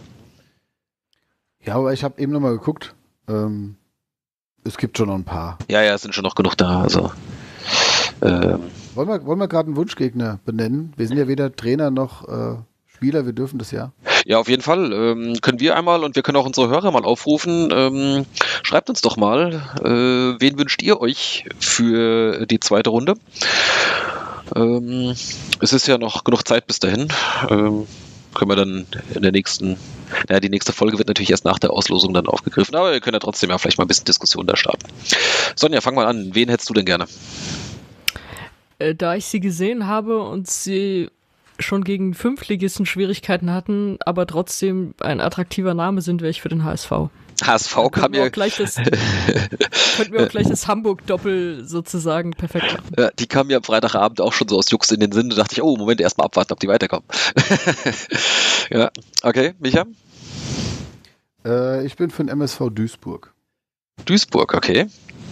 Ja, aber ich habe eben nochmal geguckt. Ähm, es gibt schon noch ein paar. Ja, ja, es sind schon noch genug da. Also ähm, Wollen wir, wollen wir gerade einen Wunschgegner benennen? Wir sind ja weder Trainer noch äh, Spieler, wir dürfen das ja. ja, auf jeden Fall. Ähm, können wir einmal und wir können auch unsere Hörer mal aufrufen. Ähm, schreibt uns doch mal, äh, wen wünscht ihr euch für die zweite Runde? Ähm, es ist ja noch genug Zeit bis dahin. Ähm, können wir dann in der nächsten, naja, die nächste Folge wird natürlich erst nach der Auslosung dann aufgegriffen, aber wir können ja trotzdem ja vielleicht mal ein bisschen Diskussion da starten. Sonja, fang mal an. Wen hättest du denn gerne? Äh, da ich sie gesehen habe und sie schon gegen Fünftligisten Schwierigkeiten hatten, aber trotzdem ein attraktiver Name sind, wäre ich für den H S V. H S V kam ja... Könnten wir auch gleich das Hamburg-Doppel sozusagen perfekt machen. Ja, die kam ja am Freitagabend auch schon so aus Jux in den Sinn. Da dachte ich, oh, Moment, erstmal abwarten, ob die weiterkommen. Ja, okay, Micha? Äh, ich bin für den M S V Duisburg. Duisburg, okay. Die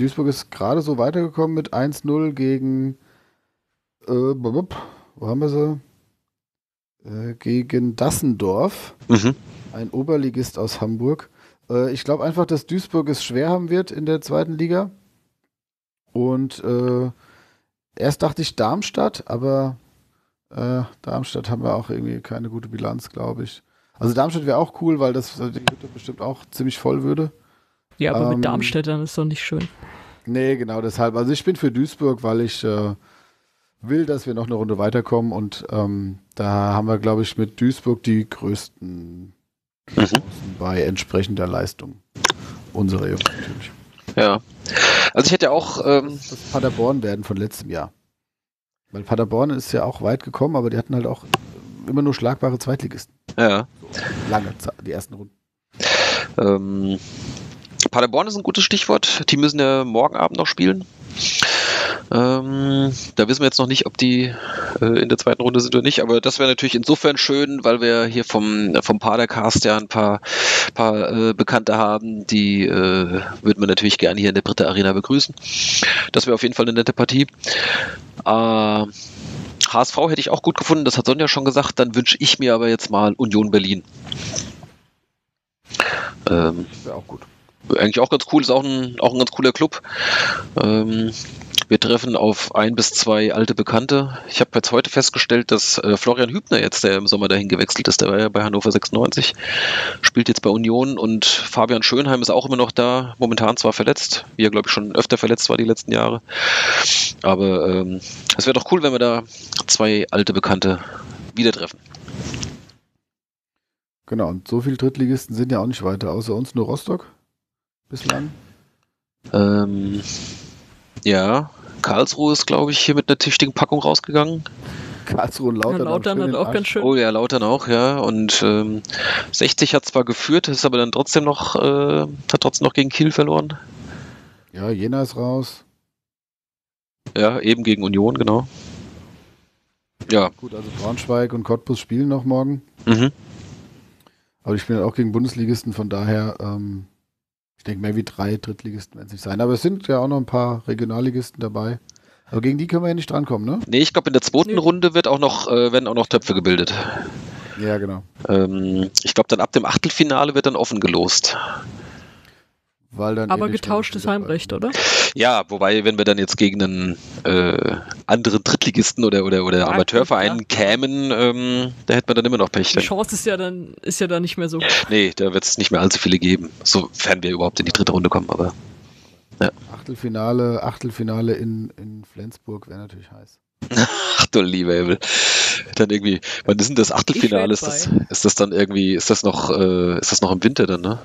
Duisburg ist gerade so weitergekommen mit eins null gegen, äh, wo haben wir sie? Äh, gegen Dassendorf, Mhm. ein Oberligist aus Hamburg. Äh, ich glaube einfach, dass Duisburg es schwer haben wird in der zweiten Liga. Und äh, erst dachte ich Darmstadt, aber äh, Darmstadt haben wir auch irgendwie keine gute Bilanz, glaube ich. Also Darmstadt wäre auch cool, weil das die Hütte bestimmt auch ziemlich voll würde. Ja, aber Ähm, mit Darmstädtern ist doch nicht schön. Nee, genau deshalb. Also ich bin für Duisburg, weil ich äh, will, dass wir noch eine Runde weiterkommen und ähm, da haben wir, glaube ich, mit Duisburg die größten Chancen Mhm. bei entsprechender Leistung. Unsere Jungs natürlich. Ja. Also ich hätte ja auch, ähm, Das, das Paderborn werden von letztem Jahr. Weil Paderborn ist ja auch weit gekommen, aber die hatten halt auch immer nur schlagbare Zweitligisten. ja, Lange Zeit, die ersten Runden. ähm, Paderborn ist ein gutes Stichwort. Die müssen ja morgen Abend noch spielen. Ähm, da wissen wir jetzt noch nicht, ob die äh, in der zweiten Runde sind oder nicht, aber das wäre natürlich insofern schön, weil wir hier vom, vom Padercast ja ein paar, paar äh, Bekannte haben, die äh, würden wir natürlich gerne hier in der Britta Arena begrüßen. Das wäre auf jeden Fall eine nette Partie. Äh, H S V hätte ich auch gut gefunden, das hat Sonja schon gesagt, dann wünsche ich mir aber jetzt mal Union Berlin. Ähm, Wäre auch gut. eigentlich auch ganz cool, ist auch ein, auch ein ganz cooler Club. Ähm, wir treffen auf ein bis zwei alte Bekannte. Ich habe jetzt heute festgestellt, dass äh, Florian Hübner jetzt, der im Sommer dahin gewechselt ist, der war ja bei Hannover sechsundneunzig, spielt jetzt bei Union und Fabian Schönheim ist auch immer noch da, momentan zwar verletzt, wie er glaube ich schon öfter verletzt war die letzten Jahre, aber ähm, es wäre doch cool, wenn wir da zwei alte Bekannte wieder treffen. Genau, und so viele Drittligisten sind ja auch nicht weiter, außer uns nur Rostock bislang. Ähm, ja, Karlsruhe ist, glaube ich, hier mit einer tüchtigen Packung rausgegangen. Karlsruhe und Lautern, Ja, Lautern haben schön hat den auch Arsch. ganz schön. Oh ja, Lautern auch, ja. Und ähm, sechzig hat zwar geführt, ist aber dann trotzdem noch, äh, hat trotzdem noch gegen Kiel verloren. Ja, Jena ist raus. Ja, eben gegen Union, genau. Ja. Gut, also Braunschweig und Cottbus spielen noch morgen. Mhm. Aber die spielen auch gegen Bundesligisten, von daher, ähm, ich denke, mehr wie drei Drittligisten werden es nicht sein. Aber es sind ja auch noch ein paar Regionalligisten dabei. Aber gegen die können wir ja nicht drankommen, ne? Nee, ich glaube, in der zweiten Nee. Runde wird auch noch, äh, werden auch noch Töpfe gebildet. Ja, genau. Ähm, ich glaube, dann ab dem Achtelfinale wird dann offen gelost. Weil dann Aber ähnlich getauschtes dabei Heimrecht, sind. oder? Ja, wobei, wenn wir dann jetzt gegen einen äh, anderen Drittligisten oder, oder, oder Ja, Amateurverein gut, kämen, ähm, da hätte man dann immer noch Pech. Die Chance ist ja dann, ist ja dann nicht mehr so. Nee, da wird es nicht mehr allzu viele geben, sofern wir überhaupt in die dritte Runde kommen, aber Achtelfinale, Achtelfinale in, in Flensburg wäre natürlich heiß. ach du lieber Himmel. Dann irgendwie, wann ist denn das Achtelfinale? Ich Ist das, werd ist das dann irgendwie, ist das noch, äh, ist das noch im Winter dann, ne?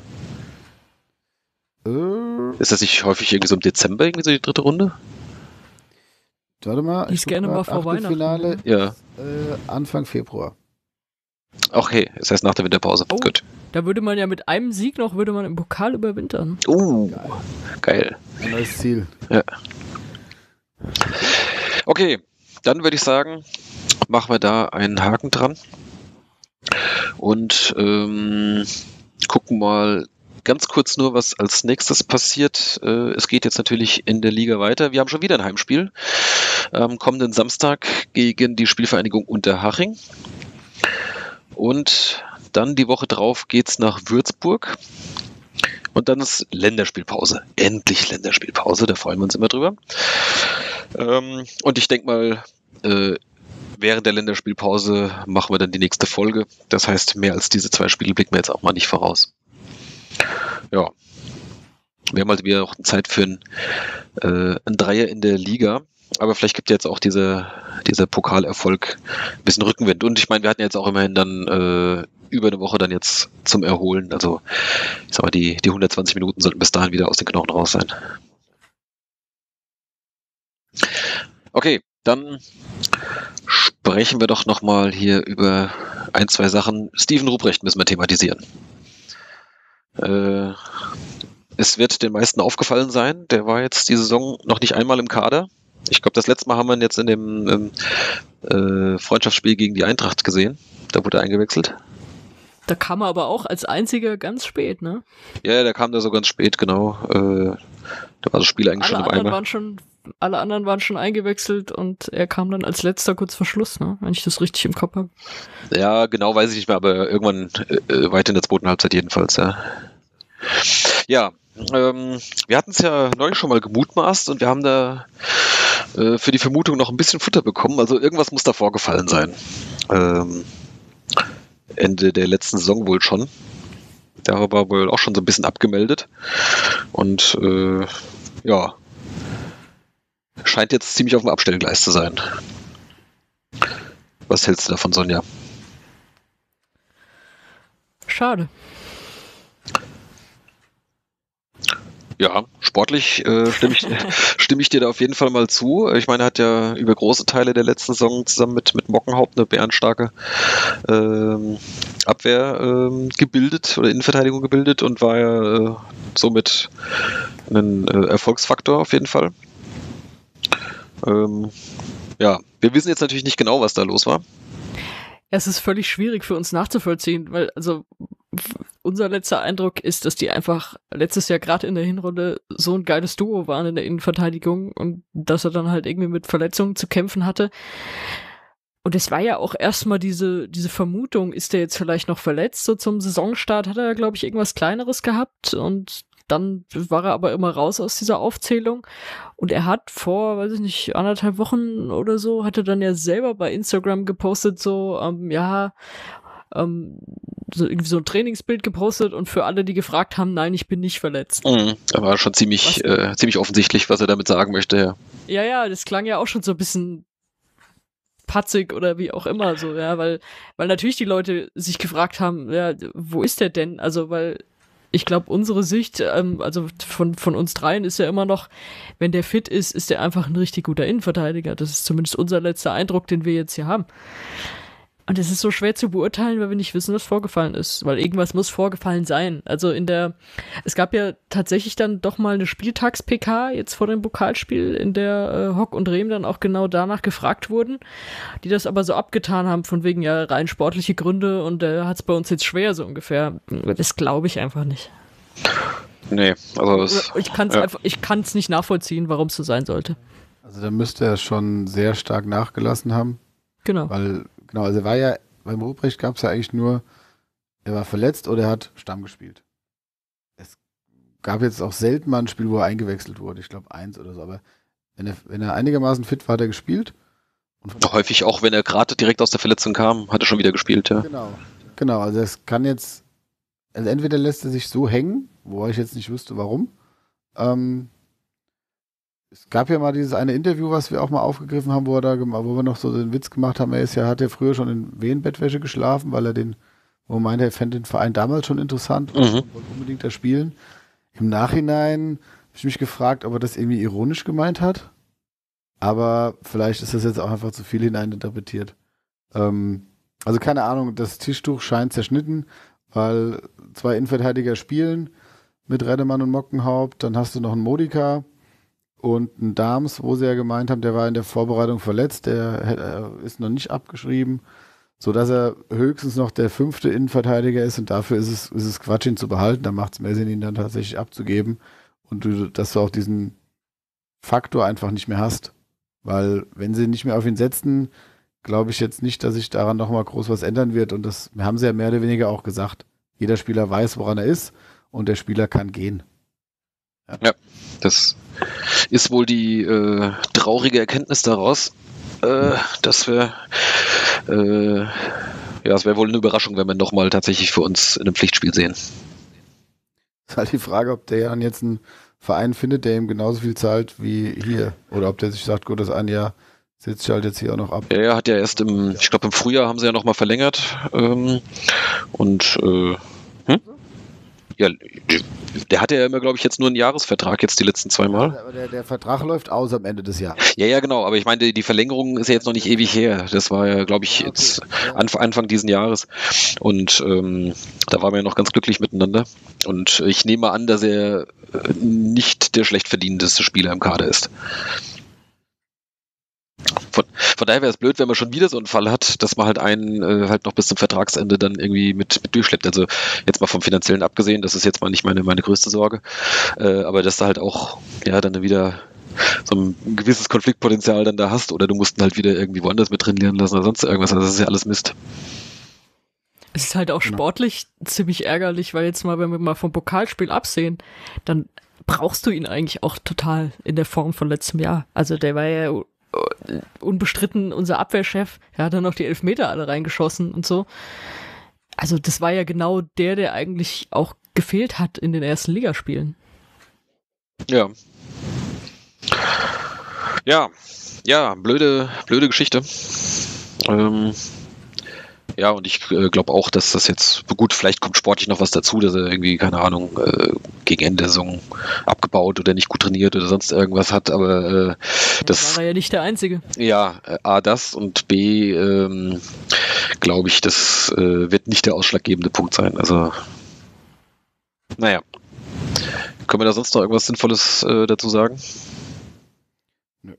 Äh, Ist das nicht häufig irgendwie so im Dezember irgendwie so die dritte Runde? warte mal. Die ich ist guck gerne grad, mal vor Achtelfinale Weihnachten. Ja. ist, äh, Anfang Februar. Okay, das heißt nach der Winterpause. Oh. Gut. Da würde man ja mit einem Sieg noch, würde man im Pokal überwintern. Uh, geil. Ein neues Ziel. Okay, dann würde ich sagen, machen wir da einen Haken dran und ähm, gucken mal ganz kurz nur, was als nächstes passiert. Äh, es geht jetzt natürlich in der Liga weiter. Wir haben schon wieder ein Heimspiel am kommenden Samstag gegen die Spielvereinigung Unterhaching. Und dann die Woche drauf geht's nach Würzburg. Und dann ist Länderspielpause. Endlich Länderspielpause, da freuen wir uns immer drüber. Ähm, und ich denke mal, äh, während der Länderspielpause machen wir dann die nächste Folge. Das heißt, mehr als diese zwei Spiele blicken wir jetzt auch mal nicht voraus. Ja. Wir haben halt wieder auch Zeit für ein, äh, ein Dreier in der Liga. Aber vielleicht gibt ja jetzt auch dieser, dieser Pokalerfolg ein bisschen Rückenwind. Und ich meine, wir hatten jetzt auch immerhin dann äh, über eine Woche dann jetzt zum Erholen. Also ich sag mal, die, die hundertzwanzig Minuten sollten bis dahin wieder aus den Knochen raus sein. Okay, dann sprechen wir doch nochmal hier über ein, zwei Sachen. Steven Ruprecht müssen wir thematisieren. Äh, es wird den meisten aufgefallen sein, der war jetzt die Saison noch nicht einmal im Kader. Ich glaube, das letzte Mal haben wir ihn jetzt in dem ähm, äh, Freundschaftsspiel gegen die Eintracht gesehen. Da wurde er eingewechselt. Da kam er aber auch als einziger ganz spät, ne? Ja, der kam da so ganz spät, genau. Äh, Da war das Spiel eigentlich alle schon im anderen Eimer. waren schon, alle anderen waren schon eingewechselt und er kam dann als letzter kurz vor Schluss, ne? Wenn ich das richtig im Kopf habe. Ja, genau weiß ich nicht mehr, aber irgendwann äh, weit in der zweiten Halbzeit jedenfalls, ja. Ja, ähm, wir hatten es ja neulich schon mal gemutmaßt und wir haben da äh, für die Vermutung noch ein bisschen Futter bekommen. Also irgendwas muss da vorgefallen sein. Ähm, Ende der letzten Saison wohl schon. Da war wohl auch schon so ein bisschen abgemeldet. Und äh, ja, scheint jetzt ziemlich auf dem Abstellgleis zu sein. Was hältst du davon, Sonja? Schade. Ja, sportlich äh, stimme ich, stimme ich dir da auf jeden Fall mal zu. Ich meine, er hat ja über große Teile der letzten Saison zusammen mit, mit Mockenhaupt eine bärenstarke ähm, Abwehr ähm, gebildet oder Innenverteidigung gebildet und war ja äh, somit ein äh, Erfolgsfaktor auf jeden Fall. Ähm, ja, wir wissen jetzt natürlich nicht genau, was da los war. Es ist völlig schwierig für uns nachzuvollziehen, weil also unser letzter Eindruck ist, dass die einfach letztes Jahr gerade in der Hinrunde so ein geiles Duo waren in der Innenverteidigung und dass er dann halt irgendwie mit Verletzungen zu kämpfen hatte. Und es war ja auch erstmal diese, diese Vermutung, ist der jetzt vielleicht noch verletzt? So zum Saisonstart hat er, glaube ich, irgendwas Kleineres gehabt und dann war er aber immer raus aus dieser Aufzählung. Und er hat vor, weiß ich nicht, anderthalb Wochen oder so, hat er dann ja selber bei Instagram gepostet, so, ähm, ja, ähm, so irgendwie so ein Trainingsbild gepostet und für alle, die gefragt haben, nein, ich bin nicht verletzt. Mhm, da war schon ziemlich, äh, ziemlich offensichtlich, was er damit sagen möchte. Ja. ja, ja, das klang ja auch schon so ein bisschen patzig oder wie auch immer so, ja, weil, weil natürlich die Leute sich gefragt haben, ja, wo ist der denn? Also, weil ich glaube, unsere Sicht, ähm, also von, von uns dreien ist ja immer noch, wenn der fit ist, ist der einfach ein richtig guter Innenverteidiger. Das ist zumindest unser letzter Eindruck, den wir jetzt hier haben. Und es ist so schwer zu beurteilen, weil wir nicht wissen, was vorgefallen ist. Weil irgendwas muss vorgefallen sein. Also in der, es gab ja tatsächlich dann doch mal eine Spieltags-P K jetzt vor dem Pokalspiel, in der äh, Hock und Rehm dann auch genau danach gefragt wurden, die das aber so abgetan haben, von wegen ja rein sportliche Gründe und er äh, hat es bei uns jetzt schwer, so ungefähr. Das glaube ich einfach nicht. Nee, also es, ich kann es ja. einfach, ich kann es nicht nachvollziehen, warum es so sein sollte. Also da müsste er schon sehr stark nachgelassen haben. Genau. Weil, genau, also er war ja, beim Ruprecht gab es ja eigentlich nur, er war verletzt oder er hat Stamm gespielt. Es gab jetzt auch selten mal ein Spiel, wo er eingewechselt wurde. Ich glaube eins oder so, aber wenn er, wenn er einigermaßen fit war, hat er gespielt. Und häufig auch, wenn er gerade direkt aus der Verletzung kam, hat er schon wieder gespielt, ja. Genau, genau, also es kann jetzt, also entweder lässt er sich so hängen, wo ich jetzt nicht wüsste, warum. Ähm, es gab ja mal dieses eine Interview, was wir auch mal aufgegriffen haben, wo, er da, wo wir noch so den Witz gemacht haben, er ist ja, hat ja früher schon in Wehenbettwäsche geschlafen, weil er den, wo er meinte, er fände den Verein damals schon interessant und Mhm. wollte unbedingt da spielen. Im Nachhinein habe ich mich gefragt, ob er das irgendwie ironisch gemeint hat. Aber vielleicht ist das jetzt auch einfach zu viel hineininterpretiert. Ähm, also keine Ahnung, das Tischtuch scheint zerschnitten, weil zwei Innenverteidiger spielen mit Redemann und Mockenhaupt. Dann hast du noch einen Modika und einen Dahms, wo sie ja gemeint haben, der war in der Vorbereitung verletzt, der äh, ist noch nicht abgeschrieben, sodass er höchstens noch der fünfte Innenverteidiger ist und dafür ist es, ist es Quatsch, ihn zu behalten. Da macht es mehr Sinn, ihn dann tatsächlich abzugeben und du, dass du auch diesen Faktor einfach nicht mehr hast. Weil wenn sie nicht mehr auf ihn setzen, glaube ich jetzt nicht, dass sich daran nochmal groß was ändern wird. Und das haben sie ja mehr oder weniger auch gesagt. Jeder Spieler weiß, woran er ist und der Spieler kann gehen. Ja, ja das ist wohl die äh, traurige Erkenntnis daraus, äh, dass wir äh, ja, es wäre wohl eine Überraschung, wenn wir nochmal tatsächlich für uns in einem Pflichtspiel sehen. Ist halt die Frage, ob der dann jetzt einen Verein findet, der ihm genauso viel zahlt wie hier. Oder ob der sich sagt, gut, das ein Jahr sitzt ich halt jetzt hier auch noch ab. Ja, er hat ja erst im, ich glaube im Frühjahr haben sie ja nochmal verlängert. Ähm, und äh, hm? ja, der hatte ja immer, glaube ich, jetzt nur einen Jahresvertrag, jetzt die letzten zwei Mal. Aber der, der Vertrag läuft aus am Ende des Jahres. Ja, ja, genau, aber ich meine, die, die Verlängerung ist ja jetzt noch nicht ewig her. Das war ja, glaube ich, Ja, okay. jetzt Ja. Anfang, Anfang diesen Jahres. Und ähm, da waren wir ja noch ganz glücklich miteinander. Und ich nehme an, dass er äh, nicht der schlecht verdienendste Spieler im Kader ist. Von, von daher wäre es blöd, wenn man schon wieder so einen Fall hat, dass man halt einen äh, halt noch bis zum Vertragsende dann irgendwie mit, mit durchschleppt. Also jetzt mal vom Finanziellen abgesehen, das ist jetzt mal nicht meine, meine größte Sorge, äh, aber dass du halt auch ja dann wieder so ein gewisses Konfliktpotenzial dann da hast oder du musst ihn halt wieder irgendwie woanders mit trainieren lassen oder sonst irgendwas. Also das ist ja alles Mist. Es ist halt auch Genau. sportlich ziemlich ärgerlich, weil jetzt mal, wenn wir mal vom Pokalspiel absehen, dann brauchst du ihn eigentlich auch total in der Form von letztem Jahr. Also der war ja unbestritten unser Abwehrchef. Er hat dann noch die Elfmeter alle reingeschossen und so. Also das war ja genau der, der eigentlich auch gefehlt hat in den ersten Ligaspielen. Ja. Ja, ja, blöde, blöde Geschichte. Ähm, ja, und ich äh, glaube auch, dass das jetzt, gut, vielleicht kommt sportlich noch was dazu, dass er irgendwie, keine Ahnung, äh, gegen Ende der Saison abgebaut oder nicht gut trainiert oder sonst irgendwas hat, aber äh, das war er ja nicht der Einzige. Ja, äh, A, das und B, ähm, glaube ich, das äh, wird nicht der ausschlaggebende Punkt sein. Also, naja. Können wir da sonst noch irgendwas Sinnvolles äh, dazu sagen? Nö.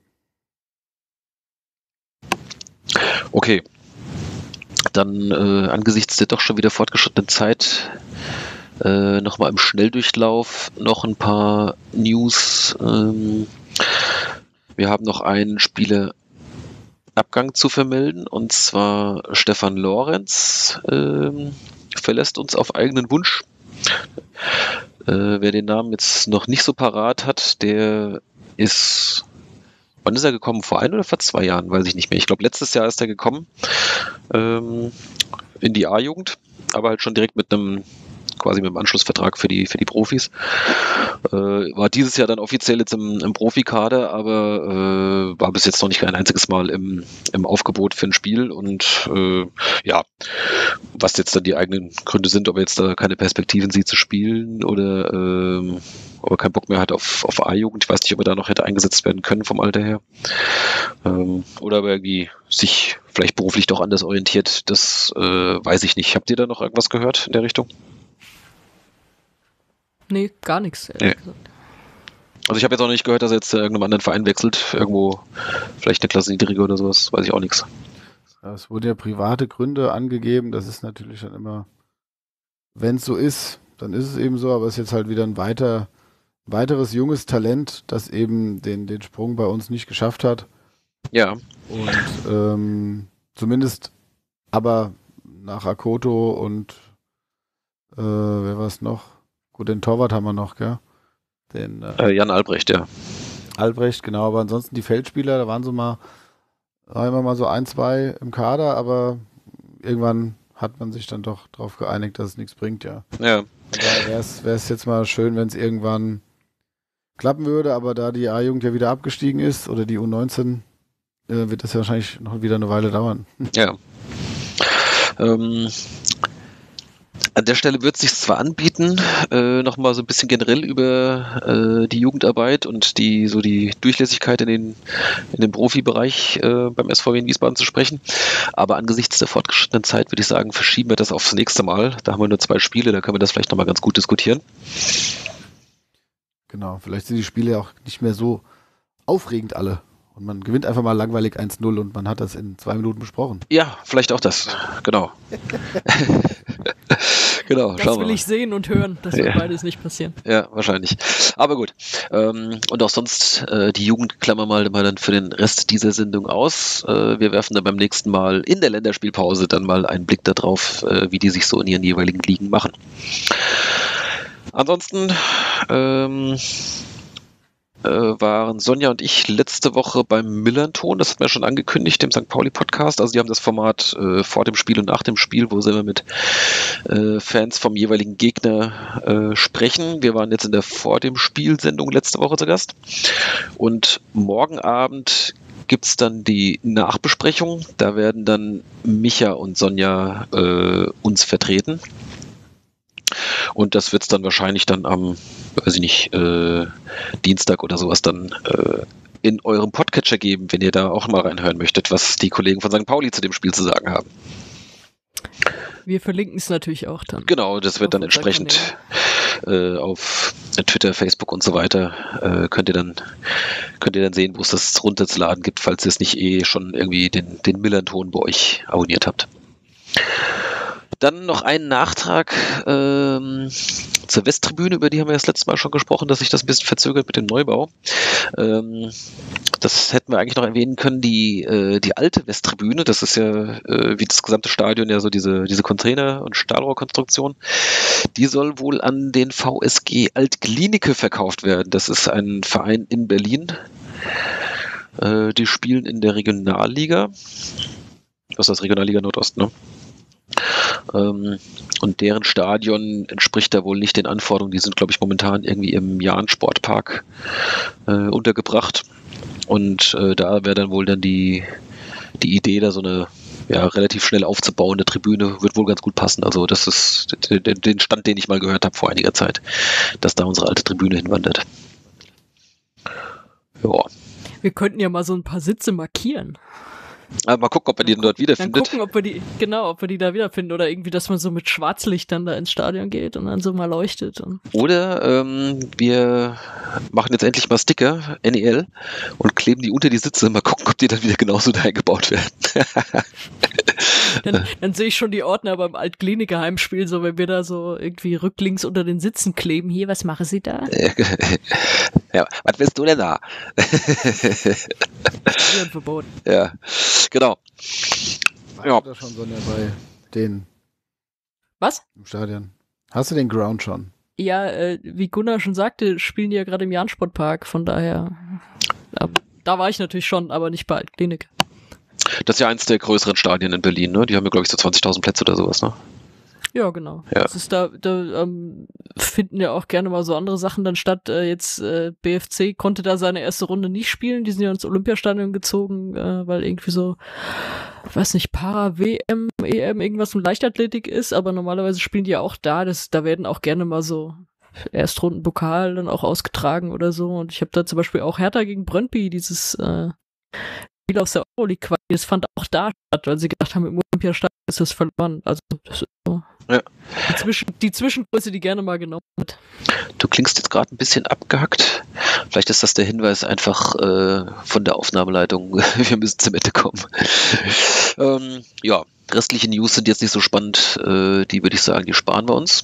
Okay. Dann äh, angesichts der doch schon wieder fortgeschrittenen Zeit äh, nochmal im Schnelldurchlauf noch ein paar News. Ähm, wir haben noch einen Spielerabgang zu vermelden, und zwar Stefan Lorenz ähm, verlässt uns auf eigenen Wunsch. Äh, wer den Namen jetzt noch nicht so parat hat, der ist, wann ist er gekommen? Vor ein oder vor zwei Jahren? Weiß ich nicht mehr. Ich glaube, letztes Jahr ist er gekommen ähm, in die A-Jugend, aber halt schon direkt mit einem quasi mit dem Anschlussvertrag für die für die Profis. Äh, war dieses Jahr dann offiziell jetzt im, im Profikader, aber äh, war bis jetzt noch nicht ein einziges Mal im, im Aufgebot für ein Spiel, und äh, ja, was jetzt dann die eigenen Gründe sind, ob er jetzt da keine Perspektiven sieht zu spielen oder äh, ob er keinen Bock mehr hat auf, auf A-Jugend. Ich weiß nicht, ob er da noch hätte eingesetzt werden können vom Alter her. Ähm, oder ob er irgendwie sich vielleicht beruflich doch anders orientiert, das äh, weiß ich nicht. Habt ihr da noch irgendwas gehört in der Richtung? Nee, gar nichts. Nee. Also ich habe jetzt auch nicht gehört, dass er jetzt äh, irgendeinem anderen Verein wechselt. Irgendwo vielleicht eine Klasse niedriger oder sowas. Weiß ich auch nichts. Ja, es wurden ja private Gründe angegeben. Das ist natürlich dann immer, wenn es so ist, dann ist es eben so. Aber es ist jetzt halt wieder ein weiter, weiteres junges Talent, das eben den, den Sprung bei uns nicht geschafft hat. Ja. Und ähm, zumindest aber nach Akoto und äh, wer war es noch? Gut, den Torwart haben wir noch, gell? Den äh, Äh, Jan Albrecht, ja. Albrecht, genau, aber ansonsten die Feldspieler, da waren so mal, war immer mal so ein, zwei im Kader, aber irgendwann hat man sich dann doch darauf geeinigt, dass es nichts bringt, ja. Ja. Da wäre es jetzt mal schön, wenn es irgendwann klappen würde, aber da die A-Jugend ja wieder abgestiegen ist oder die U neunzehn, äh, wird das ja wahrscheinlich noch wieder eine Weile dauern. Ja. Ähm, an der Stelle wird es sich zwar anbieten, äh, nochmal so ein bisschen generell über äh, die Jugendarbeit und die so die Durchlässigkeit in den, in den Profibereich äh, beim S V W in Wiesbaden zu sprechen, aber angesichts der fortgeschrittenen Zeit würde ich sagen, verschieben wir das aufs nächste Mal. Da haben wir nur zwei Spiele, da können wir das vielleicht nochmal ganz gut diskutieren. Genau, vielleicht sind die Spiele auch nicht mehr so aufregend alle. Und man gewinnt einfach mal langweilig eins null und man hat das in zwei Minuten besprochen. Ja, vielleicht auch das. Genau. Genau, Das schauen wir will mal. ich sehen und hören. Das wird Ja. beides nicht passieren. Ja, wahrscheinlich. Aber gut. Ähm, und auch sonst, äh, die Jugend klammern wir mal dann für den Rest dieser Sendung aus. Äh, wir werfen dann beim nächsten Mal in der Länderspielpause dann mal einen Blick darauf, äh, wie die sich so in ihren jeweiligen Ligen machen. Ansonsten ähm, äh, waren Sonja und ich letzte Woche beim Millernton, das hatten wir schon angekündigt, dem Sankt Pauli Podcast. Also die haben das Format äh, vor dem Spiel und nach dem Spiel, wo sie immer mit äh, Fans vom jeweiligen Gegner äh, sprechen. Wir waren jetzt in der vor dem Spiel-Sendung letzte Woche zu Gast. Und morgen Abend gibt es dann die Nachbesprechung. Da werden dann Micha und Sonja äh, uns vertreten. Und das wird es dann wahrscheinlich dann am, weiß ich nicht, äh, Dienstag oder sowas dann äh, in eurem Podcatcher geben, wenn ihr da auch mal reinhören möchtet, was die Kollegen von Sankt Pauli zu dem Spiel zu sagen haben. Wir verlinken es natürlich auch dann. Genau, das wird Auf dann unseren entsprechend Kanälen. äh, auf Twitter, Facebook und so weiter äh, könnt ihr dann könnt ihr dann sehen, wo es das runterzuladen gibt, falls ihr es nicht eh schon irgendwie den, den Millanton bei euch abonniert habt. Dann noch ein Nachtrag ähm, zur Westtribüne, über die haben wir das letzte Mal schon gesprochen, dass sich das ein bisschen verzögert mit dem Neubau. Ähm, das hätten wir eigentlich noch erwähnen können, die, äh, die alte Westtribüne, das ist ja äh, wie das gesamte Stadion ja so diese, diese Container- und Stahlrohrkonstruktion, die soll wohl an den V S G Alt-Glienicke verkauft werden. Das ist ein Verein in Berlin. Äh, die spielen in der Regionalliga. Was ist das? Regionalliga Nordost, ne? Ähm, und deren Stadion entspricht da wohl nicht den Anforderungen. Die sind, glaube ich, momentan irgendwie im Jahn-Sportpark äh, untergebracht. Und äh, da wäre dann wohl dann die, die Idee, da so eine ja, relativ schnell aufzubauende Tribüne, wird wohl ganz gut passen. Also das ist den Stand, den ich mal gehört habe vor einiger Zeit, dass da unsere alte Tribüne hinwandert. Ja. Wir könnten ja mal so ein paar Sitze markieren. Aber mal gucken, ob man die dort wiederfindet. Dann gucken, ob wir die, genau, ob wir die da wiederfinden oder irgendwie, dass man so mit Schwarzlicht dann da ins Stadion geht und dann so mal leuchtet. Und oder ähm, wir machen jetzt endlich mal Sticker, N E L, und kleben die unter die Sitze. Mal gucken, ob die dann wieder genauso da eingebaut werden. dann, dann sehe ich schon die Ordner beim Alt-Kliniker Heimspiel, so wenn wir da so irgendwie rücklinks unter den Sitzen kleben. Hier, was machen Sie da? Ja, was willst du denn da? Verboten. Ja, genau. Warst Ja. du da schon, Sonja, bei den Was? im Stadion? Hast du den Ground schon? Ja, äh, wie Gunnar schon sagte, spielen die ja gerade im Jahn-Sportpark, von daher, ja, da war ich natürlich schon, aber nicht bei Alt-Klinik. Das ist ja eins der größeren Stadien in Berlin, ne? Die haben ja, glaube ich, so zwanzigtausend Plätze oder sowas, ne? Ja, genau. Ja. Das ist da, da ähm, finden ja auch gerne mal so andere Sachen dann statt. Äh, jetzt äh, B F C konnte da seine erste Runde nicht spielen. Die sind ja ins Olympiastadion gezogen, äh, weil irgendwie so, weiß nicht, Para-W M, E M, irgendwas mit Leichtathletik ist. Aber normalerweise spielen die ja auch da. Das, da werden auch gerne mal so Erstrunden-Pokal dann auch ausgetragen oder so. Und ich habe da zum Beispiel auch Hertha gegen Brøndby, dieses äh, Spiel aus der Euroleague, das fand auch da statt, weil sie gedacht haben, im Olympiastadion ist das verloren. Also das ist so. Ja. Die, Zwischen, die Zwischengröße, die gerne mal genommen wird. Du klingst jetzt gerade ein bisschen abgehackt. Vielleicht ist das der Hinweis einfach äh, von der Aufnahmeleitung. Wir müssen zum Ende kommen. ähm, ja, restliche News sind jetzt nicht so spannend. Äh, die würde ich sagen, die sparen wir uns.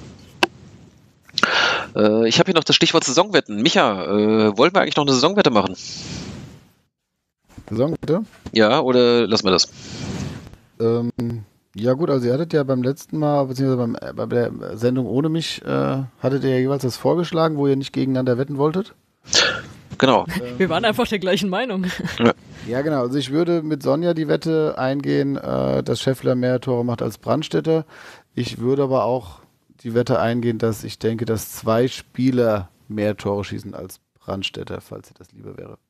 Äh, ich habe hier noch das Stichwort Saisonwetten. Micha, äh, wollen wir eigentlich noch eine Saisonwette machen? Saisonwette? Ja, oder lassen wir das? Ähm, ja gut, also ihr hattet ja beim letzten Mal, beziehungsweise beim, äh, bei der Sendung ohne mich, äh, hattet ihr ja jeweils das vorgeschlagen, wo ihr nicht gegeneinander wetten wolltet. Genau. Wir waren einfach der gleichen Meinung. Ja. Ja genau, also ich würde mit Sonja die Wette eingehen, äh, dass Scheffler mehr Tore macht als Brandstätter. Ich würde aber auch die Wette eingehen, dass ich denke, dass zwei Spieler mehr Tore schießen als Brandstätter, falls ihr das lieber wäre.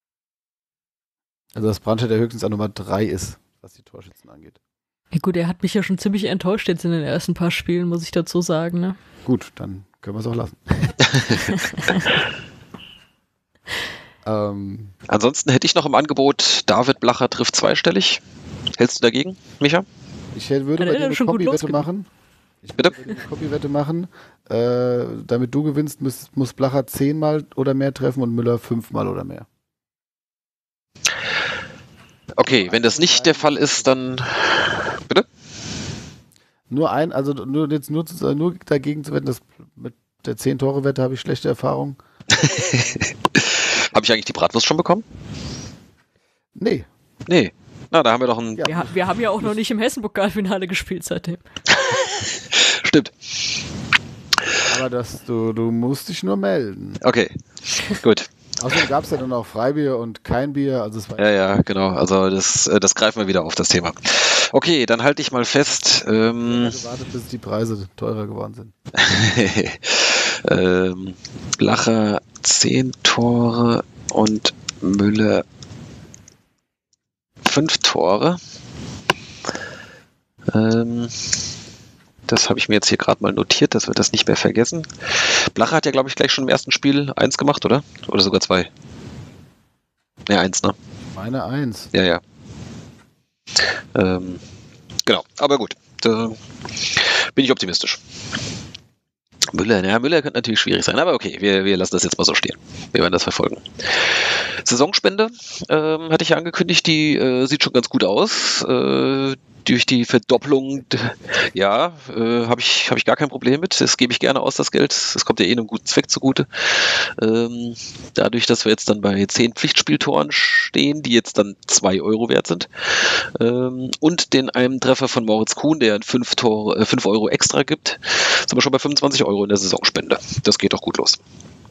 Also dass Brandstätter höchstens an Nummer drei ist, was die Torschützen angeht. Ja gut, er hat mich ja schon ziemlich enttäuscht jetzt in den ersten paar Spielen, muss ich dazu sagen, ne? Gut, dann können wir es auch lassen. ähm, Ansonsten hätte ich noch im Angebot, David Blacher trifft zweistellig. Hältst du dagegen, Micha? ich hätte- würde Ja, bei der dir eine ist schon gut Kombi-Wette losgegangen. machen. Ich Bitte? würde bei dir eine Kombi-Wette machen. Äh, damit du gewinnst, muss, muss Blacher zehnmal oder mehr treffen und Müller fünfmal oder mehr. Okay, wenn das nicht der Fall ist, dann... Bitte? Nur ein, also nur jetzt nur, zu, nur dagegen zu wetten, dass mit der zehn-Tore-Wette habe ich schlechte Erfahrungen. Habe ich eigentlich die Bratwurst schon bekommen? Nee. Nee. Na, da haben wir doch ein... Ja. Wir, ha- wir haben ja auch noch nicht im Hessen-Pokalfinale gespielt seitdem. Stimmt. Aber das, du, du musst dich nur melden. Okay, gut. Außerdem gab es ja dann auch Freibier und kein Bier, also es war Ja, ja, genau. Also das, äh, das greifen wir wieder auf, das Thema. Okay, dann halte ich mal fest. Ähm, gewartet, bis die Preise teurer geworden sind. ähm, Blacher zehn Tore und Müller fünf Tore. Ähm, das habe ich mir jetzt hier gerade mal notiert, dass wir das nicht mehr vergessen. Blacher hat ja, glaube ich, gleich schon im ersten Spiel eins gemacht, oder? Oder sogar zwei? Ja, eins, ne? Meine Eins. Ja, ja. Ähm, genau, aber gut. Da bin ich optimistisch. Müller, ja, Müller könnte natürlich schwierig sein, aber okay, wir, wir lassen das jetzt mal so stehen. Wir werden das verfolgen. Saisonspende ähm, hatte ich ja angekündigt, die äh, sieht schon ganz gut aus. Äh, durch die Verdopplung, ja, äh, habe ich, hab ich gar kein Problem mit. Das gebe ich gerne aus, das Geld. Das kommt ja eh einem guten Zweck zugute. Ähm, dadurch, dass wir jetzt dann bei zehn Pflichtspieltoren stehen, die jetzt dann zwei Euro wert sind. Ähm, und den einen Treffer von Moritz Kuhn, der fünf Euro extra gibt, sind wir schon bei fünfundzwanzig Euro in der Saisonspende. Das geht doch gut los.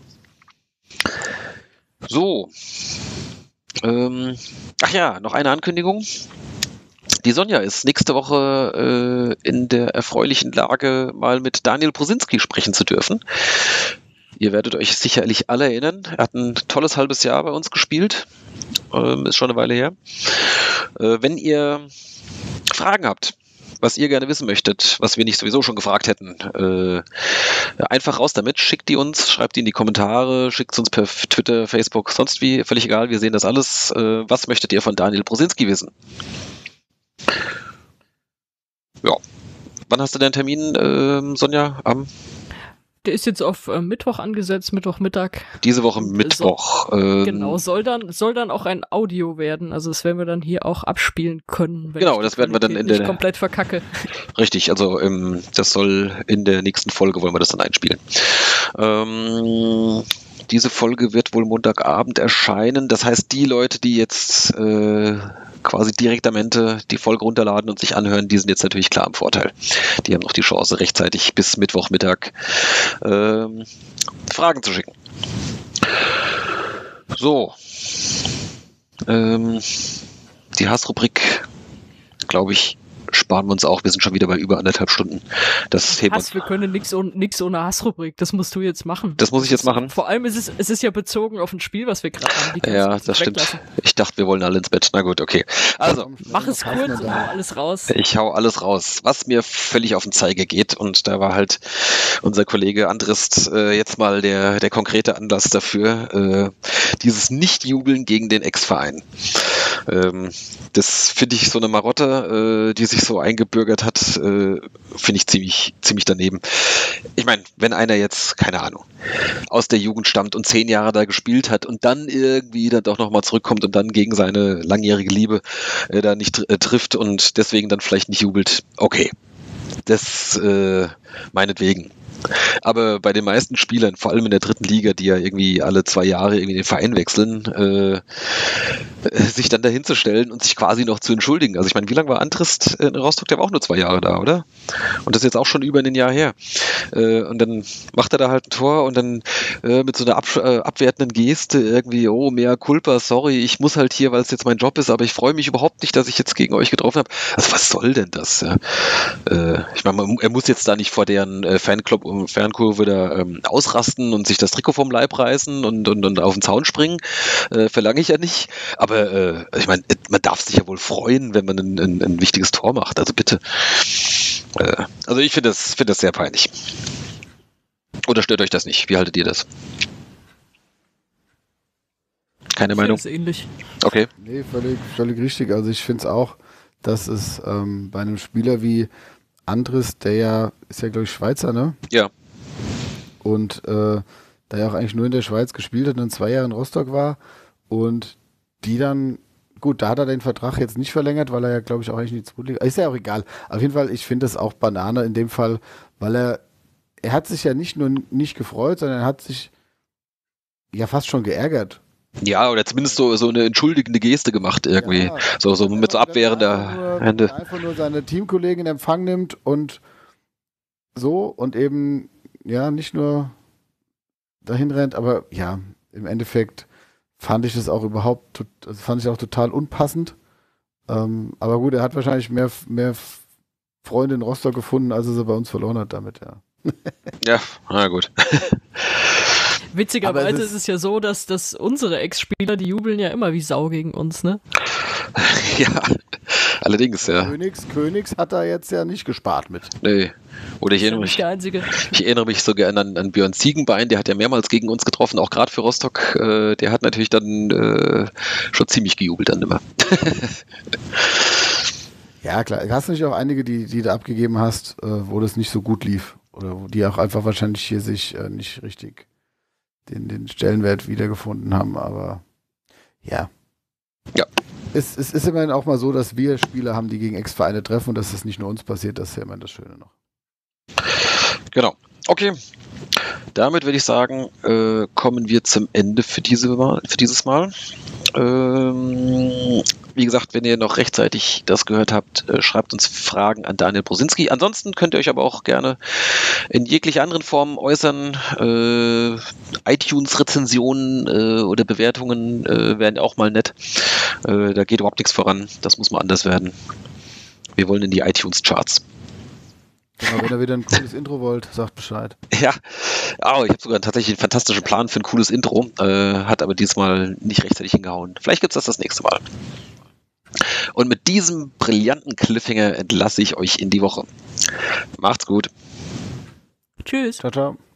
So. Ähm, ach ja, noch eine Ankündigung. Die Sonja ist nächste Woche äh, in der erfreulichen Lage, mal mit Daniel Brusinski sprechen zu dürfen. Ihr werdet euch sicherlich alle erinnern. Er hat ein tolles halbes Jahr bei uns gespielt. Ähm, ist schon eine Weile her. Äh, wenn ihr Fragen habt, was ihr gerne wissen möchtet, was wir nicht sowieso schon gefragt hätten, äh, einfach raus damit, schickt die uns, schreibt die in die Kommentare, schickt es uns per Twitter, Facebook, sonst wie, völlig egal, wir sehen das alles. Äh, was möchtet ihr von Daniel Brusinski wissen? Ja. Wann hast du deinen Termin, äh, Sonja? Am Der ist jetzt auf äh, Mittwoch angesetzt, Mittwochmittag. Diese Woche Mittwoch. So, ähm, genau, soll dann, soll dann auch ein Audio werden. Also das werden wir dann hier auch abspielen können. Wenn genau, ich das werden wir dann in nicht der... komplett verkacke. Richtig, also ähm, das soll in der nächsten Folge, wollen wir das dann einspielen. Ähm... Diese Folge wird wohl Montagabend erscheinen. Das heißt, die Leute, die jetzt äh, quasi direkt am Ende die Folge runterladen und sich anhören, die sind jetzt natürlich klar im Vorteil. Die haben noch die Chance, rechtzeitig bis Mittwochmittag ähm, Fragen zu schicken. So. Ähm, die Hassrubrik, glaube ich, sparen wir uns auch. Wir sind schon wieder bei über anderthalb Stunden. Das heben Hass, wir können nichts ohne, nix ohne Hassrubrik. Das musst du jetzt machen. Das muss ich jetzt machen. Vor allem ist es, es ist ja bezogen auf ein Spiel, was wir gerade haben. Die ja, das stimmt. Weglassen. Ich dachte, wir wollen alle ins Bett. Na gut, okay. Also, mach es kurz und hau alles raus. Ich hau alles raus, was mir völlig auf den Zeiger geht. Und da war halt unser Kollege Andrist äh, jetzt mal der, der konkrete Anlass dafür. Äh, dieses Nicht-Jubeln gegen den Ex-Verein. Ähm, das finde ich so eine Marotte, äh, die sich so eingebürgert hat, äh, finde ich ziemlich, ziemlich daneben. Ich meine, wenn einer jetzt, keine Ahnung, aus der Jugend stammt und zehn Jahre da gespielt hat und dann irgendwie dann doch nochmal zurückkommt und dann gegen seine langjährige Liebe äh, da nicht äh, trifft und deswegen dann vielleicht nicht jubelt, okay. Das äh, meinetwegen. Aber bei den meisten Spielern, vor allem in der dritten Liga, die ja irgendwie alle zwei Jahre irgendwie den Verein wechseln, äh, sich dann dahin zu stellen und sich quasi noch zu entschuldigen. Also ich meine, wie lange war Andrist in Rostock? Der war auch nur zwei Jahre da, oder? Und das ist jetzt auch schon über ein Jahr her. Äh, und dann macht er da halt ein Tor und dann äh, mit so einer ab, äh, abwertenden Geste irgendwie, oh, mea culpa, sorry, ich muss halt hier, weil es jetzt mein Job ist, aber ich freue mich überhaupt nicht, dass ich jetzt gegen euch getroffen habe. Also was soll denn das? Ja? Äh, ich meine, er muss jetzt da nicht vor deren äh, Fanclub und Fernkurve da ähm, ausrasten und sich das Trikot vom Leib reißen und, und, und auf den Zaun springen. Äh, verlange ich ja nicht. Aber äh, ich meine, man darf sich ja wohl freuen, wenn man ein, ein, ein wichtiges Tor macht. Also bitte. Äh, also ich finde das, find das sehr peinlich. Oder stört euch das nicht? Wie haltet ihr das? Keine ich Meinung? Das ist ähnlich. Okay. Nee, völlig, völlig richtig. Also ich finde es auch, dass es ähm, bei einem Spieler wie Andrist, der ja, ist ja glaube ich Schweizer, ne? Ja. Und äh, der ja auch eigentlich nur in der Schweiz gespielt hat und dann zwei Jahre in Rostock war und die dann, gut, da hat er den Vertrag jetzt nicht verlängert, weil er ja glaube ich auch eigentlich nicht Bundesliga, ist ja auch egal. Auf jeden Fall, ich finde das auch Banane in dem Fall, weil er, er hat sich ja nicht nur nicht gefreut, sondern er hat sich ja fast schon geärgert. Ja, oder zumindest so, so eine entschuldigende Geste gemacht irgendwie. Ja, so, so mit so abwehrender Hände. Einfach nur seine Teamkollegen in Empfang nimmt und so und eben, ja, nicht nur dahin rennt, aber ja, im Endeffekt fand ich das auch überhaupt, also fand ich auch total unpassend. Ähm, aber gut, er hat wahrscheinlich mehr, mehr Freunde in Rostock gefunden, als er sie bei uns verloren hat damit, ja. Ja, na gut. Witzigerweise ist, ist es ja so, dass, dass unsere Ex-Spieler, die jubeln ja immer wie Sau gegen uns, ne? Ja, allerdings, ja. Königs, Königs hat er jetzt ja nicht gespart mit. Nee. Oder ich erinnere, mich, der Einzige. ich erinnere mich so gerne an, an Björn Ziegenbein, der hat ja mehrmals gegen uns getroffen, auch gerade für Rostock. Äh, der hat natürlich dann äh, schon ziemlich gejubelt dann immer. Ja, klar. Hast du nicht auch einige, die, die du abgegeben hast, äh, wo das nicht so gut lief? oder wo die auch einfach wahrscheinlich hier sich äh, nicht richtig den, den Stellenwert wiedergefunden haben, aber ja. Ja. Es, es ist immerhin auch mal so, dass wir Spieler haben, die gegen Ex-Vereine treffen und dass es nicht nur uns passiert, das ist ja immer das Schöne noch. Genau. Okay. Damit würde ich sagen, äh, kommen wir zum Ende für, diese Mal, für dieses Mal. Ähm, wie gesagt, wenn ihr noch rechtzeitig das gehört habt, äh, schreibt uns Fragen an Daniel Brosinski. Ansonsten könnt ihr euch aber auch gerne in jegliche anderen Formen äußern. Äh, iTunes-Rezensionen äh, oder Bewertungen äh, wären auch mal nett. Äh, da geht überhaupt nichts voran. Das muss mal anders werden. Wir wollen in die iTunes-Charts. Genau, wenn ihr wieder ein cooles Intro wollt, sagt Bescheid. Ja, oh, ich habe sogar tatsächlich einen fantastischen Plan für ein cooles Intro, äh, hat aber diesmal nicht rechtzeitig hingehauen. Vielleicht gibt es das das nächste Mal. Und mit diesem brillanten Cliffhanger entlasse ich euch in die Woche. Macht's gut. Tschüss. Ciao, ciao.